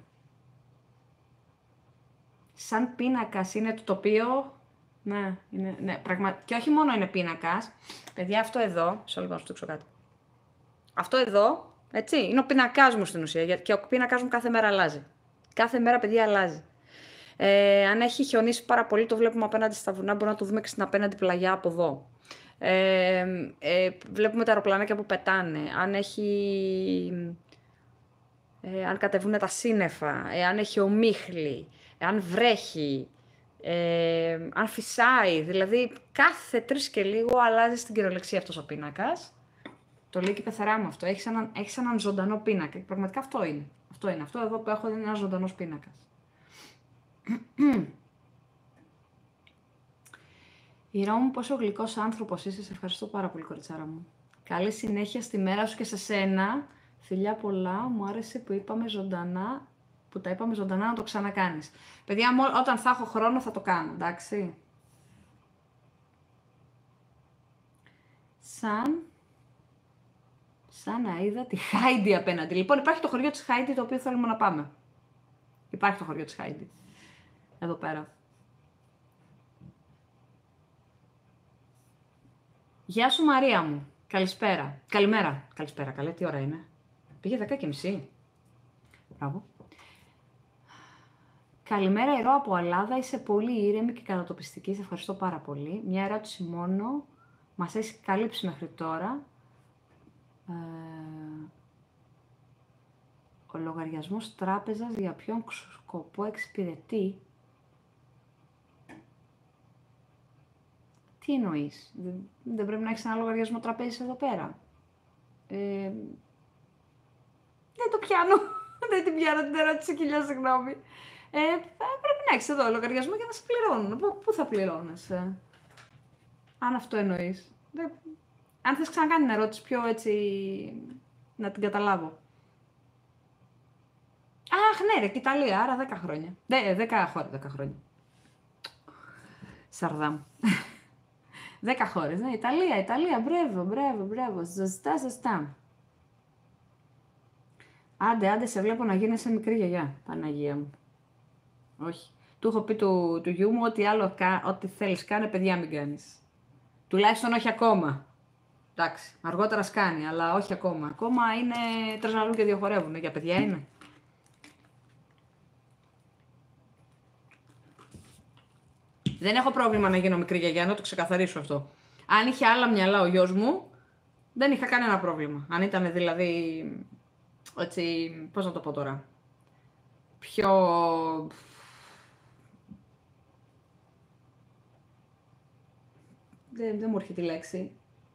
Σαν πίνακας είναι το τοπίο. Ναι, είναι, ναι, πραγμα... και όχι μόνο είναι πίνακας. Παιδιά, αυτό εδώ, σε λίγο να σου δείξω κάτι. Αυτό εδώ, έτσι, είναι ο πίνακας μου στην ουσία και ο πίνακας μου κάθε μέρα αλλάζει. Κάθε μέρα, παιδιά, αλλάζει. Ε, αν έχει χιονίσει πάρα πολύ, το βλέπουμε απέναντι στα βουνά, μπορούμε να το δούμε και στην απέναντι πλαγιά από εδώ. Ε, ε, βλέπουμε τα αεροπλανάκια που πετάνε. Αν έχει... Ε, αν κατεβούν τα σύννεφα, ε, αν έχει ομίχλη, ε, αν βρέχει, ε, αν φυσάει. Δηλαδή, κάθε τρεις και λίγο αλλάζει στην κυριολεξία αυτός ο πίνακας. Το λέει και η πεθερά μου αυτό. Έχεις έναν, έχεις έναν ζωντανό πίνακα. Και πραγματικά αυτό είναι. Αυτό είναι. Αυτό εδώ που έχω είναι ένας ζωντανός πίνακας. Η Ρώμη, πόσο γλυκός άνθρωπος είσαι. Σε ευχαριστώ πάρα πολύ, κοριτσάρα μου. Καλή συνέχεια στη μέρα σου και σε σένα. Φιλιά πολλά. Μου άρεσε που είπαμε ζωντανά, που τα είπαμε ζωντανά να το ξανακάνεις. Παιδιά, όταν θα έχω χρόνο θα το κάνω, εντάξει. Σαν... Σαν να είδα τη Χάιντι απέναντι. Λοιπόν, υπάρχει το χωριό της Χάιντι το οποίο θέλουμε να πάμε. Υπάρχει το χωριό της Χάιντι. Εδώ πέρα. Γεια σου Μαρία μου. Καλησπέρα. Καλημέρα. Καλησπέρα. Καλέ, τι ώρα είναι? Πήγε δέκα και μισή. Μπράβο. Καλημέρα, Ηρώ από Ελλάδα. Είσαι πολύ ήρεμη και κατατοπιστική. Σε ευχαριστώ πάρα πολύ. Μια ερώτηση μόνο. Μας έχει καλύψει μέχρι τώρα. Ε, ο λογαριασμός τράπεζας για ποιον σκοπό εξυπηρετεί? Τι εννοείς? Δεν, δεν πρέπει να έχεις ένα λογαριασμό τραπέζης εδώ πέρα? Ε, δεν το πιάνω. Δεν την πιάνω την ερώτηση, χιλιά συγγνώμη. Ε, πρέπει να έχεις εδώ λογαριασμό για να σε πληρώνουν. Πού, πού θα πληρώνεσαι, αν αυτό εννοείς. Δεν... Αν θες ξανακάνει την ερώτηση πιο έτσι, να την καταλάβω. Αχ, ναι ρε, και Ιταλία, άρα δέκα χρόνια. δέκα χώρες, δέκα χρόνια. Σαρδάμ. δέκα χώρες, ναι, Ιταλία, Ιταλία, μπρέβο, μπρέβο, μπρέβο, σωστά, σωστά. Άντε, άντε, σε βλέπω να γίνεσαι μικρή γιαγιά, Παναγία μου. Όχι. Του έχω πει του, του γιού μου ότι άλλο, ό,τι θέλεις κάνε, παιδιά μην κάνεις. Τουλάχιστον όχι ακόμα. Εντάξει, αργότερα σκάνει, αλλά όχι ακόμα. Ακόμα είναι τρεις ναλού και δύο χορεύουνε, για παιδιά είναι. Δεν έχω πρόβλημα να γίνω μικρή γιαγιά, να το ξεκαθαρίσω αυτό. Αν είχε άλλα μυαλά ο γιος μου, δεν είχα κανένα πρόβλημα. Αν ήταν δηλαδή, έτσι, πώς να το πω τώρα, πιο... Δεν, δεν μου έρχεται η λέξη.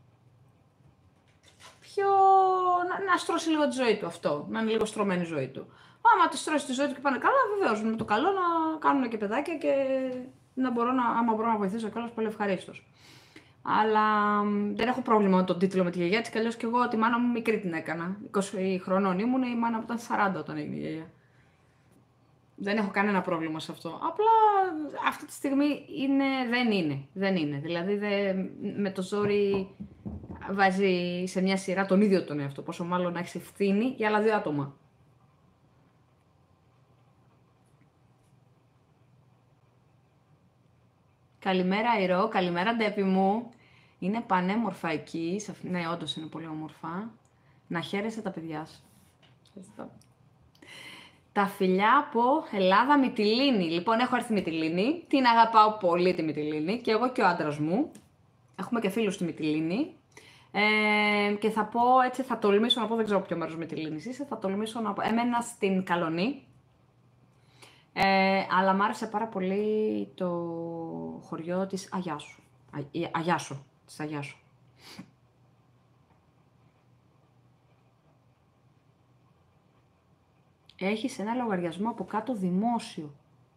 Πιο... Να, να στρώσει λίγο τη ζωή του αυτό, να είναι λίγο στρωμένη η ζωή του. Άμα τη στρώσει τη ζωή του και πάνε καλά, βεβαίως με το καλό να κάνουν και παιδάκια και να μπορώ να, άμα μπορώ να βοηθήσω κιόλας, πολύ ευχαρίστως. Αλλά δεν έχω πρόβλημα με τον τίτλο με τη γιαγιά, έτσι κι αλλιώς κι εγώ τη μάνα μου μικρή την έκανα. είκοσι χρονών ήμουν, η μάνα μου ήταν σαράντα όταν έγινε η γιαγιά. Δεν έχω κανένα πρόβλημα σε αυτό. Απλά αυτή τη στιγμή είναι, δεν είναι. Δεν είναι. Δηλαδή δε, με το ζόρι βάζει σε μια σειρά τον ίδιο τον εαυτό. Πόσο μάλλον να έχει ευθύνη για άλλα δύο άτομα. Καλημέρα Ηρώ, καλημέρα Ντέπη μου. Είναι πανέμορφα εκεί. Ναι, όντως είναι πολύ όμορφα. Να χαίρεσαι τα παιδιά σου. Ευχαριστώ. Τα φιλιά από Ελλάδα Μυτιλήνη. Λοιπόν, έχω έρθει Μυτιλήνη. Την αγαπάω πολύ τη Μυτιλήνη. Και εγώ και ο άντρας μου. Έχουμε και φίλους στη Μυτιλήνη. Ε, και θα πω, έτσι θα τολμήσω να πω, δεν ξέρω ποιο μέρος Μυτιλήνης είσαι, θα τολμήσω να πω, έμενα στην Καλονή. Ε, αλλά μ' άρεσε πάρα πολύ το χωριό της Αγιάσου. Α, Αγιάσου, της Αγιάσου. Έχεις ένα λογαριασμό από κάτω δημόσιο.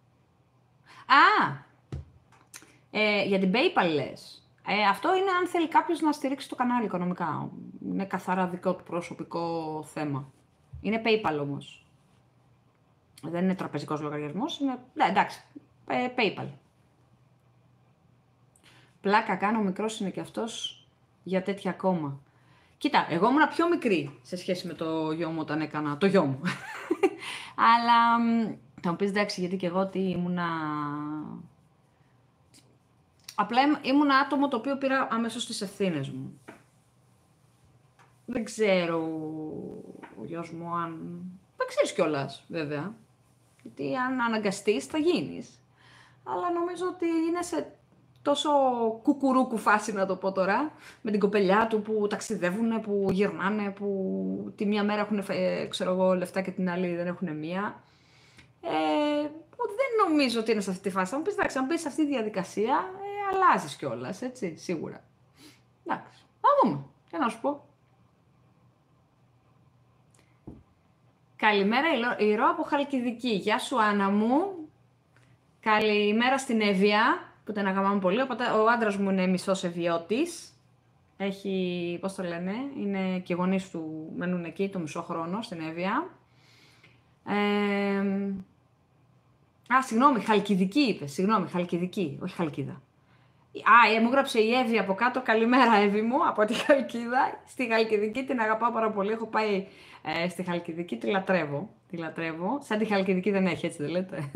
Α! Ε, για την PayPal λες. Ε, αυτό είναι αν θέλει κάποιος να στηρίξει το κανάλι οικονομικά. Είναι καθαρά δικό του προσωπικό θέμα. Είναι PayPal όμως. Δεν είναι τραπεζικός λογαριασμός, είναι... Ναι, εντάξει, ε, PayPal. Πλάκα κάνω, μικρός είναι και αυτός για τέτοια ακόμα. Κοίτα, εγώ ήμουν πιο μικρή σε σχέση με το γιο μου όταν έκανα το γιο μου. Αλλά θα μου πεις εντάξει, γιατί και εγώ τι ήμουνα... Απλά ήμουν άτομο το οποίο πήρα αμέσως τις ευθύνες μου. Δεν ξέρω ο γιος μου αν... Δεν ξέρεις κιόλας, βέβαια. Γιατί αν αναγκαστείς θα γίνεις. Αλλά νομίζω ότι είναι σε τόσο κουκουρούκου φάση, να το πω τώρα, με την κοπελιά του που ταξιδεύουν, που γυρνάνε, που τη μία μέρα έχουν, ξέρω εγώ, λεφτά και την άλλη δεν έχουν μία. Ε, δεν νομίζω ότι είναι σε αυτή τη φάση. Αν πεις, εντάξει, αν μπεις σε αυτή τη διαδικασία, ε, αλλάζεις κιόλας, έτσι, σίγουρα. Εντάξει, να δούμε, τι να σου πω. Καλημέρα, Ηρώ από Χαλκιδική. Γεια σου, Άννα μου. Καλημέρα στην Εύβοια, που την αγαπάμε πολύ. Ο άντρας μου είναι μισός Εβιώτης. Έχει, πώς το λένε, είναι και οι γονείς του μένουν εκεί το μισό χρόνο στην Εύβοια. Ε, α, συγγνώμη, Χαλκιδική είπε. Συγγνώμη, Χαλκιδική, όχι Χαλκίδα. Α, μου γράψε η Εύη από κάτω. Καλημέρα, Εύη μου, από τη Χαλκίδα. Στη Χαλκιδική την αγαπάω πάρα πολύ. Έχω πάει ε, στη Χαλκιδική, τη λατρεύω. Τη λατρεύω. Σαν τη Χαλκιδική δεν έχει, έτσι δεν λέτε.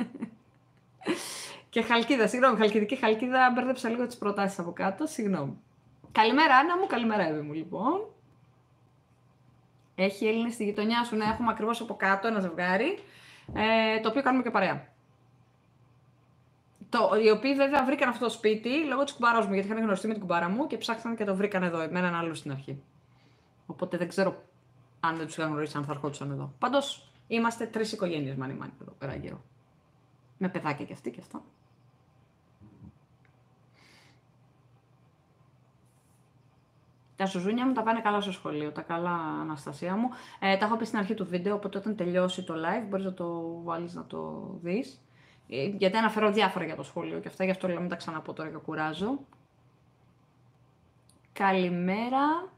Και Χαλκίδα, συγγνώμη, Χαλκιδική, Χαλκίδα, μπέρδεψα λίγο τις προτάσεις από κάτω. Συγγνώμη. Καλημέρα, Άννα μου, καλημέρα, Εύη μου, λοιπόν. Έχει Έλληνες στη γειτονιά σου, ναι, έχουμε ακριβώς από κάτω ένα ζευγάρι, ε, το οποίο κάνουμε και παρέα. Το, οι οποίοι βέβαια βρήκαν αυτό το σπίτι λόγω της κουμπάρας μου, γιατί είχαν γνωριστεί με την κουμπάρα μου και ψάξαν και το βρήκαν εδώ, με έναν άλλο στην αρχή. Οπότε δεν ξέρω αν δεν τους είχαν γνωρίσει, αν θα ερχόντουσαν εδώ. Πάντως είμαστε τρεις οικογένειες μάνι μάνι εδώ πέρα γύρω. Με παιδάκια και αυτοί και αυτά. Τα σουζούνια μου τα πάνε καλά στο σχολείο, τα καλά, Αναστασία μου. Ε, τα έχω πει στην αρχή του βίντεο, οπότε όταν τελειώσει το live μπορείς να το βάλεις να το δεις. Ε, γιατί αναφέρω διάφορα για το σχολείο και αυτά, γι' αυτό λέω μην τα ξαναπώ τώρα και κουράζω. Καλημέρα.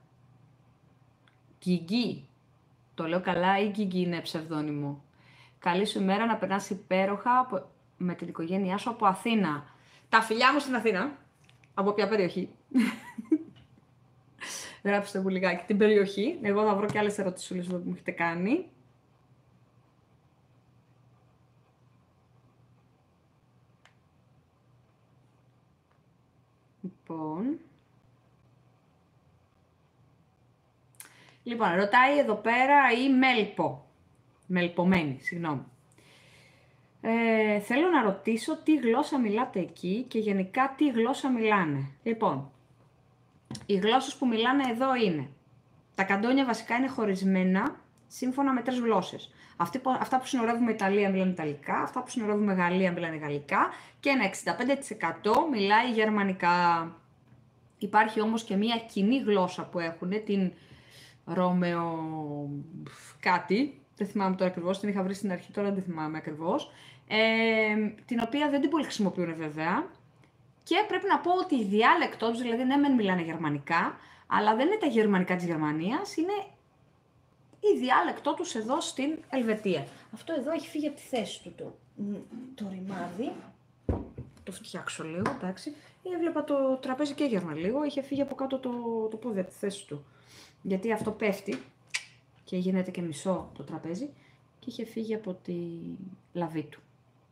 Γκίγκι. Το λέω καλά ή Γκίγκι είναι ψευδόνυμο. Καλή σου ημέρα, να περνάς υπέροχα με την οικογένειά σου από Αθήνα. Τα φιλιά μου στην Αθήνα. Από ποια περιοχή? Γράψτε μου λιγάκι την περιοχή. Εγώ θα βρω και άλλες ερωτήσεις που μου έχετε κάνει. Λοιπόν... Λοιπόν, ρωτάει εδώ πέρα η Μέλπο. Μελπομένη, συγγνώμη. Ε, θέλω να ρωτήσω τι γλώσσα μιλάτε εκεί και γενικά τι γλώσσα μιλάνε. Λοιπόν, οι γλώσσες που μιλάνε εδώ είναι. Τα καντόνια βασικά είναι χωρισμένα σύμφωνα με τρεις γλώσσες. Αυτοί, αυτά που συνορεύουμε Ιταλία μιλάνε Ιταλικά, αυτά που συνορεύουμε Γαλλία μιλάνε Γαλλικά και ένα εξήντα πέντε τοις εκατό μιλάει Γερμανικά. Υπάρχει όμως και μία κοινή γλώσσα που έχουν, την Ρωμαίο κάτι, δεν θυμάμαι τώρα ακριβώς, την είχα βρει στην αρχή, τώρα δεν θυμάμαι ακριβώς, ε, την οποία δεν την πολύ χρησιμοποιούν βέβαια και πρέπει να πω ότι η διάλεκτό τους, δηλαδή ναι μεν μιλάνε γερμανικά, αλλά δεν είναι τα γερμανικά της Γερμανίας, είναι η διάλεκτό τους εδώ στην Ελβετία. Αυτό εδώ έχει φύγει από τη θέση του το, το ρημάδι, το φτιάξω λίγο, εντάξει, έβλεπα το τραπέζι και έγερνα λίγο, είχε φύγει από κάτω το, το πόδι από τη θέση του. Γιατί αυτό πέφτει και γίνεται και μισό το τραπέζι και είχε φύγει από τη λαβή του.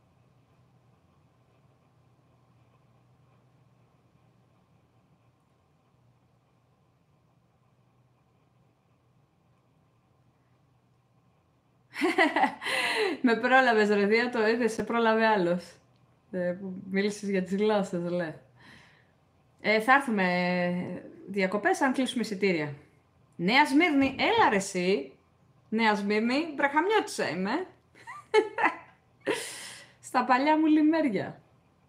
Με πρόλαβες ρε Δία, το είδες, σε πρόλαβε άλλος. Ε, που μίλησες για τις γλώσσες, λέ. Ε, θα έρθουμε διακοπές αν κλείσουμε εισιτήρια. Νέα Σμύρνη, έλα ρε εσύ. Νέα Σμύρνη, μπραχαμιώτησα είμαι. Στα παλιά μου λιμέρια.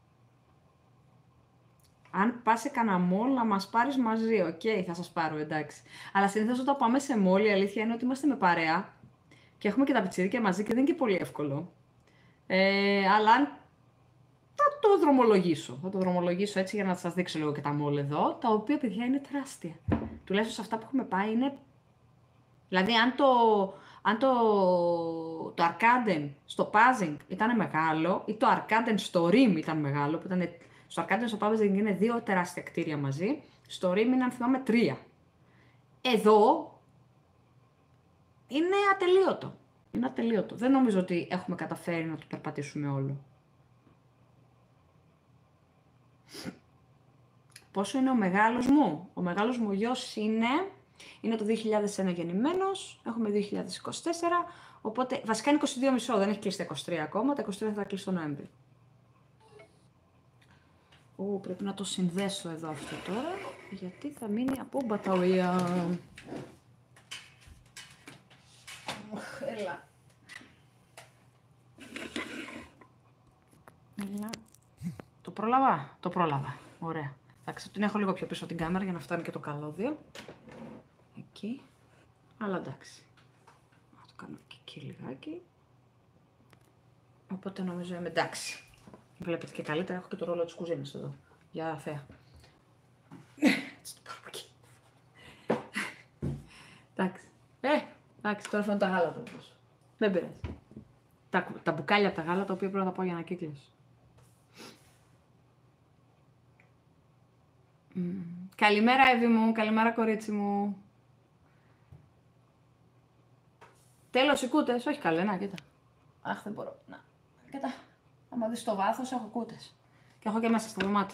Αν πας σε κανένα μόλ να μας πάρεις μαζί, οκ, okay, θα σας πάρω, εντάξει. Αλλά συνήθως όταν πάμε σε μόλ, η αλήθεια είναι ότι είμαστε με παρέα και έχουμε και τα πιτσίρικα μαζί και δεν είναι και πολύ εύκολο. Ε, αλλά θα το δρομολογήσω. Θα το δρομολογήσω έτσι για να σας δείξω λίγο και τα μόλ εδώ, τα οποία παιδιά είναι τεράστια. Τουλάχιστον σε αυτά που έχουμε πάει είναι... Δηλαδή αν το, αν το, το Arcaden στο Pazing ήταν μεγάλο ή το Arcaden στο Rim ήταν μεγάλο, που ήταν, στο Arcaden στο Pazing είναι δύο τεράστια κτίρια μαζί, στο Rim είναι αν θυμάμαι τρία. Εδώ είναι ατελείωτο. Είναι ατελείωτο. Δεν νομίζω ότι έχουμε καταφέρει να το περπατήσουμε όλο. Πόσο είναι ο μεγάλος μου? Ο μεγάλος μου γιος είναι, είναι το δύο χιλιάδες ένα γεννημένος, έχουμε δύο χιλιάδες είκοσι τέσσερα, οπότε βασικά είναι είκοσι δύο και μισό, δεν έχει κλείσει τα είκοσι τρία ακόμα, τα είκοσι τρία θα κλείσει το Νοέμβρη. Ω, πρέπει να το συνδέσω εδώ αυτό τώρα, γιατί θα μείνει από μπαταρία. Έλα. Έλα. Το πρόλαβα, το πρόλαβα, ωραία. Εντάξει, την έχω λίγο πιο πίσω την κάμερα για να φτάνει και το καλώδιο. Εκεί. Αλλά εντάξει. Θα το κάνω και εκεί λιγάκι. Οπότε νομίζω είμαι εντάξει. Βλέπετε και καλύτερα, έχω και το ρόλο της κουζίνας εδώ. Για θέα. Έτσι το πάρω εκεί. Εντάξει. Ε, εντάξει, τώρα φαίνονται τα γάλατα όμως. Δεν πειράζει. Τα, τα μπουκάλια από τα γάλατα, τα οποία πρέπει να τα πάω για ανακύκλωση. Mm. Καλημέρα Εύη μου, καλημέρα κορίτσι μου. Τέλος οι κούτες, όχι καλέ, να κοίτα. Αχ δεν μπορώ, να, κοίτα. Άμα δεις το βάθος έχω κούτες. Και έχω και μέσα στα δωμάτια.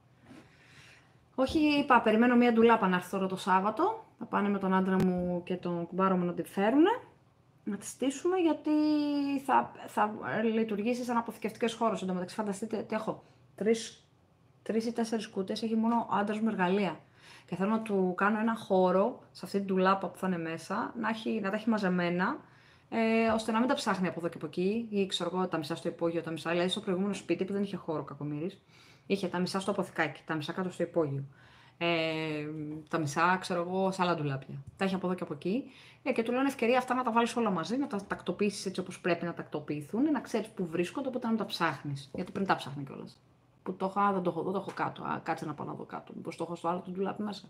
Όχι, είπα, περιμένω μία ντουλάπα να έρθει τώρα το Σάββατο. Θα πάνε με τον άντρα μου και τον κουμπάρο μου να τη φέρουνε. Να τη στήσουμε γιατί θα, θα λειτουργήσει σαν αποθηκευτικός χώρος. Εν τω μεταξύ φανταστείτε ότι έχω τρεις Τρεις ή τέσσερις κούτες, έχει μόνο ο άντρας μου εργαλεία. Και θέλω να του κάνω ένα χώρο σε αυτή την ντουλάπα που θα είναι μέσα, να, έχει, να τα έχει μαζεμένα, ε, ώστε να μην τα ψάχνει από εδώ και από εκεί, ή ξέρω εγώ τα μισά στο υπόγειο, τα μισά. Δηλαδή στο προηγούμενο σπίτι που δεν είχε χώρο κακομοίρης, είχε τα μισά στο αποθηκάκι, τα μισά κάτω στο υπόγειο. Ε, τα μισά, ξέρω εγώ, σε άλλα ντουλάπια. Τα έχει από εδώ και από εκεί. Ε, και του λέω: είναι ευκαιρία αυτά να τα βάλεις όλα μαζί, να τα τακτοποιήσεις έτσι όπως πρέπει να τακτοποιηθούν, να ξέρεις που βρίσκονται, οπότε να τα ψάχνεις. Γιατί πριν τα ψάχνει κιόλας. Που το έχω, α, δεν το έχω εδώ, το έχω κάτω. Α, κάτσε να πάω να δω κάτω. Μήπως το έχω στο άλλο το ντουλάπι μέσα.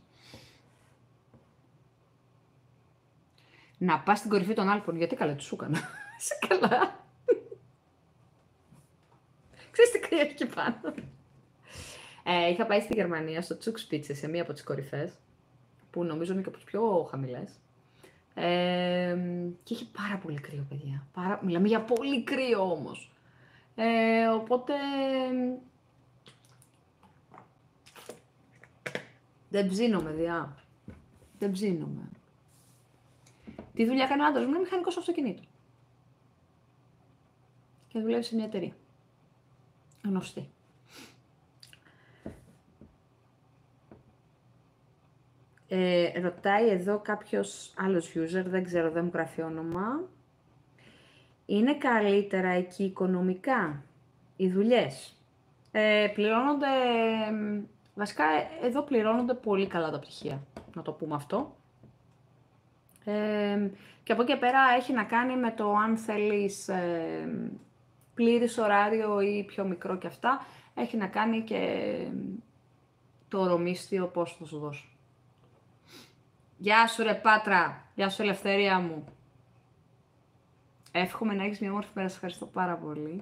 Να πας στην κορυφή των Άλπων, γιατί καλά του σου έκανα. Σε καλά. Ξέρεις τι κρύο έχει εκεί πάνω. Ε, είχα πάει στη Γερμανία, στο Zugspitze, σε μία από τις κορυφές, που νομίζω είναι και από τις πιο χαμηλές. Ε, και είχε πάρα πολύ κρύο, παιδιά. Πάρα... Μιλάμε για πολύ κρύο όμως. Ε, οπότε... Δεν ψήνομαι, διά. Δεν ψήνομαι. Τι δουλειά έκανε ο άντρας μου, είναι μηχανικός αυτοκινήτου. Και δουλεύει σε μια εταιρεία. Γνωστή. Ε, ρωτάει εδώ κάποιος άλλος user, δεν ξέρω, δεν μου γράφει όνομα. Είναι καλύτερα εκεί οικονομικά οι δουλειές? Ε, πληρώνονται, βασικά εδώ πληρώνονται πολύ καλά τα πτυχία, να το πούμε αυτό. Ε, και από εκεί και πέρα έχει να κάνει με το αν θέλεις ε, πλήρης ωράριο ή πιο μικρό και αυτά. Έχει να κάνει και το ωρομίσθιο πώς θα σου δώσω. Γεια σου ρε Πάτρα, γεια σου Ελευθερία μου. Εύχομαι να έχεις μια όμορφη μέρα, σε ευχαριστώ πάρα πολύ.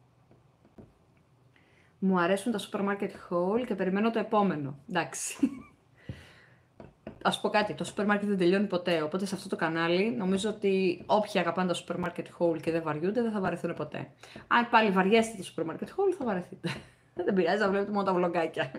Μου αρέσουν τα supermarket haul και περιμένω το επόμενο. Εντάξει. Ας πω κάτι, το supermarket δεν τελειώνει ποτέ, οπότε σε αυτό το κανάλι νομίζω ότι όποιοι αγαπάνε τα supermarket haul και δεν βαριούνται, δεν θα βαρεθούν ποτέ. Αν πάλι βαριέστε το supermarket haul, θα βαρεθείτε. Δεν πειράζει, θα βλέπετε μόνο τα βλογκάκια.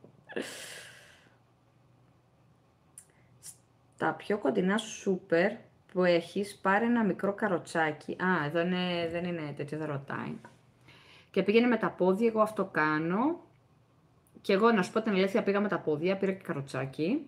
Στα πιο κοντινά σούπερ που έχεις, πάρε ένα μικρό καροτσάκι. Α, εδώ είναι, δεν είναι τέτοιο, δεν ρωτάει. Και πήγαινε με τα πόδια, εγώ αυτό κάνω. Και εγώ, να σου πω την αλήθεια, πήγα με τα πόδια, πήρα και καροτσάκι.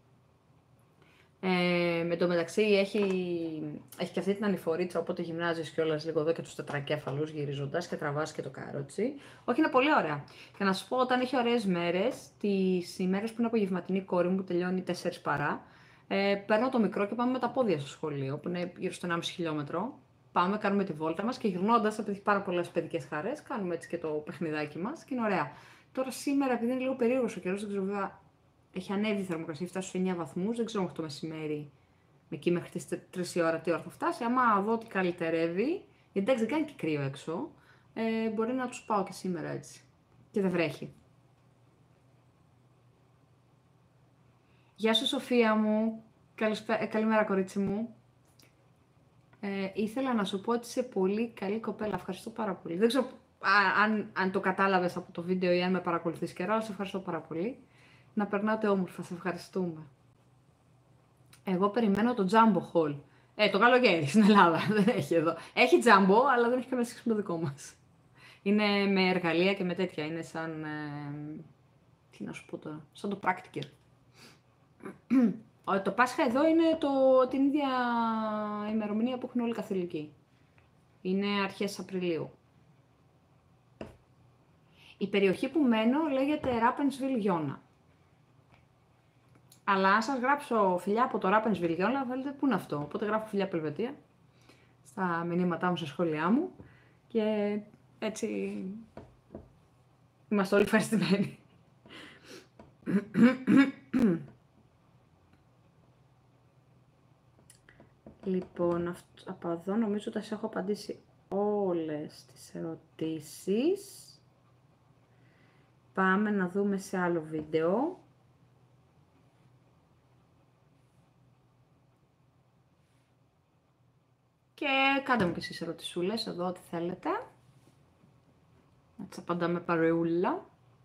Ε, με το μεταξύ έχει, έχει και αυτή την ανηφορίτσα, οπότε γυμνάζεις κιόλας λίγο εδώ και τους τετρακέφαλους γυρίζοντας και τραβάς και το καρότσι. Όχι, είναι πολύ ωραία. Και να σου πω, όταν έχει ωραίες μέρες, τις ημέρες που είναι απογευματινή η κόρη μου που τελειώνει τέσσερις παρά, ε, παίρνω το μικρό και πάμε με τα πόδια στο σχολείο, που είναι γύρω στο ενάμιση χιλιόμετρο. Πάμε, κάνουμε τη βόλτα μας και γυρνώντας, επειδή έχει πάρα πολλές παιδικές χαρές, κάνουμε έτσι και το παιχνιδάκι μας και είναι ωραία. Τώρα σήμερα, επειδή είναι λίγο περίεργος ο καιρός, δεν ξέρω βέβαια. Έχει ανέβει η θερμοκρασία, φτάσει στους εννιά βαθμούς, δεν ξέρω μέχρι το μεσημέρι, εκεί μέχρι τις τρεις η ώρα, τι ώρα θα φτάσει. Άμα δω ότι καλυτερεύει, γιατί εντάξει δεν κάνει και κρύο έξω, ε, μπορεί να τους πάω και σήμερα έτσι. Και δεν βρέχει. Γεια σου Σοφία μου, Καλησπέ... καλημέρα κορίτσι μου. Ε, ήθελα να σου πω ότι είσαι πολύ καλή κοπέλα, ευχαριστώ πάρα πολύ. Δεν ξέρω αν, αν το κατάλαβες από το βίντεο ή αν με παρακολουθείς καιρό, αλλά σε ευχαριστώ πάρα πολύ. Να περνάτε όμορφα, σε ευχαριστούμε. Εγώ περιμένω το Jumbo Hall. Ε, το καλοκαίρι στην Ελλάδα, δεν έχει εδώ. Έχει Jumbo, αλλά δεν έχει καμία σχέση με το δικό μας. Είναι με εργαλεία και με τέτοια, είναι σαν, ε, τι να σου πω τώρα, σαν το Practiker. Το Πάσχα εδώ είναι το, την ίδια ημερομηνία που έχουν όλοι οι καθολικοί. Είναι αρχές Απριλίου. Η περιοχή που μένω λέγεται Rapensville Γιώνα. Αλλά αν σας γράψω φιλιά από το Rapensville Γιώνα, θα λέτε πού είναι αυτό. Οπότε γράφω φιλιά από Ελβετία, στα μηνύματά μου, στα σχόλιά μου. Και έτσι είμαστε όλοι ευχαριστημένοι. Λοιπόν, από εδώ νομίζω ότι σας έχω απαντήσει όλες τις ερωτήσεις. Πάμε να δούμε σε άλλο βίντεο. Και κάντε μου και εσείς ερωτησούλες εδώ, ό,τι θέλετε. Να τις απαντάμε παρεούλα.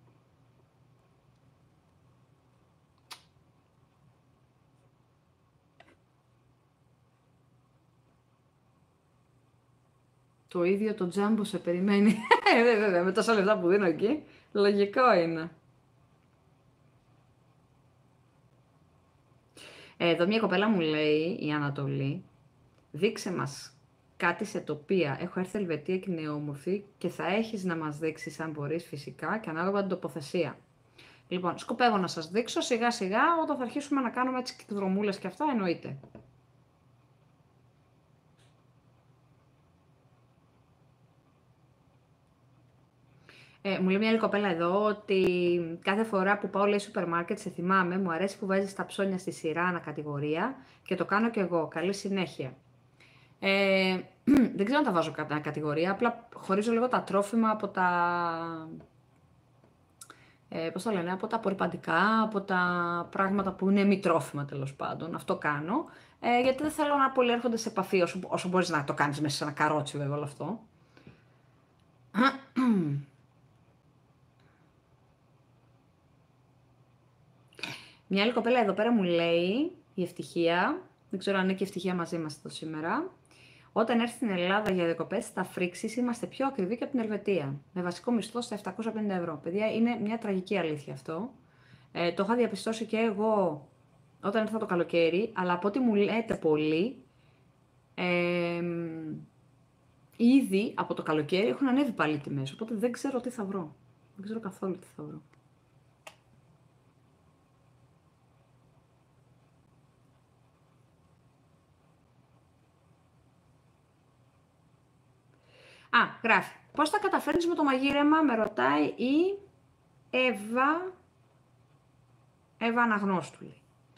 Το ίδιο το Jumbo σε περιμένει. Ε, βέβαια, με τόσα λεφτά που δίνω εκεί. Λογικό είναι. Ε, εδώ μια κοπέλα μου λέει, η Ανατολή, δείξε μας κάτι σε τοπία. Έχω έρθει Ελβετία και είναι όμορφη και θα έχεις να μας δείξεις αν μπορείς φυσικά και ανάλογα την τοποθεσία. Λοιπόν, σκοπεύω να σας δείξω σιγά σιγά όταν θα αρχίσουμε να κάνουμε έτσι κυκδρομούλες και αυτά, εννοείται. Ε, μου λέει μια άλλη κοπέλα εδώ ότι κάθε φορά που πάω λέει σούπερ μάρκετ, σε θυμάμαι, μου αρέσει που βάζεις τα ψώνια στη σειρά ανακατηγορία και το κάνω κι εγώ. Καλή συνέχεια. Ε, δεν ξέρω αν τα βάζω κατά κατηγορία, απλά χωρίζω λίγο τα τρόφιμα από τα, ε, πώς το λένε, από τα απορρυπαντικά, από τα πράγματα που είναι μη τρόφιμα τέλος πάντων. Αυτό κάνω, ε, γιατί δεν θέλω να πολύ έρχονται σε επαφή όσο, όσο μπορείς να το κάνεις μέσα σε ένα καρότσι βέβαια όλο αυτό. Μια άλλη κοπέλα εδώ πέρα μου λέει, η Ευτυχία, δεν ξέρω αν είναι και η Ευτυχία μαζί μας εδώ σήμερα, όταν έρθει στην Ελλάδα για διακοπές, στα Φρίξεις είμαστε πιο ακριβοί και από την Ελβετία. Με βασικό μισθό στα επτακόσια πενήντα ευρώ. Παιδιά, είναι μια τραγική αλήθεια αυτό. Ε, το είχα διαπιστώσει και εγώ όταν ήρθα το καλοκαίρι, αλλά από ό,τι μου λέτε πολύ, ε, ήδη από το καλοκαίρι έχουν ανέβει πάλι οι τιμές. Οπότε δεν ξέρω τι θα βρω. Δεν ξέρω καθόλου τι θα βρω. Α, γράφει. Πώς θα καταφέρνεις με το μαγείρεμα, με ρωτάει η Εύα, Εύα Αναγνώστουλη.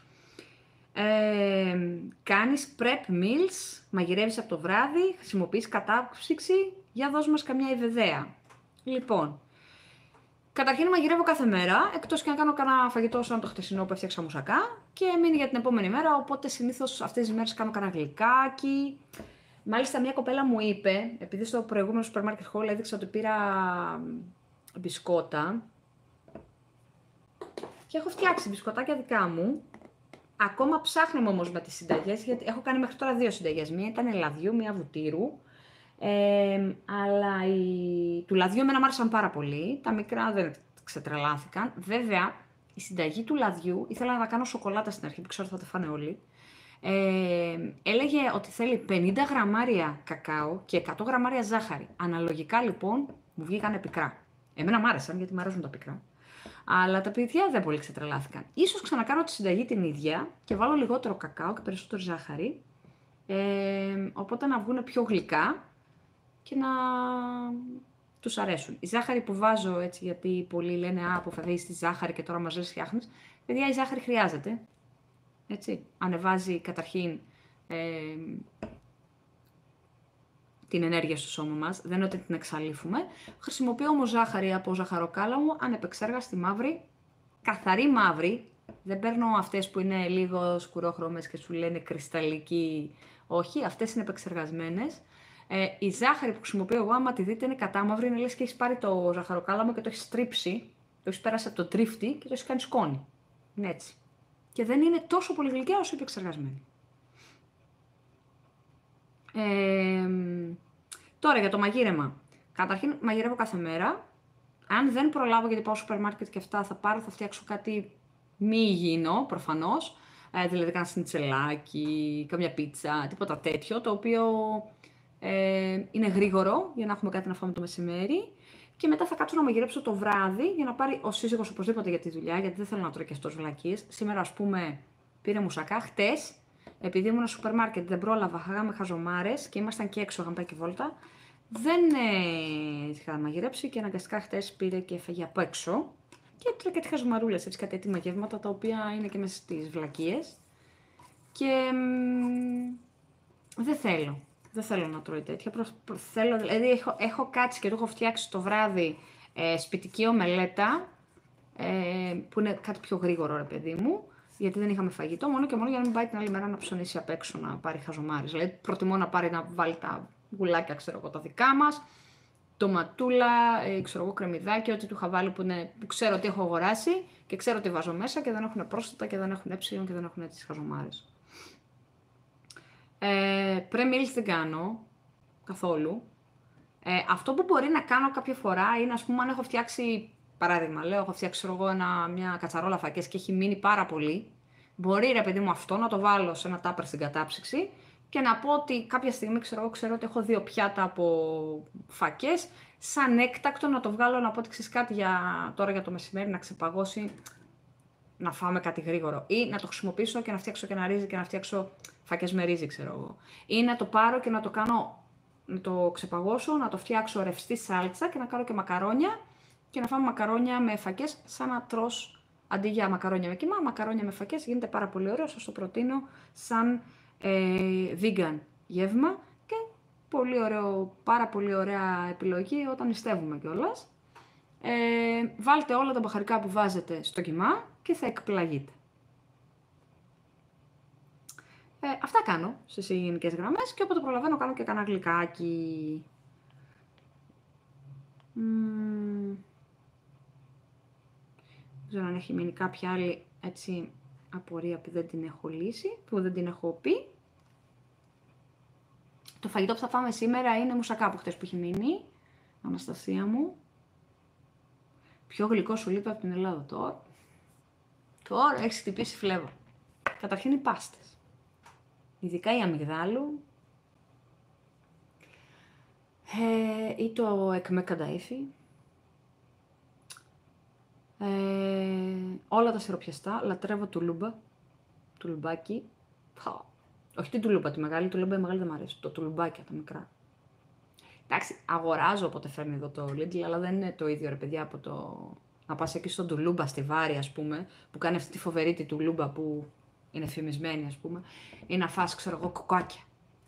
Ε, κάνεις prep meals, μαγειρεύεις από το βράδυ, χρησιμοποιείς κατάψυξη, για δώσ' μας καμιά ιδέα. Λοιπόν, καταρχήν μαγειρεύω κάθε μέρα, εκτός και να κάνω κανένα φαγητό σαν το χτεσινό που έφτιαξα μουσακά και μείνει για την επόμενη μέρα, οπότε συνήθως αυτές τις μέρες κάνω κανένα γλυκάκι. Μάλιστα, μια κοπέλα μου είπε, επειδή στο προηγούμενο σούπερ μάρκετ haul έδειξα ότι πήρα μπισκότα και έχω φτιάξει μπισκοτάκια δικά μου. Ακόμα ψάχνουμε όμως με τις συνταγές, γιατί έχω κάνει μέχρι τώρα δύο συνταγές. Μία ήταν λαδιού, μία βουτύρου. Ε, αλλά οι... του λαδιού εμένα μου άρεσαν πάρα πολύ. Τα μικρά δεν ξετρελάθηκαν. Βέβαια, η συνταγή του λαδιού ήθελα να κάνω σοκολάτα στην αρχή, που ξέρω θα τα φάνε όλοι. Ε, έλεγε ότι θέλει πενήντα γραμμάρια κακάο και εκατό γραμμάρια ζάχαρη. Αναλογικά λοιπόν μου βγήκαν πικρά. Εμένα μου άρεσαν γιατί μου αρέσουν τα πικρά. Αλλά τα παιδιά δεν πολύ ξετρελάθηκαν. Ίσως ξανακάνω τη συνταγή την ίδια και βάλω λιγότερο κακάο και περισσότερο ζάχαρη. Ε, οπότε να βγουν πιο γλυκά και να τους αρέσουν. Η ζάχαρη που βάζω έτσι, γιατί πολλοί λένε «Α, αποφεύγεις τη ζάχαρη και τώρα μας λες φτιάχνεις». Παιδιά, η ζάχαρη χρειάζεται. Έτσι, ανεβάζει καταρχήν ε, την ενέργεια στο σώμα μας, δεν είναι ότι την εξαλείφουμε. Χρησιμοποιώ όμως ζάχαρη από ζαχαροκάλαμο, ανεπεξέργαστη μαύρη, καθαρή μαύρη. Δεν παίρνω αυτές που είναι λίγο σκουρόχρωμες και σου λένε κρυσταλλική. Όχι, αυτές είναι επεξεργασμένες. Ε, η ζάχαρη που χρησιμοποιώ εγώ, άμα τη δείτε, είναι κατάμαυρη, είναι λες και έχεις πάρει το ζαχαροκάλαμο και το έχεις τρίψει, το έχεις πέρασει από το τρίφτη και το έχεις κάνει σκόνη. Είναι έτσι. Και δεν είναι τόσο πολύ γλυκιά όσο η επεξεργασμένη. Ε, τώρα για το μαγείρεμα. Καταρχήν μαγειρεύω κάθε μέρα. Αν δεν προλάβω γιατί πάω στο σούπερ μάρκετ και αυτά, θα πάρω, θα φτιάξω κάτι μη υγιεινό προφανώς. Ε, δηλαδή κάνα σνιτσελάκι, καμιά πίτσα, τίποτα τέτοιο, το οποίο ε, είναι γρήγορο για να έχουμε κάτι να φάμε το μεσημέρι. Και μετά θα κάτσω να μαγειρέψω το βράδυ για να πάρει ο σύζυγος οπωσδήποτε για τη δουλειά, γιατί δεν θέλω να τρώω και αυτός βλακίες. Σήμερα, ας πούμε, πήρε μουσακά. Χτες, επειδή ήμουν στο σούπερ μάρκετ, δεν πρόλαβα, είχαμε χαζομάρες και ήμασταν και έξω, είχαμε πάει και βόλτα. Δεν ε, είχα μαγειρέψει και αναγκαστικά χτες πήρε και έφαγε από έξω. Και έτρωγε κάτι χαζομαρούλες, έτσι, κάτι έτοιμα γεύματα, τα οποία είναι και μέσα στις βλακίες. Και μ, δεν θέλω. Δεν θέλω να τρώει τέτοια. Προ, προ, θέλω, δηλαδή έχω, έχω κάτσει και το έχω φτιάξει το βράδυ ε, σπιτική ομελέτα, ε, που είναι κάτι πιο γρήγορο, ρε παιδί μου, γιατί δεν είχαμε φαγητό, μόνο και μόνο για να μην πάει την άλλη μέρα να ψωνίσει απ' έξω να πάρει χαζομάρες. Δηλαδή προτιμώ να πάρει να βάλει τα γουλάκια, ξέρω εγώ, τα δικά μας, ντοματούλα, ε, ξέρω εγώ, κρεμμυδάκι, ό,τι του είχα βάλει που, είναι, που ξέρω ότι έχω αγοράσει και ξέρω ότι βάζω μέσα και δεν έχουν πρόσθετα και δεν έχουν έψιλον και δεν έχουν τις χαζομάρες. Ε, Pre-meals δεν κάνω καθόλου. Ε, αυτό που μπορεί να κάνω κάποια φορά είναι, ας πούμε, αν έχω φτιάξει, παράδειγμα, λέω, έχω φτιάξει εγώ ένα, μια κατσαρόλα φακές και έχει μείνει πάρα πολύ. Μπορεί, ρε παιδί μου, αυτό να το βάλω σε ένα τάπερ στην κατάψυξη και να πω ότι κάποια στιγμή ξέρω, ξέρω ότι έχω δύο πιάτα από φακές. σαν έκτακτο να το βγάλω να πω ότι ξέρεις κάτι για, τώρα για το μεσημέρι να ξεπαγώσει, να φάμε κάτι γρήγορο. Ή να το χρησιμοποιήσω και να φτιάξω και ένα ρύζι και να φτιάξω φακές με ρύζι, ξέρω εγώ. Ή να το πάρω και να το κάνω, να το ξεπαγώσω, να το φτιάξω ρευστή σάλτσα και να κάνω και μακαρόνια και να φάμε μακαρόνια με φακές σαν να τρως, αντί για μακαρόνια με κιμά, μακαρόνια με φακές. Γίνεται πάρα πολύ ωραίο, σας το προτείνω σαν ε, vegan γεύμα και πολύ ωραίο, πάρα πολύ ωραία επιλογή όταν νηστεύουμε κιόλας. Ε, βάλτε όλα τα μπαχαρικά που βάζετε στο κιμά και θα εκπλαγείτε. Ε, αυτά κάνω στις γενικές γραμμές και όποτε προλαβαίνω κάνω και κανένα γλυκάκι. Mm. Δεν ξέρω αν έχει μείνει κάποια άλλη έτσι απορία που δεν την έχω λύσει, που δεν την έχω πει. Το φαγητό που θα φάμε σήμερα είναι μουσακά από χτες που έχει μείνει. Αναστασία μου. Πιο γλυκό σου λείπει από την Ελλάδα τώρα. Τώρα έχεις χτυπήσει φλέβα. Καταρχήν οι πάστες. Ειδικά η αμυγδάλου. Ε, ή το εκμέ κανταΐφι. Ε, όλα τα σιροπιαστά. Λατρεύω τουλούμπα. Τουλουμπάκι. Πα. Όχι την τουλούμπα, τη μεγάλη τουλούμπα, η μεγάλη δεν μου αρέσει. Το τουλουμπάκι, τα μικρά. Εντάξει, αγοράζω όποτε φέρνει εδώ το Lidl, αλλά δεν είναι το ίδιο ρε παιδιά από το να πας εκεί στον τουλούμπα στη Βάρη, ας πούμε, που κάνει αυτή τη φοβερή τη τουλούμπα που είναι φημισμένη, ας πούμε, ή να φας, ξέρω εγώ, κοκάκια.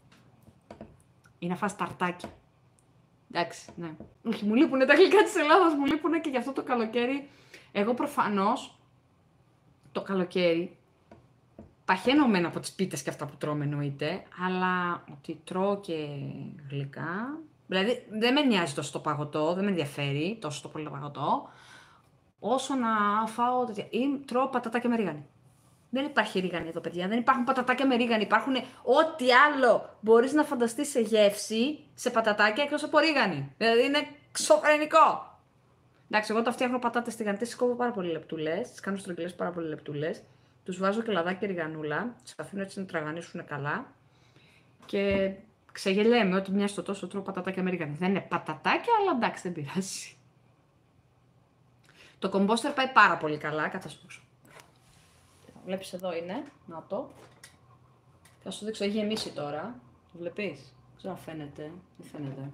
Ή να φας ταρτάκια. Εντάξει, ναι. Όχι, μου λείπουνε τα γλυκά της Ελλάδας, μου λείπουνε και γι' αυτό το καλοκαίρι. Εγώ προφανώς το καλοκαίρι παχαίνω μένα από τις πίτες και αυτά που τρώμε εννοείται, αλλά ότι τρώω και γλυκά. Δηλαδή δεν με νοιάζει τόσο το παγωτό, δεν με ενδιαφέρει τόσο το πολύ το παγωτό, όσο να φάω τέτοια. Ή τρώω πατατάκια με ρίγανη. Δεν υπάρχει ρίγανη εδώ, παιδιά. Δεν υπάρχουν πατατάκια με ρίγανη. Υπάρχουν ό,τι άλλο μπορείς να φανταστείς σε γεύση, σε πατατάκια εκτός από ρίγανη. Δηλαδή είναι ξοφρενικό. Εντάξει, εγώ τα φτιάχνω πατάτες τηγανιτές, τις κόβω πάρα πολύ λεπτούλες, τις κάνω στρογγυλές πάρα πολύ λεπτούλες. Τους βάζω και λαδάκι και ριγανούλα, τις αφήνω έτσι να τραγανίσουν καλά. Και ξεγελέμε ότι μια στο τόσο τρώω πατατάκια με ρίγανη. Δεν είναι πατατάκια, αλλά εντάξει, δεν πειράζει. Το κομπόστερ πάει πάρα πολύ καλά, κάτσε στο πίσω. Βλέπεις εδώ είναι, να το. Θα σου δείξω, έχει γεμίσει τώρα. Το βλέπεις, δεν ξέρω αν φαίνεται, δεν φαίνεται.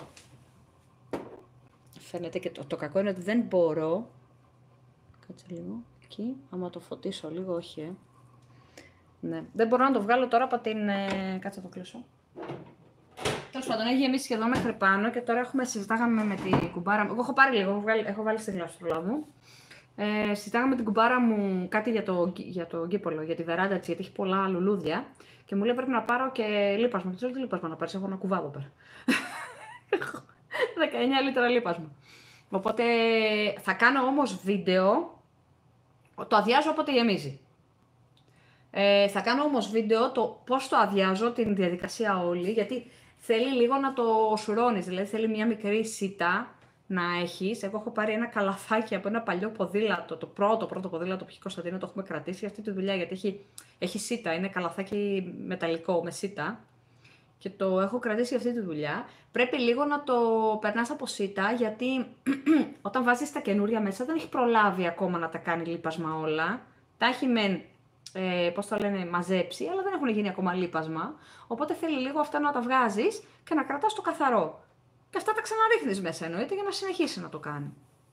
Φαίνεται και το, το κακό είναι ότι δεν μπορώ. Κάτσε λίγο, εκεί, άμα το φωτίσω λίγο, όχι ε. Ναι, δεν μπορώ να το βγάλω τώρα από την... Ε... Κάτσε να το κλείσω. Τέλος πάντων, έχει γεμίσει σχεδόν μέχρι πάνω και τώρα έχουμε, συζητάγαμε με την κουμπάρα μου. Εγώ έχω πάρει λίγο, έχω, βγάλει, έχω βάλει στη γλαστρούλα μου. Ε, συζητάγαμε με την κουμπάρα μου κάτι για το, για το γκίπολο, για τη βεράντα έτσι, γιατί έχει πολλά λουλούδια. Και μου λέει πρέπει να πάρω και λίπασμα. Και ξέρω τι λίπασμα να πάρεις, έχω ένα κουβάδο πέρα. δεκαεννιά λίτρα λίπασμα. Οπότε θα κάνω όμως βίντεο, το αδειάζω όποτε γεμίζει. Ε, θα κάνω όμως βίντεο το πώς το αδειάζω, την διαδικασία όλη, γιατί θέλει λίγο να το σουρώνεις, δηλαδή θέλει μια μικρή σίτα να έχεις. Εγώ έχω πάρει ένα καλαθάκι από ένα παλιό ποδήλατο, το πρώτο πρώτο ποδήλατο που έχει Κωνσταντίνο, το έχουμε κρατήσει για αυτή τη δουλειά, γιατί έχει, έχει σίτα, είναι καλαθάκι μεταλλικό με σίτα. Και το έχω κρατήσει για αυτή τη δουλειά. Πρέπει λίγο να το περνάς από σίτα, γιατί όταν βάζεις τα καινούρια μέσα δεν έχει προλάβει ακόμα να τα κάνει λίπασμα όλα. Τα έχει μεν, ε, πώς το λένε, μαζέψει, αλλά δεν έχουν γίνει ακόμα λίπασμα. Οπότε θέλει λίγο αυτά να τα βγάζεις και να κρατάς το καθαρό. Και αυτά τα ξαναρίχνεις μέσα εννοείται για να συνεχίσει να το κάνει.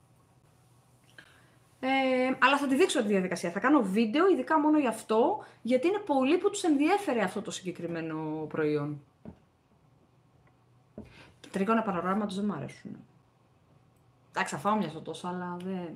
Ε, αλλά θα τη δείξω τη διαδικασία. Θα κάνω βίντεο ειδικά μόνο γι' αυτό, γιατί είναι πολλοί που τους ενδιέφερε αυτό το συγκεκριμένο προϊόν. Τρίγωνα πανοράματος δεν μου αρέσουν. Εντάξει, θα φάω μια στο τόσο, αλλά δεν...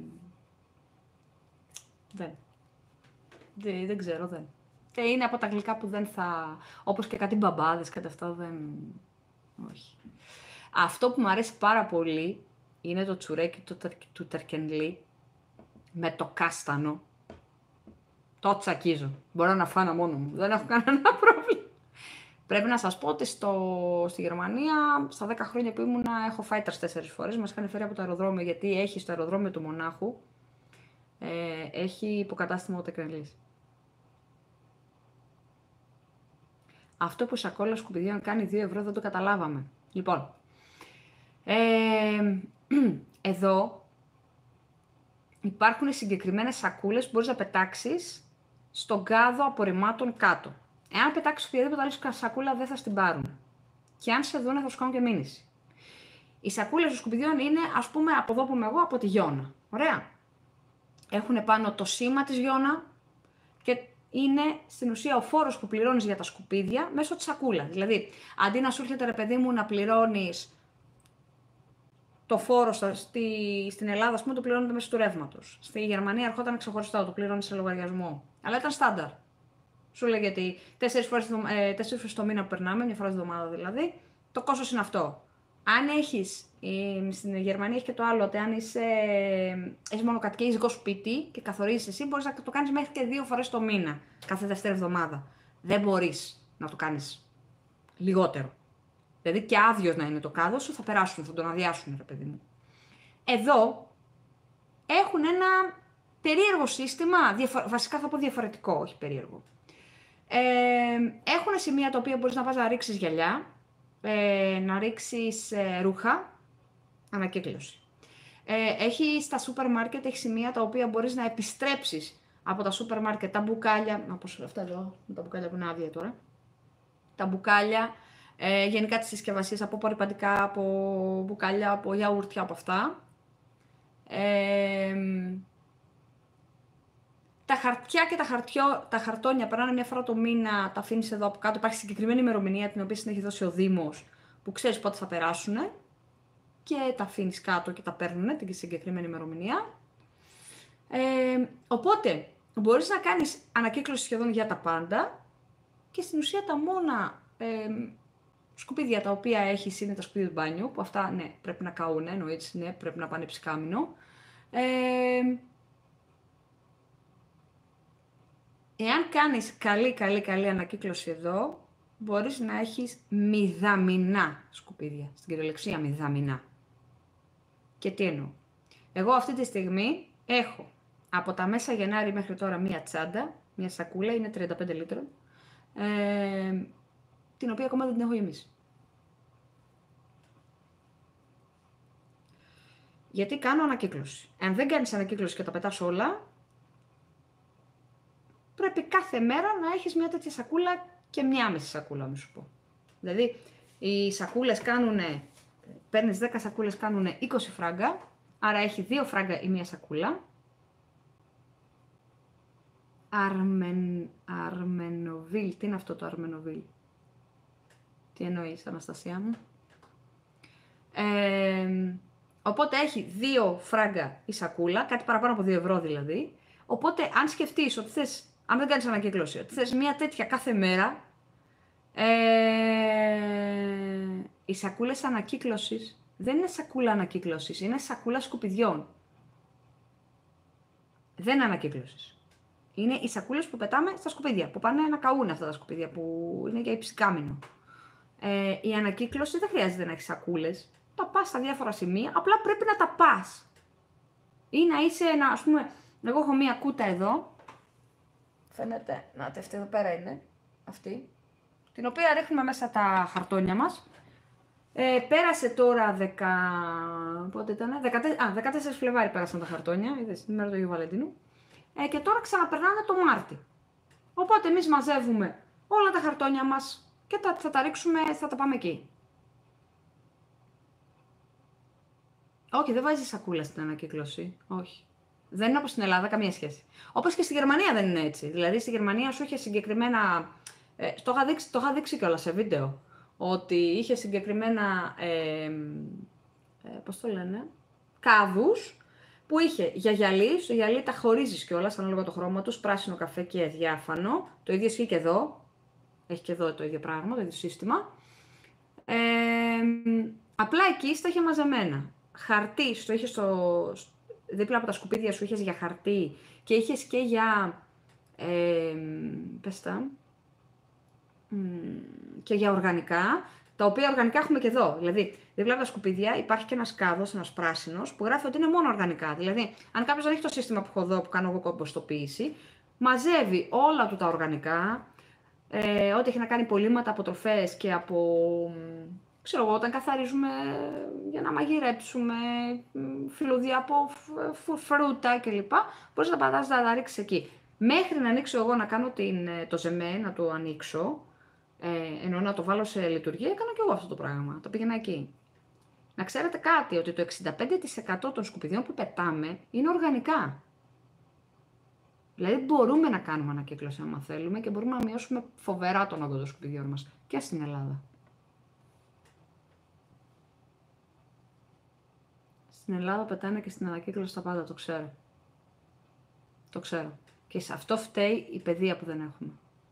Δεν. δεν. Δεν ξέρω, δεν. Και είναι από τα γλυκά που δεν θα... Όπως και κάτι μπαμπάδες, κάτι αυτά δεν... Όχι. Αυτό που μου αρέσει πάρα πολύ είναι το τσουρέκι του, του Τερκενλή με το κάστανο. Το τσακίζω. Μπορώ να φάω μόνο μου. Δεν έχω κανένα πρόβλημα. Πρέπει να σας πω ότι στο, στη Γερμανία, στα δέκα χρόνια που ήμουνα, έχω φάει τρεις-τέσσερις φορές. Μας είχαν φέρει από το αεροδρόμιο, γιατί έχει στο αεροδρόμιο του Μονάχου, ε, έχει υποκατάστημα ο Τερκενλής. Αυτό που η σακόλα σκουπιδιών κάνει δύο ευρώ δεν το καταλάβαμε. Λοιπόν, Ε, εδώ υπάρχουν συγκεκριμένες σακούλες που μπορείς να πετάξεις στον κάδο απορριμμάτων κάτω. Εάν πετάξεις οποιαδήποτε άλλη σακούλα δεν θα στην πάρουν. Και αν σε δούνε θα σου κάνουν και μήνυση. Οι σακούλες των σκουπιδιών είναι, ας πούμε, από εδώ που είμαι εγώ, από τη Γιώνα. Ωραία. Έχουν πάνω το σήμα της Γιώνα και είναι στην ουσία ο φόρος που πληρώνεις για τα σκουπίδια μέσω της σακούλα. Δηλαδή, αντί να σου έρχεται, ρε παιδί μου, να πληρώνεις το φόρο στη, στην Ελλάδα, ας πούμε, το πληρώνεται μέσω του ρεύματος. Στη Γερμανία ερχόταν ξεχωριστά, το πληρώνεις σε λογαριασμό. Αλλά ήταν στάνταρ. Σου λέγεται ότι τέσσερις φορές, ε, τέσσερις φορές το μήνα που περνάμε, μια φορά τη εβδομάδα δηλαδή, το κόστος είναι αυτό. Αν έχεις, ε, στην Γερμανία έχει και το άλλο, ότι αν είσαι, ε, έχεις μονοκατοικιακό σπίτι και καθορίζεις εσύ, μπορείς να το κάνεις μέχρι και δύο φορές το μήνα, κάθε δεύτερη εβδομάδα. Δεν μπορείς να το κάνεις λιγότερο. Δηλαδή και άδειος να είναι το κάδο σου, θα περάσουν, θα τον αδειάσουν, ρε παιδί μου. Εδώ έχουν ένα περίεργο σύστημα, διαφο- βασικά θα πω διαφορετικό, όχι περίεργο. Ε, έχουν σημεία τα οποία μπορείς να πας να ρίξεις γυαλιά, ε, να ρίξεις ε, ρούχα, ανακύκλωση. Ε, έχει στα σούπερ μάρκετ, έχει σημεία τα οποία μπορείς να επιστρέψεις από τα σούπερ μάρκετ, τα μπουκάλια, όπως αυτά εδώ, με τα μπουκάλια που είναι άδεια τώρα, τα μπουκάλια, ε, γενικά τις συσκευασίες, από απορρυπαντικά, από μπουκάλια, από γιαούρτια, από αυτά. Ε, Τα χαρτιά και τα, χαρτιό, τα χαρτόνια περνάνε μια φορά το μήνα, τα αφήνεις εδώ από κάτω. Υπάρχει συγκεκριμένη ημερομηνία την οποία έχει δώσει ο Δήμος που ξέρεις πότε θα περάσουν και τα αφήνεις κάτω και τα παίρνουν την συγκεκριμένη ημερομηνία. Ε, οπότε μπορείς να κάνεις ανακύκλωση σχεδόν για τα πάντα και στην ουσία τα μόνα ε, σκουπίδια τα οποία έχεις είναι τα σκουπίδια του μπάνιου, που αυτά ναι, πρέπει να καούν, εννοείται, ναι, πρέπει να πάνε ψυκάμινο. Ε, Εάν κάνεις καλή, καλή, καλή ανακύκλωση εδώ, μπορείς να έχεις μηδαμινά σκουπίδια. Στην κυριολεξία μηδαμινά. Και τι εννοώ. Εγώ αυτή τη στιγμή έχω από τα μέσα Γενάρη μέχρι τώρα μία τσάντα, μία σακούλα, είναι τριάντα πέντε λίτρων, ε, την οποία ακόμα δεν την έχω γεμίσει. Γιατί κάνω ανακύκλωση. Αν δεν κάνεις ανακύκλωση και τα πετάς όλα, πρέπει κάθε μέρα να έχεις μια τέτοια σακούλα και μια μισή σακούλα, μη σου πω. Δηλαδή, οι σακούλες κάνουνε, παίρνεις δέκα σακούλες, κάνουνε είκοσι φράγκα, άρα έχει δύο φράγκα η μία σακούλα. Αρμεν, Αρμενοβίλ, τι είναι αυτό το Αρμενοβίλ? Τι εννοείς, Αναστασία μου? Ε, οπότε έχει δύο φράγκα η σακούλα, κάτι παραπάνω από δύο ευρώ δηλαδή. Οπότε, αν σκεφτείς ότι θες, αν δεν κάνεις ανακύκλωση, ότι θες μια τέτοια κάθε μέρα, ε, οι σακούλες ανακύκλωσης δεν είναι σακούλα ανακύκλωσης, είναι σακούλα σκουπιδιών. Δεν είναι ανακύκλωσης. Είναι οι σακούλες που πετάμε στα σκουπίδια, που πάνε να καούν αυτά τα σκουπίδια, που είναι για υψηκάμινο. Ε, η ανακύκλωση δεν χρειάζεται να έχει σακούλες. Τα πας στα διάφορα σημεία, απλά πρέπει να τα πας. Ή να είσαι ένα, ας πούμε, εγώ έχω μία κούτα εδώ. Φαίνεται, να αυτή εδώ πέρα είναι, αυτή. Την οποία ρίχνουμε μέσα τα χαρτόνια μας. Ε, πέρασε τώρα δέκα... πότε ήτανε? δεκατέσσερα... Α, δεκατέσσερα Φλεβάρι πέρασαν τα χαρτόνια, είδες, την ημέρα του Αγίου Βαλεντίνου. Ε, και τώρα ξαναπερνάνε το Μάρτι. Οπότε εμείς μαζεύουμε όλα τα χαρτόνια μας και τα, θα τα ρίξουμε, θα τα πάμε εκεί. Όχι, δεν βάζει σακούλα στην ανακύκλωση. Όχι. Δεν είναι όπως στην Ελλάδα, καμία σχέση. Όπως και στη Γερμανία δεν είναι έτσι. Δηλαδή στη Γερμανία σου είχε συγκεκριμένα. Ε, το είχα δείξει, το είχα δείξει κιόλας σε βίντεο. Ότι είχε συγκεκριμένα. Ε, ε, πώς το λένε, κάδους που είχε για γυαλί. Στο γυαλί τα χωρίζεις κιόλας ανάλογα το χρώμα τους, πράσινο, καφέ και διάφανο. Το ίδιο ισχύει και εδώ. Έχει και εδώ το ίδιο πράγμα, το ίδιο σύστημα. Ε, απλά εκεί στα είχε μαζεμένα. Χαρτί, στο είχε στο, δίπλα από τα σκουπίδια σου είχες για χαρτί και είχες και για, ε, πες τα, και για οργανικά, τα οποία οργανικά έχουμε και εδώ. Δηλαδή, δίπλα από τα σκουπίδια υπάρχει και ένας κάδος, ένας πράσινος, που γράφει ότι είναι μόνο οργανικά. Δηλαδή, αν κάποιος δεν έχει το σύστημα που έχω εδώ, που κάνω εγώ κομποστοποίηση, μαζεύει όλα του τα οργανικά, ε, ό,τι έχει να κάνει υπολείμματα από τροφές και από ξέρω εγώ, όταν καθαρίζουμε για να μαγειρέψουμε, φλούδια από φρούτα κλπ. Μπορείς να πατάς να τα ρίξεις εκεί. Μέχρι να ανοίξω εγώ να κάνω την, το ζεμέ, να το ανοίξω, ε, ενώ να το βάλω σε λειτουργία, έκανα και εγώ αυτό το πράγμα. Το πήγαινα εκεί. Να ξέρετε κάτι, ότι το εξήντα πέντε τοις εκατό των σκουπιδιών που πετάμε είναι οργανικά. Δηλαδή μπορούμε να κάνουμε ανακύκλωση άμα θέλουμε και μπορούμε να μειώσουμε φοβερά τον όγκο των σκουπιδιών μας και στην Ελλάδα. Στην Ελλάδα πετάνε και στην ανακύκλωση τα πάντα, το ξέρω. Το ξέρω. Και σε αυτό φταίει η παιδεία που δεν έχουμε.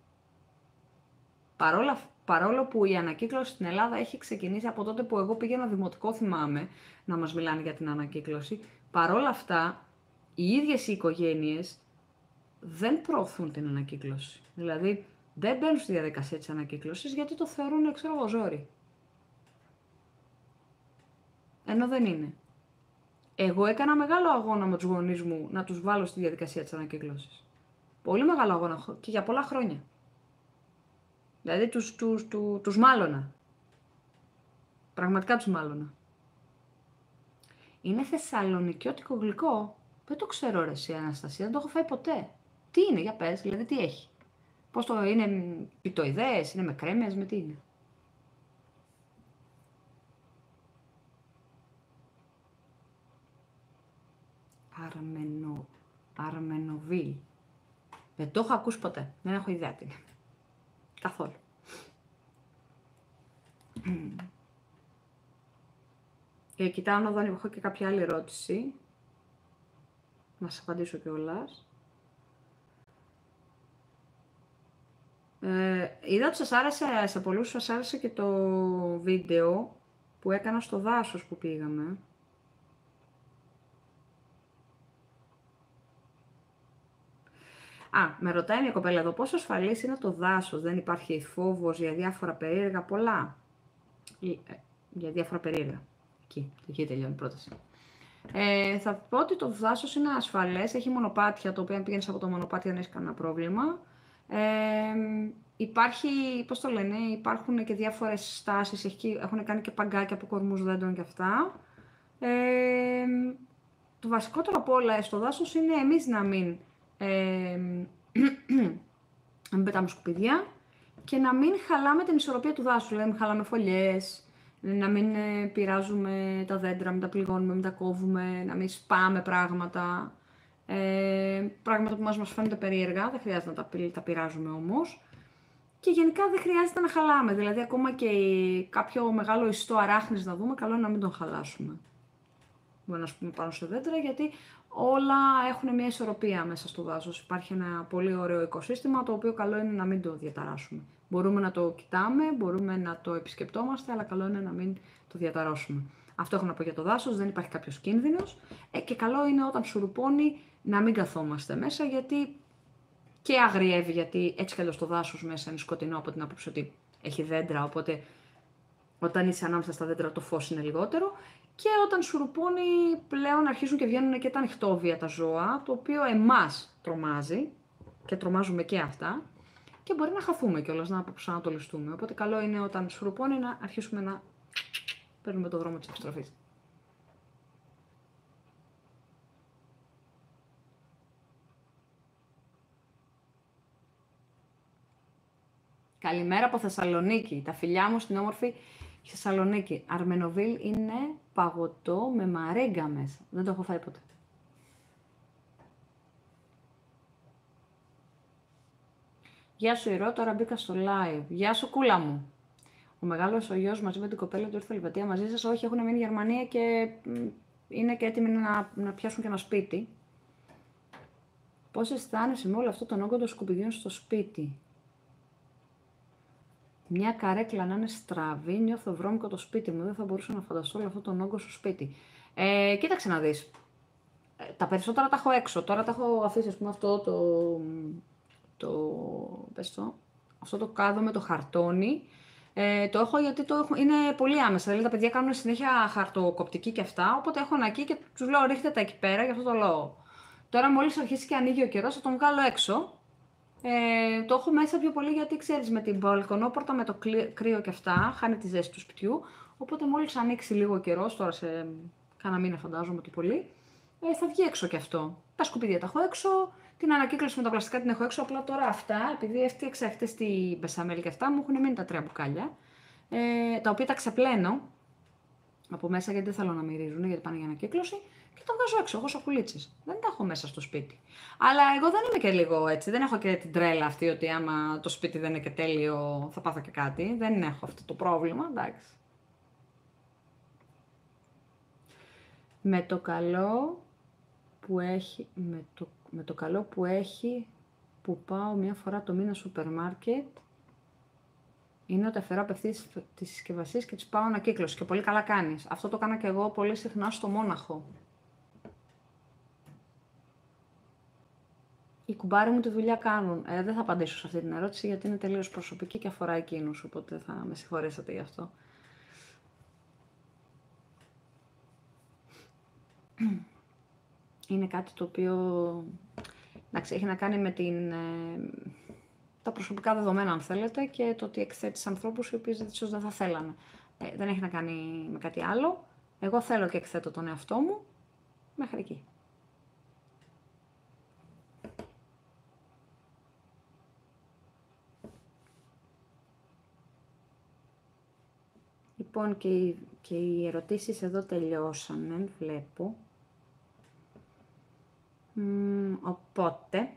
Παρόλα, παρόλο που η ανακύκλωση στην Ελλάδα έχει ξεκινήσει από τότε που εγώ πήγαινα δημοτικό, θυμάμαι, να μας μιλάνε για την ανακύκλωση, παρόλα αυτά, οι ίδιες οι οικογένειες δεν προωθούν την ανακύκλωση. Δηλαδή, δεν μπαίνουν στη διαδικασία της ανακύκλωσης γιατί το θεωρούν, ξέρω εγώ, ζόρι. Ενώ δεν είναι. Εγώ έκανα μεγάλο αγώνα με τους γονείς μου να τους βάλω στη διαδικασία της ανακύκλωσης. Πολύ μεγάλο αγώνα και για πολλά χρόνια. Δηλαδή τους, τους, τους, τους μάλωνα. Πραγματικά τους μάλωνα. Είναι θεσσαλονικιώτικο γλυκό. Δεν το ξέρω ρε εσύ Αναστασία, δεν το έχω φάει ποτέ. Τι είναι, για πες, δηλαδή τι έχει. Πώς το είναι, πιτοειδές, είναι με κρέμες, με τι είναι. Αρμενο, Αρμενοβίλ. Δεν το έχω ακούσει ποτέ. Δεν έχω ιδέα τι είναι. Καθόλου. Ε, κοιτάω να δω αν έχω και κάποια άλλη ερώτηση. Να σας απαντήσω κιόλας. Ε, είδα ότι σας άρεσε, σε πολλούς σας άρεσε και το βίντεο που έκανα στο δάσος που πήγαμε. Α, με ρωτάει μια κοπέλα εδώ, πόσο ασφαλής είναι το δάσος, δεν υπάρχει φόβος για διάφορα περίεργα, πολλά. Για διάφορα περίεργα. Εκεί, εκεί τελειώνει η πρόταση. Ε, θα πω ότι το δάσος είναι ασφαλές, έχει μονοπάτια, το οποίο αν πηγαίνεις από το μονοπάτι δεν έχει κανένα πρόβλημα. Ε, υπάρχει, πώς το λένε, υπάρχουν και διάφορες στάσεις, έχουν κάνει και παγκάκια από κορμούς δέντρων και αυτά. Ε, το βασικότερο από όλα στο δάσος είναι εμείς να μην, ε, να μην πετάμε σκουπίδια και να μην χαλάμε την ισορροπία του δάσους, δηλαδή να μην χαλάμε φωλιές, να μην ε, πειράζουμε τα δέντρα, μην τα πληγώνουμε, μην τα κόβουμε, να μην σπάμε πράγματα. Ε, πράγματα που μας, μας φαίνονται περίεργα, δεν χρειάζεται να τα, τα πειράζουμε όμως. Και γενικά δεν χρειάζεται να χαλάμε, δηλαδή ακόμα και κάποιο μεγάλο ιστό αράχνης να δούμε, καλό είναι να μην τον χαλάσουμε. Μπορεί να πούμε πάνω σε δέντρα, γιατί όλα έχουν μια ισορροπία μέσα στο δάσος. Υπάρχει ένα πολύ ωραίο οικοσύστημα, το οποίο καλό είναι να μην το διαταράσσουμε. Μπορούμε να το κοιτάμε, μπορούμε να το επισκεπτόμαστε, αλλά καλό είναι να μην το διαταράσσουμε. Αυτό έχω να πω για το δάσος, δεν υπάρχει κάποιος κίνδυνος. Ε, και καλό είναι όταν σουρουπώνει να μην καθόμαστε μέσα, γιατί και αγριεύει, γιατί έτσι κι αλλιώς το δάσος μέσα είναι σκοτεινό από την άποψη ότι έχει δέντρα, οπότε όταν είσαι ανάμεσα στα δέντρα το φως είναι λιγότερο. Και όταν σουρουπώνει πλέον αρχίζουν και βγαίνουν και τα ανοιχτόβια τα ζώα, το οποίο εμάς τρομάζει και τρομάζουμε και αυτά και μπορεί να χαθούμε κιόλας, να προσανατολιστούμε. Οπότε καλό είναι όταν σουρουπώνει να αρχίσουμε να παίρνουμε το δρόμο της επιστροφής. Καλημέρα από Θεσσαλονίκη. Τα φιλιά μου στην όμορφη Θεσσαλονίκη. Αρμενοβίλ είναι παγωτό με μαρέγκα μέσα. Δεν το έχω φάει ποτέ. Γεια σου Ηρώ, τώρα μπήκα στο live. Γεια σου κούλα μου. Ο μεγάλος ο γιος μαζί με την κοπέλα του ήρθε Ελβετία μαζί σας. Όχι, έχουν μείνει Γερμανία και είναι και έτοιμοι να, να πιάσουν και ένα σπίτι. Πώς αισθάνεσαι με όλο αυτό τον όγκο των σκουπιδιών στο σπίτι? Μια καρέκλα να είναι στραβή, νιώθω βρώμικο το σπίτι μου. Δεν θα μπορούσα να φανταστώ όλο αυτόν τον όγκο στο σπίτι. Ε, κοίταξε να δεις. Ε, τα περισσότερα τα έχω έξω. Τώρα τα έχω αφήσει, ας πούμε, αυτό το. το πες το. Αυτό το κάδο με το χαρτόνι. Ε, το έχω γιατί το έχω, είναι πολύ άμεσα. Δηλαδή τα παιδιά κάνουν συνέχεια χαρτοκοπτική και αυτά. Οπότε έχω ένα εκεί και τους λέω ρίχτε τα εκεί πέρα για αυτό το λόγο. Τώρα, μόλις αρχίσει και ανοίγει ο καιρός, θα τον βγάλω έξω. Ε, το έχω μέσα πιο πολύ γιατί ξέρεις με την μπαλκονόπορτα, με το κρύο και αυτά, χάνει τη ζέστη του σπιτιού. Οπότε μόλις ανοίξει λίγο καιρός, τώρα σε κάνα μήνα φαντάζομαι το πολύ, ε, θα βγει έξω και αυτό. Τα σκουπίδια τα έχω έξω, την ανακύκλωση με τα πλαστικά την έχω έξω. Απλά τώρα αυτά, επειδή έφτιαξα χτες τη μπεσαμέλ και αυτά, μου έχουν μείνει τα τρία μπουκάλια, ε, τα οποία τα ξεπλένω από μέσα γιατί δεν θέλω να μυρίζουν, γιατί πάνε για ανακύκλωση. Και τα βγάζω έξω, εγώ σακουλίτσες. Δεν τα έχω μέσα στο σπίτι. Αλλά εγώ δεν είμαι και λίγο έτσι. Δεν έχω και την τρέλα αυτή ότι άμα το σπίτι δεν είναι και τέλειο θα πάθω και κάτι. Δεν έχω αυτό το πρόβλημα, εντάξει. Με το καλό που έχει, με το, με το καλό που έχει που πάω μια φορά το μήνα σούπερ μάρκετ, είναι ότι αφαιρώ απευθείας τις συσκευασίες και τις πάω ανακύκλωση. Και πολύ καλά κάνεις. Αυτό το έκανα και εγώ πολύ συχνά στο Μόναχο. Οι κουμπάροι μου τη δουλειά κάνουν. Ε, δεν θα απαντήσω σε αυτή την ερώτηση γιατί είναι τελείως προσωπική και αφορά εκείνους, οπότε θα με συγχωρέσετε γι' αυτό. Είναι κάτι το οποίο, εντάξει, έχει να κάνει με την, ε, τα προσωπικά δεδομένα αν θέλετε και το ότι εκθέτεις ανθρώπους οι οποίοι ίσως δεν θα θέλανε. Ε, δεν έχει να κάνει με κάτι άλλο. Εγώ θέλω και εκθέτω τον εαυτό μου μέχρι εκεί. Λοιπόν, και οι, και οι ερωτήσεις εδώ τελειώσανε, βλέπω. Μ, οπότε,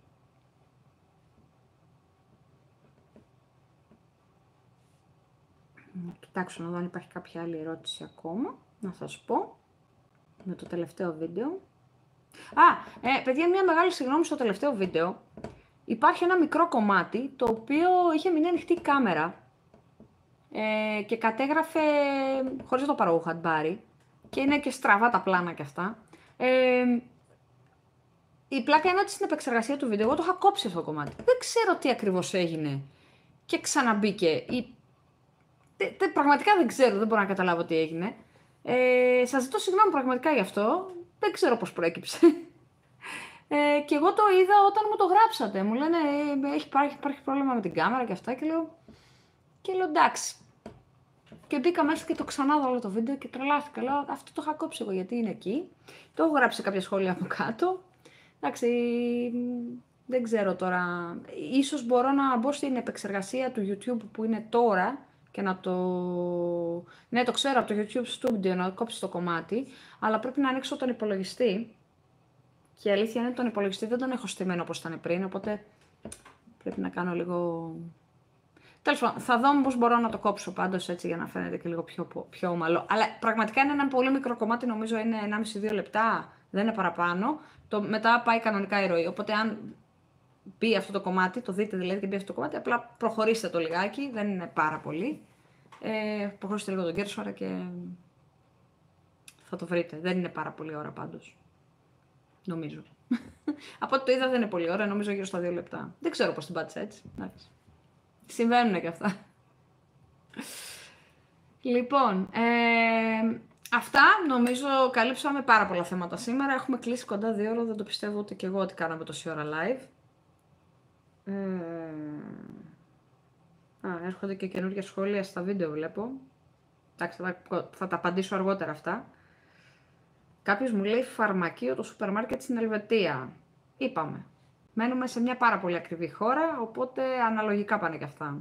να κοιτάξω να δω αν υπάρχει κάποια άλλη ερώτηση ακόμα, να σας πω, με το τελευταίο βίντεο. Α, ε, παιδιά, μια μεγάλη συγγνώμη στο τελευταίο βίντεο. Υπάρχει ένα μικρό κομμάτι, το οποίο είχε μείνει ανοιχτή κάμερα ε, και κατέγραφε, χωρίς το παραγωγό είχα πάρει, και είναι και στραβά τα πλάνα και αυτά. Ε, η πλάκα είναι ότι στην επεξεργασία του βίντεο, εγώ το είχα κόψει αυτό το κομμάτι. Δεν ξέρω τι ακριβώς έγινε και ξαναμπήκε. Ή... Τε, τε, πραγματικά δεν ξέρω, δεν μπορώ να καταλάβω τι έγινε. Ε, σας ζητώ συγγνώμη πραγματικά γι' αυτό. Δεν ξέρω πώς προέκυψε. Ε, και εγώ το είδα όταν μου το γράψατε. Μου λένε ε, έχει, υπάρχει, υπάρχει πρόβλημα με την κάμερα και αυτά και λέω, και λέω εντάξει. Και μπήκα μέσα και το ξανά δω όλο το βίντεο και τρελάθηκα. Λέω αυτό το είχα κόψει εγώ γιατί είναι εκεί. Το έχω γράψει σε κάποια σχόλια από κάτω. Εντάξει, δεν ξέρω τώρα. Ίσως μπορώ να μπω στην επεξεργασία του YouTube που είναι τώρα και να το... Ναι, το ξέρω από το YouTube Studio να κόψει το κομμάτι, αλλά πρέπει να ανοίξω τον υπολογιστή. Και η αλήθεια είναι ότι τον υπολογιστή δεν τον έχω στημένο όπως ήταν πριν, οπότε πρέπει να κάνω λίγο... Τέλος πάντων, θα δω πώς μπορώ να το κόψω πάντως έτσι για να φαίνεται και λίγο πιο, πιο ομαλό. Αλλά πραγματικά είναι ένα πολύ μικρό κομμάτι, νομίζω είναι ενάμιση με δύο λεπτά, δεν είναι παραπάνω. Το, μετά πάει κανονικά η ροή. Οπότε αν μπει αυτό το κομμάτι, το δείτε δηλαδή και μπει αυτό το κομμάτι, απλά προχωρήστε το λιγάκι, δεν είναι πάρα πολύ. Ε, προχωρήστε λίγο τον κέρσορα και θα το βρείτε. Δεν είναι πάρα πολύ ώρα πάντως. Νομίζω. Από ό,τι το είδα δεν είναι πολύ ώρα, νομίζω γύρω στα δύο λεπτά. Δεν ξέρω πώς την πάτησα έτσι. Εντάξει. Συμβαίνουν και αυτά. Λοιπόν, ε, αυτά νομίζω καλύψαμε πάρα πολλά θέματα σήμερα. Έχουμε κλείσει κοντά δύο ώρα, δεν το πιστεύω ούτε και εγώ ότι κάναμε τόση ώρα live. Ε, α, έρχονται και καινούργια σχόλια στα βίντεο βλέπω. Εντάξει, θα, θα τα απαντήσω αργότερα αυτά. Κάποιος μου λέει φαρμακείο το σούπερ μάρκετ στην Ελβετία. Είπαμε. Μένουμε σε μια πάρα πολύ ακριβή χώρα, οπότε αναλογικά πάνε και αυτά.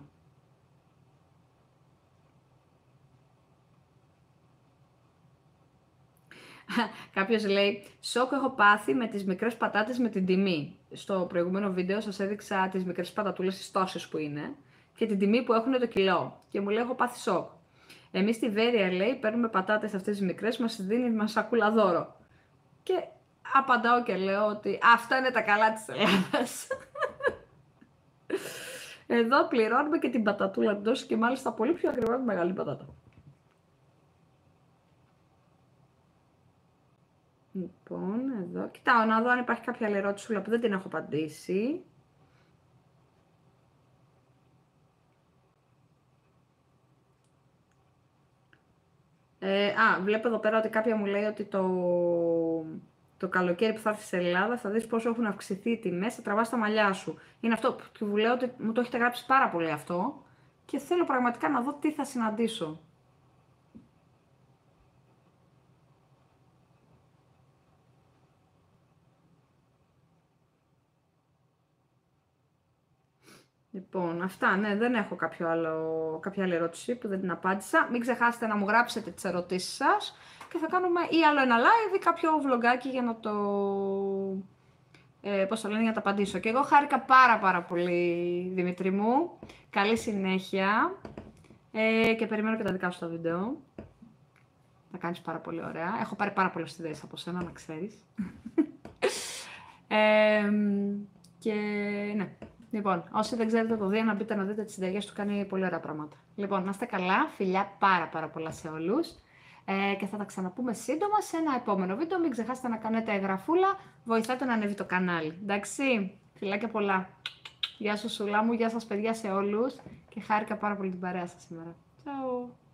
Κάποιος λέει, σοκ έχω πάθει με τις μικρές πατάτες με την τιμή. Στο προηγούμενο βίντεο σας έδειξα τις μικρές πατατούλες, τις τόσες που είναι, και την τιμή που έχουν το κιλό. Και μου λέει, έχω πάθει σοκ. Εμείς στη Βέρεια, λέει, παίρνουμε πατάτες αυτές τις μικρές, μας δίνει μας σακούλα δώρο. Και απαντάω και λέω ότι αυτά είναι τα καλά της Ελλάδας. Εδώ πληρώνουμε και την πατατούλα την τόση και μάλιστα πολύ πιο ακριβά από μεγάλη πατάτα. Λοιπόν, εδώ. Κοιτάω να δω αν υπάρχει κάποια άλλη ερώτηση που δεν την έχω απαντήσει. Ε, α, βλέπω εδώ πέρα ότι κάποια μου λέει ότι το, το καλοκαίρι που θα έρθει στην Ελλάδα, θα δεις πόσο έχουν αυξηθεί οι τιμές, θα τραβάς τα μαλλιά σου. Είναι αυτό που vous λέω ότι μου το έχετε γράψει πάρα πολύ αυτό και θέλω πραγματικά να δω τι θα συναντήσω. Λοιπόν, αυτά, ναι, δεν έχω κάποιο άλλο, κάποια άλλη ερώτηση που δεν την απάντησα. Μην ξεχάσετε να μου γράψετε τις ερωτήσεις σας και θα κάνουμε ή άλλο ένα live ή κάποιο vlogάκι για να το, ε, πώς το λένε, για να τα απαντήσω. Και εγώ χάρηκα πάρα πάρα πολύ, Δημήτρη μου. Καλή συνέχεια ε, και περιμένω και τα δικά σου τα βίντεο. Θα κάνεις πάρα πολύ ωραία. Έχω πάρει πάρα πολλές ιδέες από σένα, να ξέρεις. ε, και ναι. Λοιπόν, όσοι δεν ξέρετε το Δία, να μπείτε να δείτε τις συνταγές του, κάνει πολύ ωραία πράγματα. Λοιπόν, να είστε καλά, φιλιά πάρα πάρα πολλά σε όλους ε, και θα τα ξαναπούμε σύντομα σε ένα επόμενο βίντεο. Μην ξεχάσετε να κάνετε εγγραφούλα, βοηθάτε να ανέβει το κανάλι, εντάξει, φιλάκια πολλά. Γεια σου Σούλα μου, γεια σας παιδιά σε όλους και χάρηκα πάρα πολύ την παρέα σας σήμερα. Ciao.